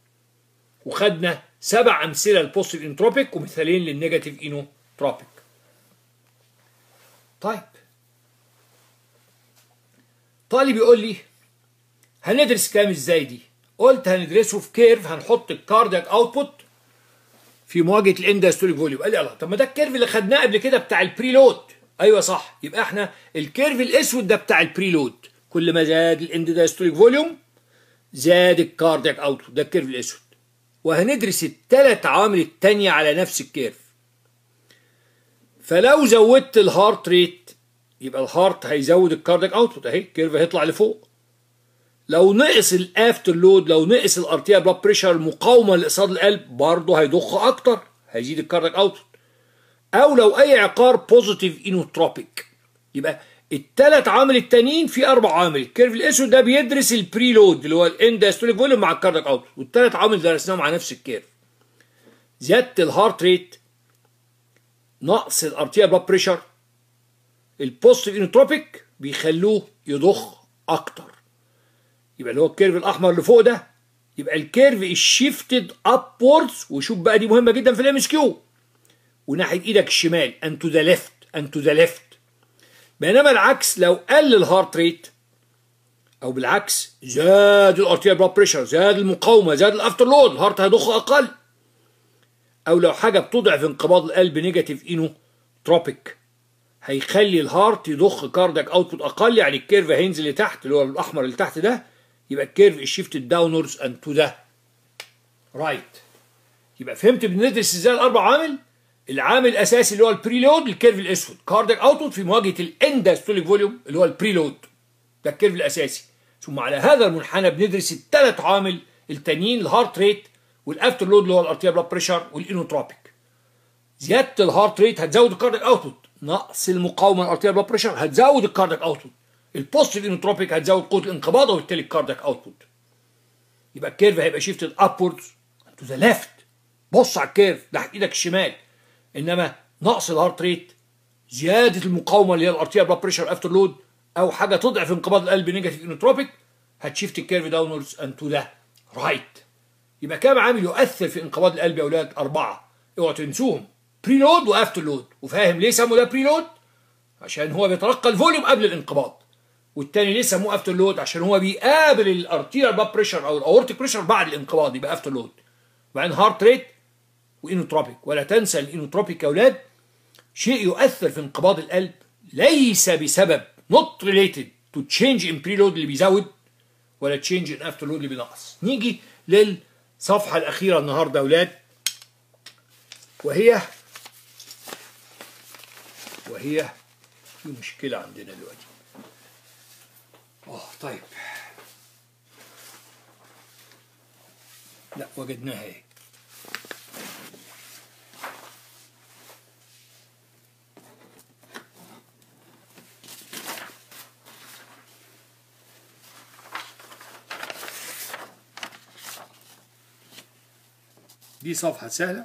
Speaker 1: وخدنا سبع امثله للبوزيتيف انوتروبيك ومثالين للنيجاتيف انوتروبيك. طيب طالب يقول لي هندرس كام ازاي دي؟ قلت هندرسه في كيرف، هنحط الكاردياك اوتبوت في مواجهه الانداستوليك فوليوم. قال لي الله، طب ما ده الكيرف اللي خدناه قبل كده بتاع البريلود. ايوه صح، يبقى احنا الكيرف الاسود ده بتاع البريلود، كل ما زاد الانداستوليك فوليوم زاد الكاردياك اوتبوت، ده الكيرف الاسود. وهندرس الثلاث عوامل الثانيه على نفس الكيرف. فلو زودت الهارت ريت يبقى الهارت هيزود الكاردياك اوتبوت اهي، الكيرف هيطلع لفوق. لو نقص الافتر لود، لو نقص الارتيال بلاد بريشر المقاومه لاصابه القلب، برضه هيضخ اكتر، هيزيد الكاردياك اوتبوت. او لو اي عقار بوزيتيف انوتروبيك. يبقى الثلاث عوامل التانيين في اربع عوامل. الكيرف الاسود ده بيدرس البري لود اللي هو الانداستوليك فوليوم مع الكاردياك اوتبوت، والثلاث عوامل درسناهم على نفس الكيرف. زياده الهارت ريت، نقص الارتيال بلاد بريشر، البوزيتيف انوتروبيك بيخلوه يضخ اكتر. يبقى اللي هو الكيرف الاحمر اللي فوق ده، يبقى الكيرف الشيفتد ابوردز. وشوف بقى دي مهمه جدا في الام اس كيو، وناحيه ايدك الشمال and to the left and to the left. بينما العكس لو قل الهارت ريت او بالعكس زاد الارتيال بلاد بريشر، زاد المقاومه، زاد الافتر لود، الهارت هيضخ اقل. او لو حاجه بتضعف انقباض القلب نيجاتيف انوتروبيك هيخلي الهارت يضخ كاردياك اوتبوت اقل، يعني الكيرف هينزل لتحت اللي هو الاحمر اللي تحت ده، يبقى الكيرف الشيفتد داونورز اند تو ذا رايت. يبقى فهمت بندرس ازاي الاربع عوامل؟ العامل الاساسي اللي هو البريلود، الكيرف الاسود، كاردياك اوتبوت في مواجهه الانداستوليك فوليوم اللي هو البريلود، ده الكيرف الاساسي. ثم على هذا المنحنى بندرس الثلاث عوامل التانيين، الهارت ريت والافتر لود اللي هو الارتيال بلاد بريشر والانوتروبيك. زياده الهارت ريت هتزود الكاردياك اوتبوت، نقص المقاومه الارتيال بلاد بريشر هتزود الكاردياك اوتبوت، البوزيتيف انوتروبيك هتزود قوه الانقباض وبالتالي الكاردياك اوتبوت. يبقى الكيرف هيبقى شيفتد ابوردز تو ذا ليفت، بص على الكيرف ناحيه ايدك الشمال. انما نقص الهارت ريت، زياده المقاومه اللي هي الارتيال بلاد بريشر افتر لود، او حاجه تضعف انقباض القلب نيجاتيف انوتروبيك هتشيفت الكيرف داونوردز اند تو ذا رايت. يبقى كام عامل يؤثر في انقباض القلب يا اولاد؟ اربعه، اوعوا تنسوهم، بري لود وافتر لود. وفاهم ليه سموا ده بري لود؟ عشان هو بيتلقى الفوليوم قبل الانقباض. والتاني ليه سموه افتر لود؟ عشان هو بيقابل الارتيريال بلاد بريشر او الاورتيك بريشر بعد الانقباض، يبقى افتر لود. وبعدين هارت ريت وانوتروبيك. ولا تنسى الانوتروبيك يا اولاد شيء يؤثر في انقباض القلب ليس بسبب not related to change in preload اللي بيزود ولا change in afterload اللي بينقص. نيجي للصفحة الأخيرة النهاردة يا أولاد، وهي وهي في مشكلة عندنا دلوقتي. اه طيب لا وجدناها اهي. دي صفحة سهلة.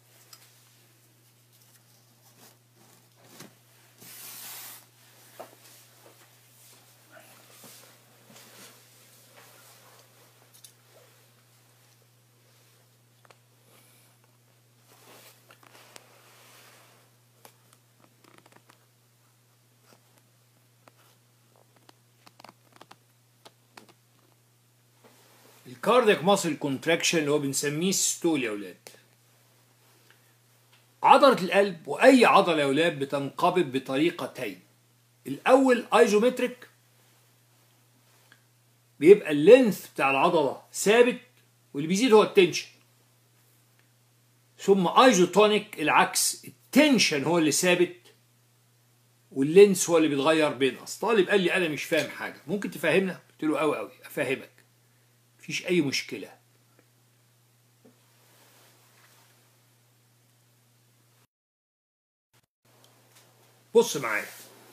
Speaker 1: الكاردياك ماسل كونتراكشن اللي هو بنسميه ستول يا اولاد. عضلة القلب واي عضلة يا اولاد بتنقبض بطريقتين. الاول ايزومتريك، بيبقى اللينث بتاع العضلة ثابت واللي بيزيد هو التنشن. ثم ايزوتونيك العكس، التنشن هو اللي ثابت واللينث هو اللي بيتغير بينقص. طالب قال لي انا مش فاهم حاجة، ممكن تفهمنا؟ قلت له قوي قوي افهمك، مفيش اي مشكلة. بص معايا،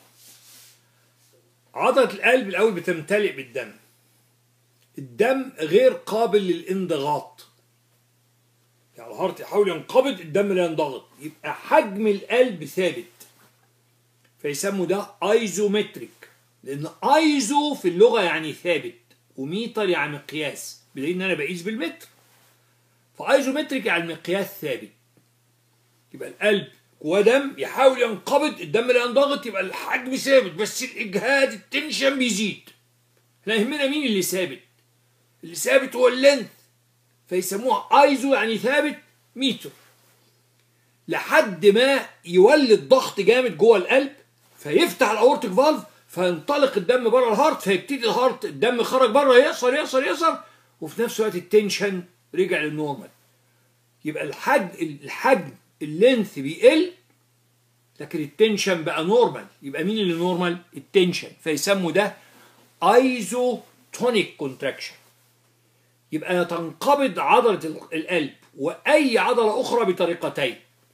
Speaker 1: عضلة القلب الاول بتمتلئ بالدم. الدم غير قابل للانضغاط، يعني الهارت يحاول ينقبض الدم لا ينضغط، يبقى حجم القلب ثابت، فيسموا ده ايزومتريك. لان ايزو في اللغة يعني ثابت، وميتر يعني مقياس، بدليل ان انا بقيس بالمتر. فايزومتريك يعني المقياس ثابت. يبقى القلب جواه دم يحاول ينقبض الدم لا ينضغط، يبقى الحجم ثابت بس الاجهاد التنشن بيزيد. احنا يهمنا مين اللي ثابت؟ اللي ثابت هو اللينث، فيسموها ايزو يعني ثابت متر، لحد ما يولد ضغط جامد جوه القلب فيفتح الاورتيك فالف فينطلق الدم بره الهارت، فيبتدي الهارت الدم خرج بره يقصر يقصر يقصر، وفي نفس الوقت التنشن رجع للنورمال. يبقى الحجم الحجم اللينث بيقل لكن التنشن بقى نورمال. يبقى مين اللي نورمال؟ التنشن، فيسموا ده ايزوتونيك كونتراكشن. يبقى تنقبض عضلة القلب واي عضلة اخرى بطريقتين.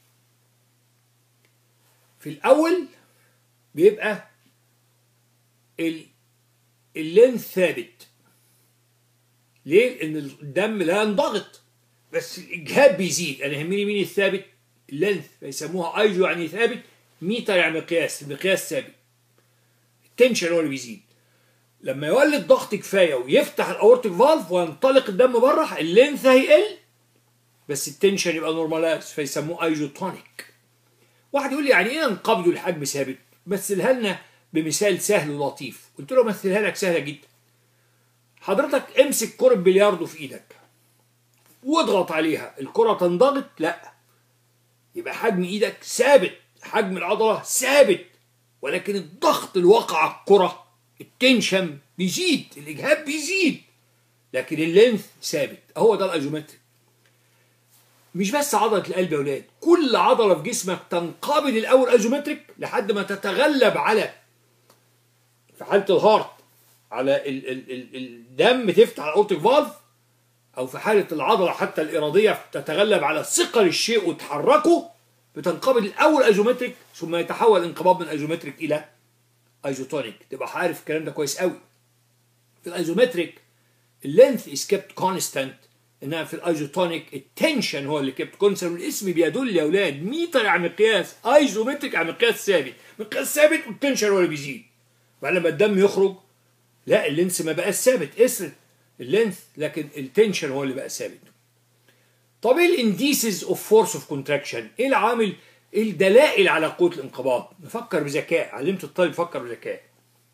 Speaker 1: في الاول بيبقى اللينث ثابت. ليه؟ لان الدم لا ينضغط بس الاجهاد بيزيد. انا يهمني مين الثابت؟ اللينث، فيسموها ايزو يعني ثابت، ميتر يعني مقياس، المقياس ثابت، التنشن هو اللي بيزيد. لما يولد ضغط كفايه ويفتح الاورتيك فالف وينطلق الدم بره، اللينث هيقل بس التنشن يبقى نورمالايز، فيسموه ايزوتونيك. واحد يقول لي يعني ايه انقبضوا الحجم ثابت؟ مثلها لنا بمثال سهل ولطيف. قلت له مثلها لك سهله جدا. حضرتك امسك كرة بلياردو في ايدك واضغط عليها، الكرة تنضغط؟ لا، يبقى حجم ايدك ثابت، حجم العضلة ثابت، ولكن الضغط الواقع على الكرة التنشن بيزيد، الاجهاد بيزيد، لكن اللينث ثابت. هو ده الايزومتريك. مش بس عضلة القلب يا ولاد، كل عضلة في جسمك تنقبض الاول ايزومتريك لحد ما تتغلب على، في حالة الهارت على ال ال ال الدم تفتح الاورتيك فالف، او في حالة العضلة حتى الارادية تتغلب على ثقل الشيء وتحركه، بتنقبض الاول ايزومتريك ثم يتحول الانقباض من ايزومتريك الى ايزوتونيك. تبقى عارف الكلام ده كويس قوي. في الايزومتريك اللينث is kept constant، انما في الايزوتونيك التنشن هو اللي kept constant. والاسم بيدل يا اولاد، ميتر يعني مقياس، ايزومتريك يعني مقياس ثابت، مقياس ثابت والتنشن هو اللي بيزيد. بعد لما الدم يخرج لا اللينس ما بقاش ثابت، اسرد اللينث لكن التنشن هو اللي بقى ثابت. طب ايه الانديسز اوف فورس اوف كونتراكشن؟ ايه العامل ايه الدلائل على قوه الانقباض؟ نفكر بذكاء، علمت الطالب يفكر بذكاء.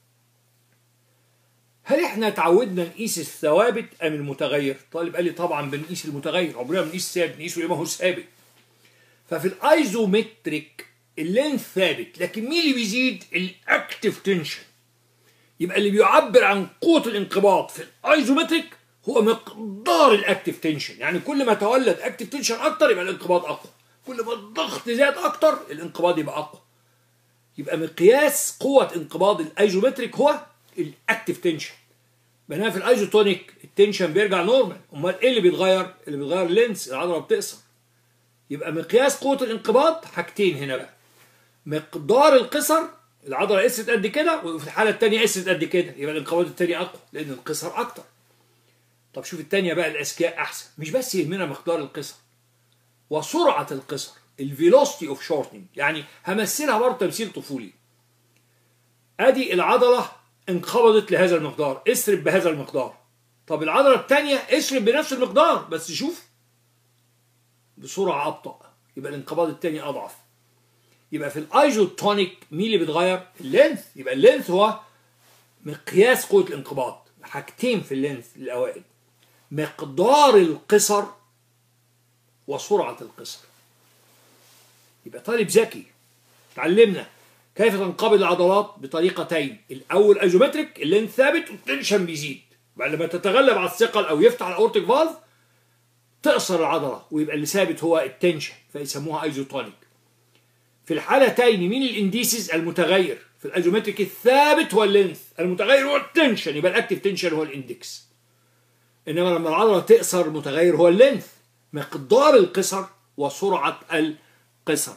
Speaker 1: هل احنا اتعودنا نقيس الثوابت ام المتغير؟ الطالب قال لي طبعا بنقيس المتغير، عمرنا ما بنقيس ثابت، بنقيسه ما هو ثابت. ففي الايزومتريك اللينث ثابت، لكن مين اللي بيزيد؟ الاكتف تنشن. يبقى اللي بيعبر عن قوه الانقباض في الايزومتريك هو مقدار الاكتف تنشن، يعني كل ما تولد اكتف تنشن اكتر يبقى الانقباض اقوى، كل ما الضغط زاد اكتر الانقباض يبقى اقوى. يبقى مقياس قوه انقباض الايزومتريك هو الاكتف تنشن. بينما في الايزوتونيك التنشن بيرجع نورمال. امال ايه اللي بيتغير؟ اللي بيتغير اللينس، العضله بتقصر. يبقى مقياس قوه الانقباض حاجتين هنا بقى، مقدار القصر، العضله قصرت قد كده وفي الحاله الثانيه قصرت قد كده، يبقى الانقباض الثاني اقوى لان القصر اكتر. طب شوف الثانيه بقى الاذكياء احسن، مش بس يهمنا مقدار القصر وسرعه القصر، الفيلوسيتي اوف شورتنج. يعني همثلها برضه تمثيل طفولي. ادي العضله انقبضت لهذا المقدار، اسرب بهذا المقدار. طب العضله الثانيه اسرب بنفس المقدار بس شوف بسرعه ابطا، يبقى الانقباض الثاني اضعف. يبقى في الايزوتونيك مين اللي بيتغير؟ اللينث. يبقى اللينث هو مقياس قوه الانقباض. حاجتين في اللينث الاوائل، مقدار القصر وسرعه القصر. يبقى طالب ذكي. تعلمنا كيف تنقبض العضلات بطريقتين، الاول ايزومتريك اللينث ثابت والتنشن بيزيد، بعد لما تتغلب على الثقل او يفتح الاورتيك فالف تقصر العضله ويبقى اللي ثابت هو التنشن، فيسموها ايزوتونيك. في الحالتين مين الانديسز؟ المتغير. في الايزومتريك الثابت هو اللينث، المتغير هو التنشن، يبقى الاكتف تنشن هو الاندكس. انما لما العضله تقصر المتغير هو اللينث، مقدار القصر وسرعه القصر.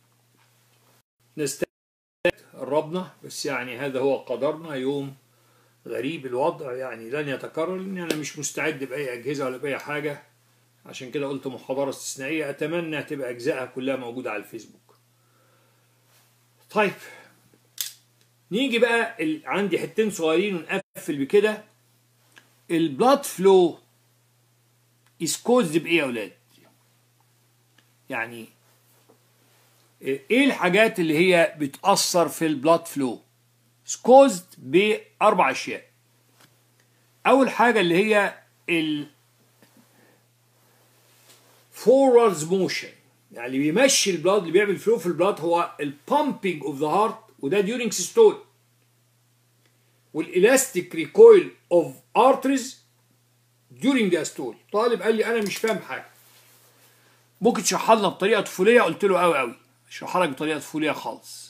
Speaker 1: نستعد قربنا، بس يعني هذا هو قدرنا، يوم غريب الوضع يعني لن يتكرر، لان انا مش مستعد باي اجهزه ولا باي حاجه، عشان كده قلت محاضره استثنائيه، اتمنى تبقى اجزائها كلها موجوده على الفيسبوك. طيب نيجي بقى ال... عندي حتتين صغيرين ونقفل بكده. البلاد فلو از كوزد بايه يا اولاد؟ يعني ايه الحاجات اللي هي بتأثر في البلاد فلو؟ كوزد باربع اشياء. اول حاجه اللي هي ال forwards motion، يعني اللي بيمشي البلاد، اللي بيعمل فلو في البلاد هو البامبينج اوف ذا هارت، وده during systole. والالاستيك ريكويل اوف ارتريز during diastole. طالب قال لي انا مش فاهم حاجه، ممكن تشرحها لنا بطريقه طفوليه؟ قلت له قوي قوي اشرحها لك بطريقه طفوليه خالص.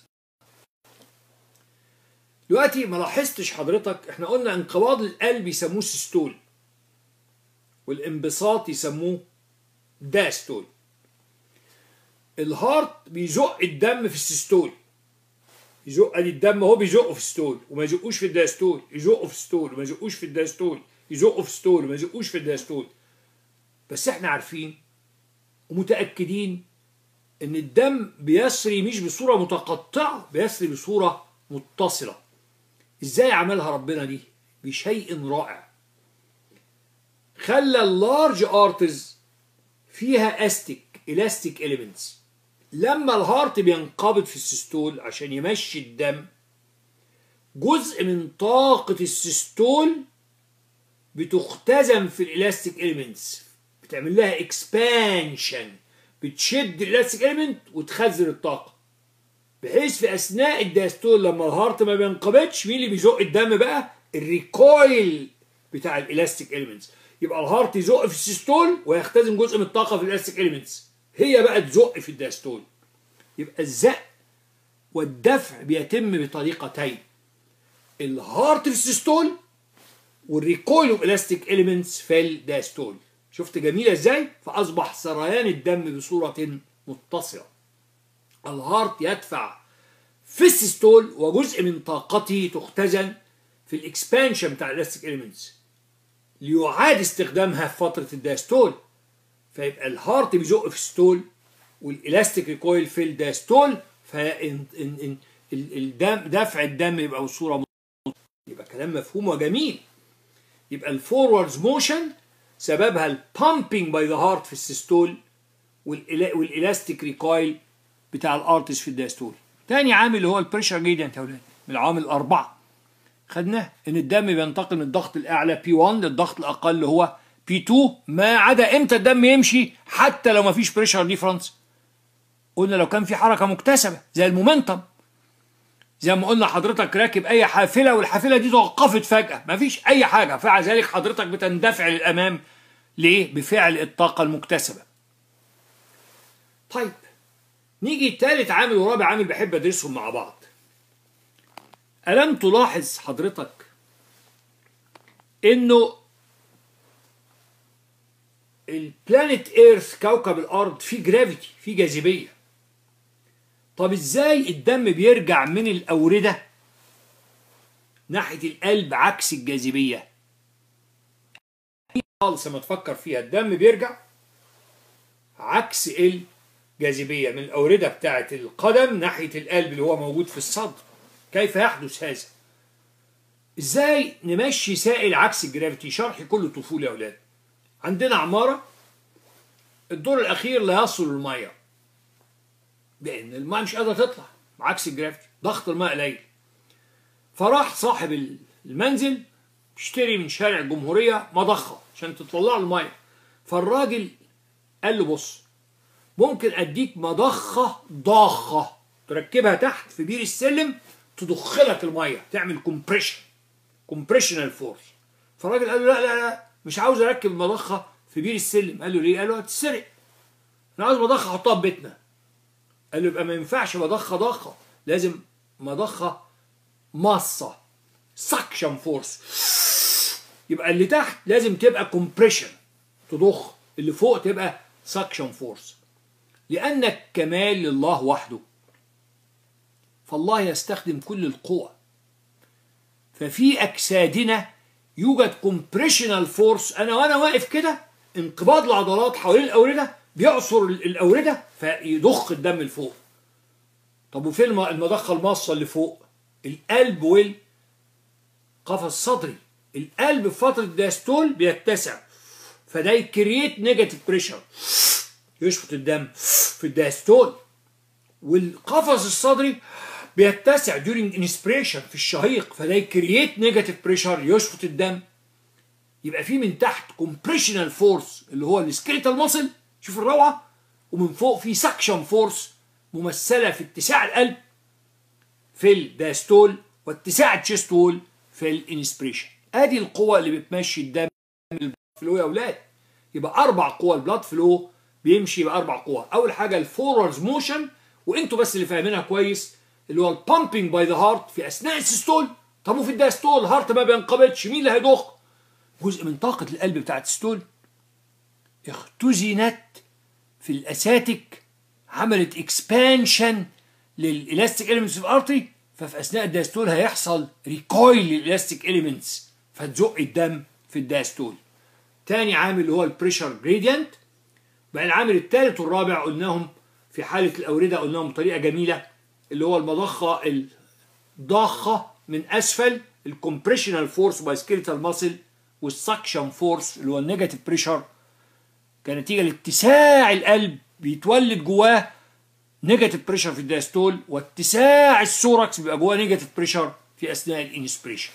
Speaker 1: دلوقتي ما لاحظتش حضرتك احنا قلنا انقباض القلب يسموه سيستول والانبساط يسموه داستول. الهارت بيزق الدم في السيستول، يزق ادي الدم اهو بيزقه في الستول وما يزقوش في الداستول، يزقه في الستول وما يزقوش في الداستول، يزقه في الستول وما يزقوش في الداستول. بس احنا عارفين ومتأكدين ان الدم بيسري مش بصورة متقطعة، بيسري بصورة متصلة. ازاي عملها ربنا دي؟ بشيء رائع. خلى اللارج ارتز فيها استيك الاستيك اليمنتس. لما الهارت بينقبض في السيستول عشان يمشي الدم، جزء من طاقة السيستول بتختزن في الالاستيك اليمنتس، بتعمل لها اكسبانشن، بتشد الالاستيك اليمنت وتخزن الطاقة، بحيث في اثناء الداستول لما الهارت ما بينقبضش مين اللي بيزق الدم بقى؟ الريكويل بتاع الالاستيك اليمنتس. يبقى الهارت يزق في السيستول ويختزن جزء من الطاقة في الالاستيك اليمنتس، هي بقى تزق في الداستول. يبقى الزق والدفع بيتم بطريقتين، الهارت في السيستول والريكويل اوف الاستيك اليمنتس في الداستول. شفت جميله ازاي؟ فاصبح سريان الدم بصوره متصله. الهارت يدفع في السيستول وجزء من طاقته تختزن في الاكسبانشن بتاع الاستيك اليمنتس ليعاد استخدامها في فتره الداستول. فيبقى الهارت بيزق في الستول والالاستيك ريكويل في الداستول، فالدم دفع الدم يبقى بصوره كلام مفهوم وجميل. يبقى الفورورز موشن سببها البامبينج باي ذا هارت في السيستول والالاستيك ريكويل بتاع الارتس في الدايستول. تاني عامل اللي هو البريشر جريدينت يا اولاد، من العوامل الاربعه خدناه، ان الدم بينتقل من الضغط الاعلى بي واحد للضغط الاقل هو بي اتنين، ما عدا امتى الدم يمشي حتى لو ما فيش بريشر ديفرنس. قلنا لو كان في حركه مكتسبه زي المومنتم، زي ما قلنا حضرتك راكب اي حافله والحافله دي توقفت فجاه، ما فيش اي حاجه، فمع ذلك حضرتك بتندفع للامام. ليه؟ بفعل الطاقه المكتسبه. طيب نيجي تالت عامل ورابع عامل بحب ادرسهم مع بعض. ألم تلاحظ حضرتك إنه البلانيت إيرث كوكب الأرض فيه جرافيتي، فيه جاذبية. طب إزاي الدم بيرجع من الأوردة ناحية القلب عكس الجاذبية؟ خالص لما تفكر فيها، الدم بيرجع عكس الجاذبية من الأوردة بتاعة القدم ناحية القلب اللي هو موجود في الصدر. كيف يحدث هذا؟ ازاي نمشي سائل عكس الجرافيتي؟ شرحي كله طفولي يا اولاد. عندنا عماره الدور الاخير لا يصل الميه، لان الميه مش قادره تطلع عكس الجرافيتي، ضغط الماء قليل. فراح صاحب المنزل اشتري من شارع الجمهوريه مضخه عشان تطلع الميه. فالراجل قال له بص، ممكن اديك مضخه ضاخه تركبها تحت في بير السلم تضخلك الميه، تعمل كومبريشن كومبريشنال فورس. فالراجل قال له لا لا لا مش عاوز اركب مضخه في بير السلم. قال له ليه؟ قال له هتتسرق، انا عاوز مضخه احطها في بيتنا. قال له يبقى ما ينفعش مضخه ضخه، لازم مضخه ماصه سكشن فورس. يبقى اللي تحت لازم تبقى كومبريشن تضخ، اللي فوق تبقى سكشن فورس. لان الكمال لله وحده، فالله يستخدم كل القوى. ففي اجسادنا يوجد كومبريشنال فورس، انا وانا واقف كده انقباض العضلات حوالين الاورده بيعصر الاورده فيضخ الدم لفوق. طب وفين المضخه الماصه اللي فوق؟ القلب والقفص الصدري. القلب في فتره الدايستول بيتسع، فده يكريت نيجاتيف بريشر، يشفط الدم في الدايستول. والقفص الصدري بيتسع during inspiration في الشهيق، فده يكريت نيجاتيف بريشر، يشفط الدم. يبقى في من تحت كومبريشنال فورس اللي هو السكيليتال ماسل، شوف الروعه، ومن فوق في سكشن فورس ممثله في اتساع القلب في الدايستول واتساع التشيست وول في الانسبريشن. ادي القوه اللي بتمشي الدم البلاد فلو يا اولاد. يبقى اربع قوى البلاد فلو بيمشي باربع قوى. اول حاجه الفورورز موشن، وانتوا بس اللي فاهمينها كويس، اللي هو البامبينج باي ذا هارت في اثناء السيستول. طب وفي الدايستول الهارت ما بينقبضش، مين اللي هيضخ؟ جزء من طاقه القلب بتاعت السيستول اختزنت في الاساتيك، عملت اكسبانشن للالاستيك اليمنتس في الارتري، ففي اثناء الدايستول هيحصل ريكويل للالاستيك اليمنتس فتزق الدم في الدايستول. تاني عامل اللي هو البريشر جريدينت. بقى العامل الثالث والرابع قلناهم في حاله الاورده، قلناهم بطريقه جميله، اللي هو المضخه الضاخه من اسفل، الكومبريشنال فورس باي سكيليتال ماسل، والسكشن فورس اللي هو النيجاتيف بريشر كنتيجه لاتساع القلب بيتولد جواه نيجاتيف بريشر في الدايستول، واتساع السوركس بيبقى جواه نيجاتيف بريشر في اثناء الانسبريشن.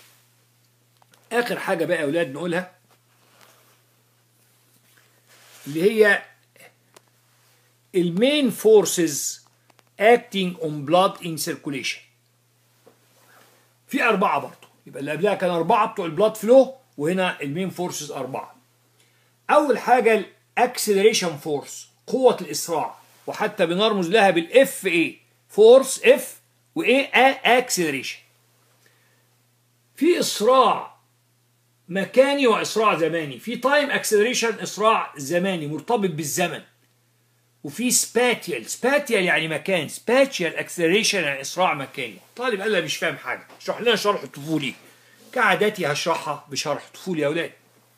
Speaker 1: اخر حاجه بقى يا اولاد نقولها اللي هي المين فورسز acting on blood in circulation. في أربعة برضه، يبقى اللي قبلها كان أربعة بتوع البلاد فلو، وهنا المين فورسز أربعة. أول حاجة الأكسلريشن فورس، قوة الإسراع، وحتى بنرمز لها بالإف إيه، فورس إف وإيه أكسلريشن. في إسراع مكاني وإسراع زماني، في تايم أكسلريشن إسراع زماني مرتبط بالزمن، وفي سباتيال، سباتيال يعني مكان، سباتيال اكسلريشن يعني اسراع مكاني. طالب قال لي مش فاهم حاجه، اشرح لنا شرح طفولي. كعادتي هشرحها بشرح طفولي يا اولاد.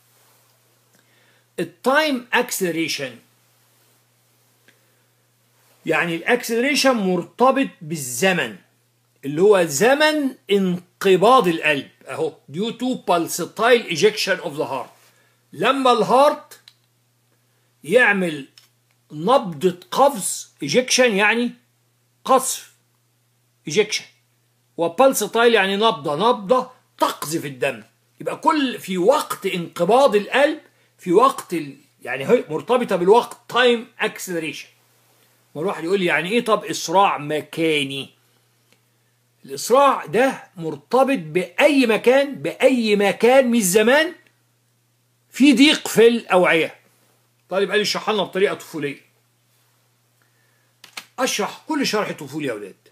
Speaker 1: التايم اكسلريشن يعني الاكسلريشن مرتبط بالزمن، اللي هو زمن انقباض القلب اهو due to pulsatile ejection of the heart. لما الهارت يعمل نبضة قفز ejection يعني قصف ejection، وبالساتايل يعني نبضة نبضة تقذف الدم. يبقى كل في وقت انقباض القلب في وقت ال... يعني هي مرتبطة بالوقت تايم اكسلريشن. والواحد يقول لي يعني ايه طب اسراع مكاني؟ الاسراع ده مرتبط باي مكان باي مكان من الزمان في ضيق في الاوعية. طالب قال لي اشرح لنا بطريقة طفولية. اشرح كل شرح طفولي يا اولاد،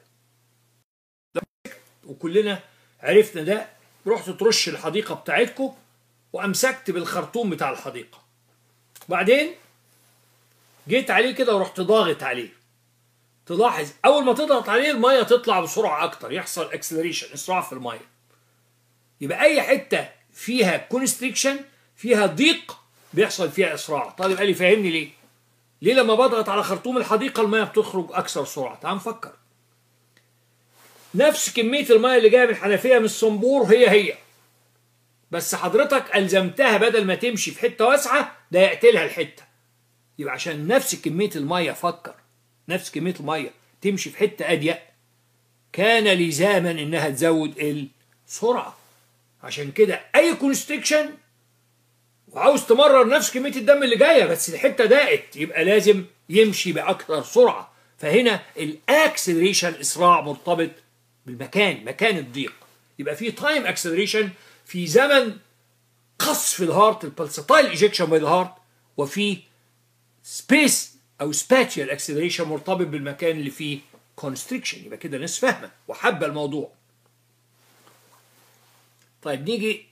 Speaker 1: وكلنا عرفنا ده. رحت ترش الحديقة بتاعتكم وامسكت بالخرطوم بتاع الحديقة، بعدين جيت عليه كده ورحت ضاغط عليه. تلاحظ اول ما تضغط عليه المية تطلع بسرعة اكتر، يحصل اكسلريشن اسراع في المية. يبقى اي حتة فيها كونستريكشن فيها ضيق بيحصل فيها اسراع. طالب قال لي فهمني ليه؟ ليه لما بضغط على خرطوم الحديقة المية بتخرج اكثر سرعة؟ تعال نفكر. نفس كمية المية اللي جاية من الحنفية من الصنبور هي هي، بس حضرتك ألزمتها بدل ما تمشي في حتة واسعة ضيقت لها الحتة. يبقى عشان نفس كمية المية، فكر، نفس كمية المية تمشي في حتة أضيق كان لزاما إنها تزود السرعة. عشان كده أي كونستريكشن وعاوز تمرر نفس كمية الدم اللي جاية بس الحتة ضاقت يبقى لازم يمشي بأكثر سرعة. فهنا الأكسلريشن إسراع مرتبط بالمكان، مكان الضيق. يبقى في تايم اكسلريشن في زمن قصف الهارت البلساتايل ايجكشن باي الهارت، وفي سبيس او سباتيال اكسلريشن مرتبط بالمكان اللي فيه كونستريكشن. يبقى كده ناس فاهمه وحابه الموضوع. طيب نيجي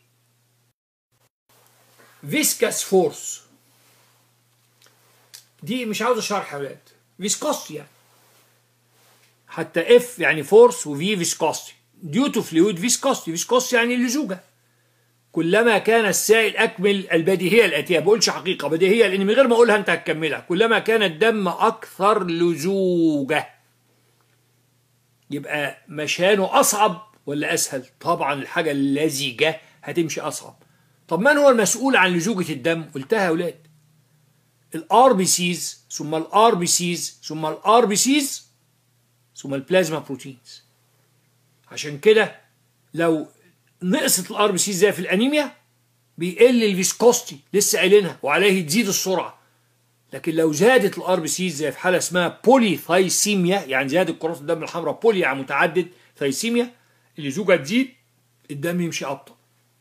Speaker 1: فيسكاس فورس. دي مش عاوز شرح يا ولاد. فيسكوستي يعني حتى اف يعني فورس وفي فيسكوستي ديو تو فلويد فيسكوستي. فيسكوستي يعني اللزوجه. كلما كان السائل اكمل البديهيه الاتيه، بقولش حقيقه بديهيه لان من غير ما اقولها انت هتكملها. كلما كان الدم اكثر لزوجه يبقى مشانه اصعب ولا اسهل؟ طبعا الحاجه اللزجه هتمشي اصعب. طب من هو المسؤول عن لزوجه الدم؟ قلتها يا اولاد، الار بي سيز ثم الار بي سيز ثم الار بي سيز ثم البلازما بروتينز. عشان كده لو نقصت الار بي سي زي في الانيميا بيقل الفيسكوستي لسه قايلينها وعليه تزيد السرعه. لكن لو زادت الار بي سي زي في حاله اسمها بولي ثايسيميا يعني زياده كرات الدم الحمراء، بولي يعني متعدد، ثايسيميا اللزوجه تزيد الدم يمشي ابطا.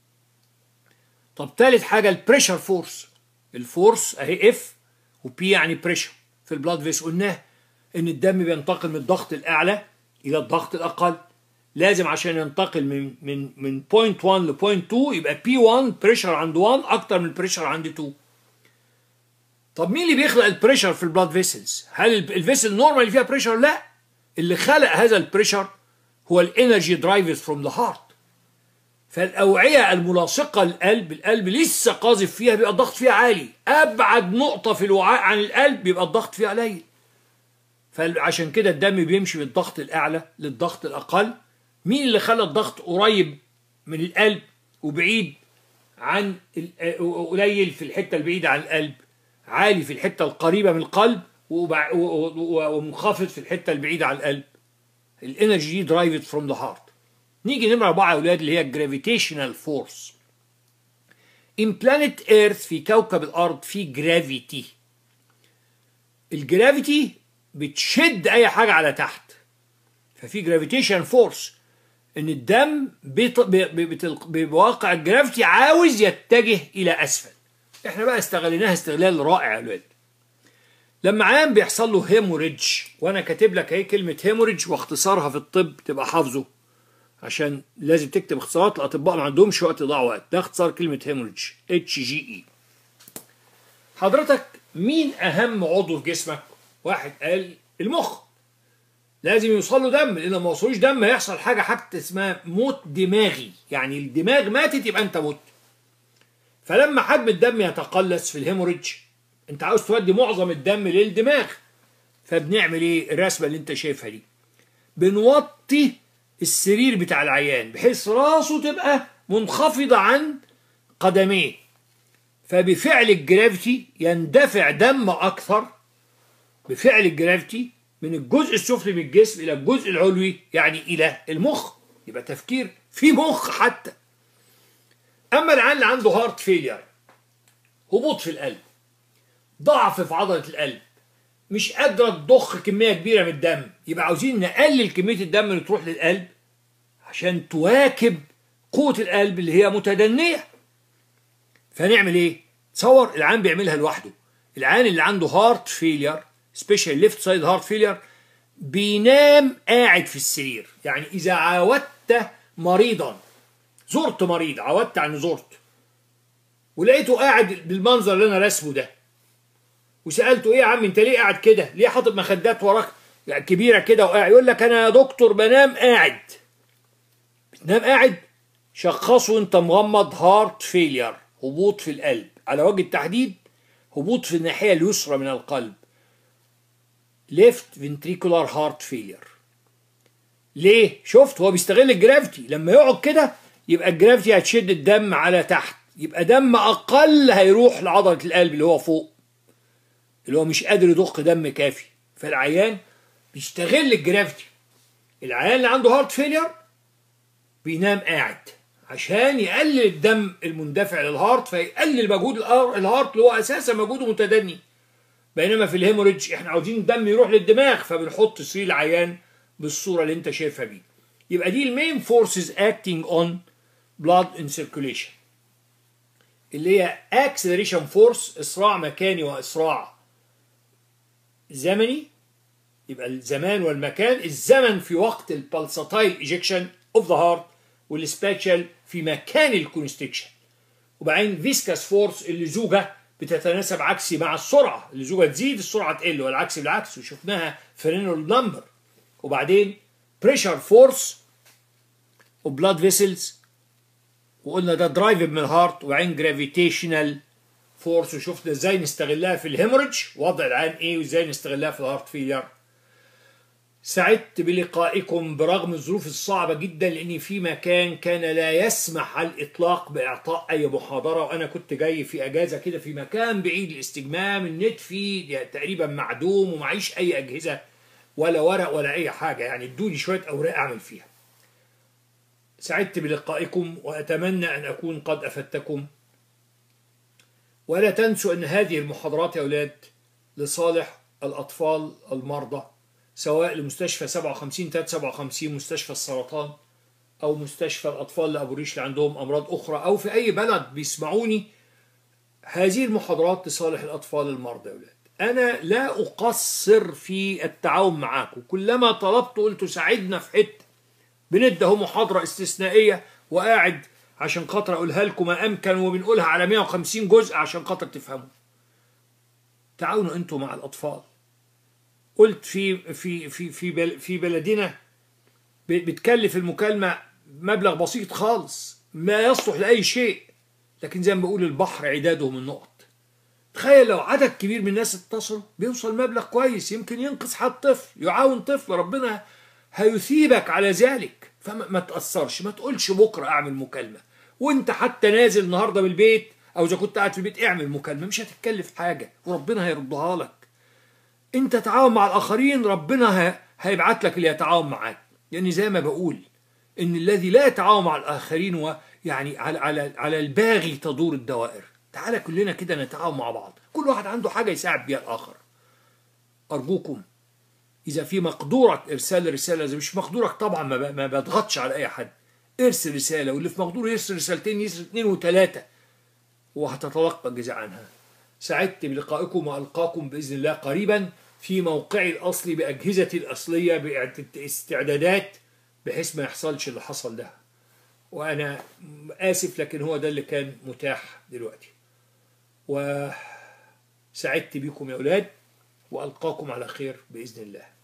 Speaker 1: طب ثالث حاجه البريشر فورس. الفورس اهي اف وبي يعني بريشر في البلاد فيس. قلناه ان الدم بينتقل من الضغط الاعلى الى الضغط الاقل. لازم عشان ينتقل من من من بوينت واحد ل بوينت اتنين يبقى بي واحد بريشر عند واحد اكتر من البريشر عند اتنين. طب مين اللي بيخلق البريشر في البلاد فيسلز؟ هل الفيسل نورمال اللي فيها بريشر؟ لا، اللي خلق هذا البريشر هو الانرجي درايفز فروم ذا هارت. فالاوعيه الملاصقه للقلب، القلب لسه قاذف فيها بيبقى الضغط فيها عالي، ابعد نقطه في الوعاء عن القلب بيبقى الضغط فيها قليل. فعشان كده الدم بيمشي من الضغط الاعلى للضغط الاقل. مين اللي خلى الضغط قريب من القلب وبعيد عن قليل في الحته البعيده عن القلب، عالي في الحته القريبه من القلب ومنخفض في الحته البعيده عن القلب؟ الانرجي دي درايفد فروم ذا هارت. نيجي نمره اربعه يا اولاد اللي هي الجرافيتيشنال فورس. ان بلانيت ايرث في كوكب الارض في جرافيتي. الجرافيتي بتشد اي حاجه على تحت، ففي جرافيتيشن فورس ان الدم بواقع الجرافيتي عاوز يتجه الى اسفل. احنا بقى استغليناها استغلال رائع يا ولاد. لما عام بيحصل له هيموريدج، وانا كاتب لك اهي كلمه هيموريدج واختصارها في الطب تبقى حافظه عشان لازم تكتب اختصارات. الاطباء ما عندهمش وقت يضيعوا وقت. ده اختصار كلمه هيموريدج اتش جي اي. حضرتك مين اهم عضو في جسمك؟ واحد قال المخ، لازم يوصل له دم لان ما وصلوش دم هيحصل حاجه حتى اسمها موت دماغي، يعني الدماغ ماتت يبقى انت مت. فلما حجم الدم يتقلص في الهيموريدج انت عاوز تودي معظم الدم للدماغ، فبنعمل ايه؟ الرسمه اللي انت شايفها دي بنوطي السرير بتاع العيان بحيث راسه تبقى منخفضة عن قدميه، فبفعل الجرافيتي يندفع دم أكثر بفعل الجرافيتي من الجزء السفلي من الجسم إلى الجزء العلوي، يعني إلى المخ. يبقى تفكير في مخ حتى. أما العيان اللي عنده هارت فيلير، هبوط في القلب، ضعف في عضلة القلب، مش قادرة تضخ كمية كبيرة من الدم، يبقى عاوزين نقلل كمية الدم اللي تروح للقلب عشان تواكب قوة القلب اللي هي متدنية. فنعمل ايه؟ تصور العيان بيعملها لوحده. العيان اللي عنده هارت فيلير سبيشال ليفت سايد هارت فيلير بينام قاعد في السرير. يعني إذا عاودت مريضا، زرت مريض، عاودت يعني زرت، ولقيته قاعد بالمنظر اللي أنا راسمه ده، وسألته إيه يا عم أنت ليه قاعد كده؟ ليه حاطط مخدات وراك يعني كبيرة كده وقاعد؟ يقول لك أنا يا دكتور بنام قاعد. بتنام قاعد؟ شخصه أنت مغمض هارت فيلير، هبوط في القلب، على وجه التحديد هبوط في الناحية اليسرى من القلب، left ventricular heart failure. ليه؟ شفت هو بيستغل الجرافيتي. لما يقعد كده يبقى الجرافيتي هتشد الدم على تحت، يبقى دم أقل هيروح لعضلة القلب اللي هو فوق، اللي هو مش قادر يضخ دم كافي. فالعيان بيستغل الجرافيتي. العيان اللي عنده هارت فيلير بينام قاعد عشان يقلل الدم المندفع للهارت، فيقلل مجهود الهارت اللي هو اساسا مجهوده متدني. بينما في الهيموريدج احنا عاوزين الدم يروح للدماغ، فبنحط سرير العيان بالصوره اللي انت شايفها دي. يبقى دي المين فورسز اكتنج اون بلاد ان سيركيوليشن، اللي هي اكسلريشن فورس، اسراع مكاني واسراع زمني. يبقى الزمان والمكان، الزمن في وقت البلساتايل ايجكشن اوف ذا هارت، والسباتشال في مكان الكونستكشن. وبعدين فيسكاس فورس اللي زوجة بتتناسب عكسي مع السرعة، اللي زوجة تزيد السرعة تقل، والعكس بالعكس، وشفناها في رينول نمبر. وبعدين بريشر فورس وبلاد فيسلز، وقلنا ده درايف من الهارت. وبعدين جرافيتيشنال فورس، وشفنا ازاي نستغلها في الهيموريدج، وضع العين ايه، وازاي نستغلها في الهارت فيلير. سعدت بلقائكم برغم الظروف الصعبة جدا، لأني في مكان كان لا يسمح على الإطلاق بإعطاء أي محاضرة، وأنا كنت جاي في أجازة كده في مكان بعيد الاستجمام، النت فيه تقريبا معدوم ومعيش أي أجهزة ولا ورق ولا أي حاجة، يعني ادوني شوية أوراق أعمل فيها. سعدت بلقائكم وأتمنى أن أكون قد أفدتكم، ولا تنسوا أن هذه المحاضرات يا أولاد لصالح الأطفال المرضى، سواء لمستشفى سبعة وخمسين تلاتة سبعة وخمسين مستشفى السرطان، أو مستشفى الأطفال لأبو ريش اللي عندهم أمراض أخرى، أو في أي بلد بيسمعوني. هذه المحاضرات لصالح الأطفال المرضى يا أولاد. أنا لا أقصر في التعاون معاكم، كلما طلبت قلت ساعدنا في حتة، بنده محاضرة استثنائية وقاعد عشان خاطر أقولها لكم ما أمكن، وبنقولها على مئة وخمسين جزء عشان خاطر تفهموا. تعاونوا أنتم مع الأطفال. قلت في في في في في بلدنا بتكلف المكالمة مبلغ بسيط خالص ما يصلح لأي شيء، لكن زي ما بقول البحر عداده من نقط. تخيل لو عدد كبير من الناس اتصلوا بيوصل مبلغ كويس، يمكن ينقذ حد طفل، يعاون طفل، ربنا هيثيبك على ذلك. فما تأثرش، ما تقولش بكرة أعمل مكالمة، وانت حتى نازل النهاردة بالبيت، أو إذا كنت قاعد في البيت اعمل مكالمة، مش هتتكلف حاجة وربنا هيردها لك. انت تعاون مع الآخرين، ربنا هيبعت لك اللي يتعاون معاك. يعني زي ما بقول ان الذي لا يتعاون مع الآخرين ويعني على على على الباغي تدور الدوائر. تعالى كلنا كده نتعاون مع بعض، كل واحد عنده حاجة يساعد بيها الآخر. أرجوكم إذا في مقدورك إرسال رسالة، إذا مش مقدورك طبعا ما, ما بضغطش على أي حد، ارسل رسالة، واللي في مقدوره يرسل رسالتين، يرسل اثنين وثلاثة، وهتتلقى الجزاء عنها. سعدت بلقائكم، وألقاكم بإذن الله قريبا في موقعي الأصلي بأجهزتي الأصلية باستعدادات، بحيث ما يحصلش اللي حصل ده. وأنا آسف لكن هو ده اللي كان متاح دلوقتي. وسعدت بكم يا أولاد، وألقاكم على خير بإذن الله.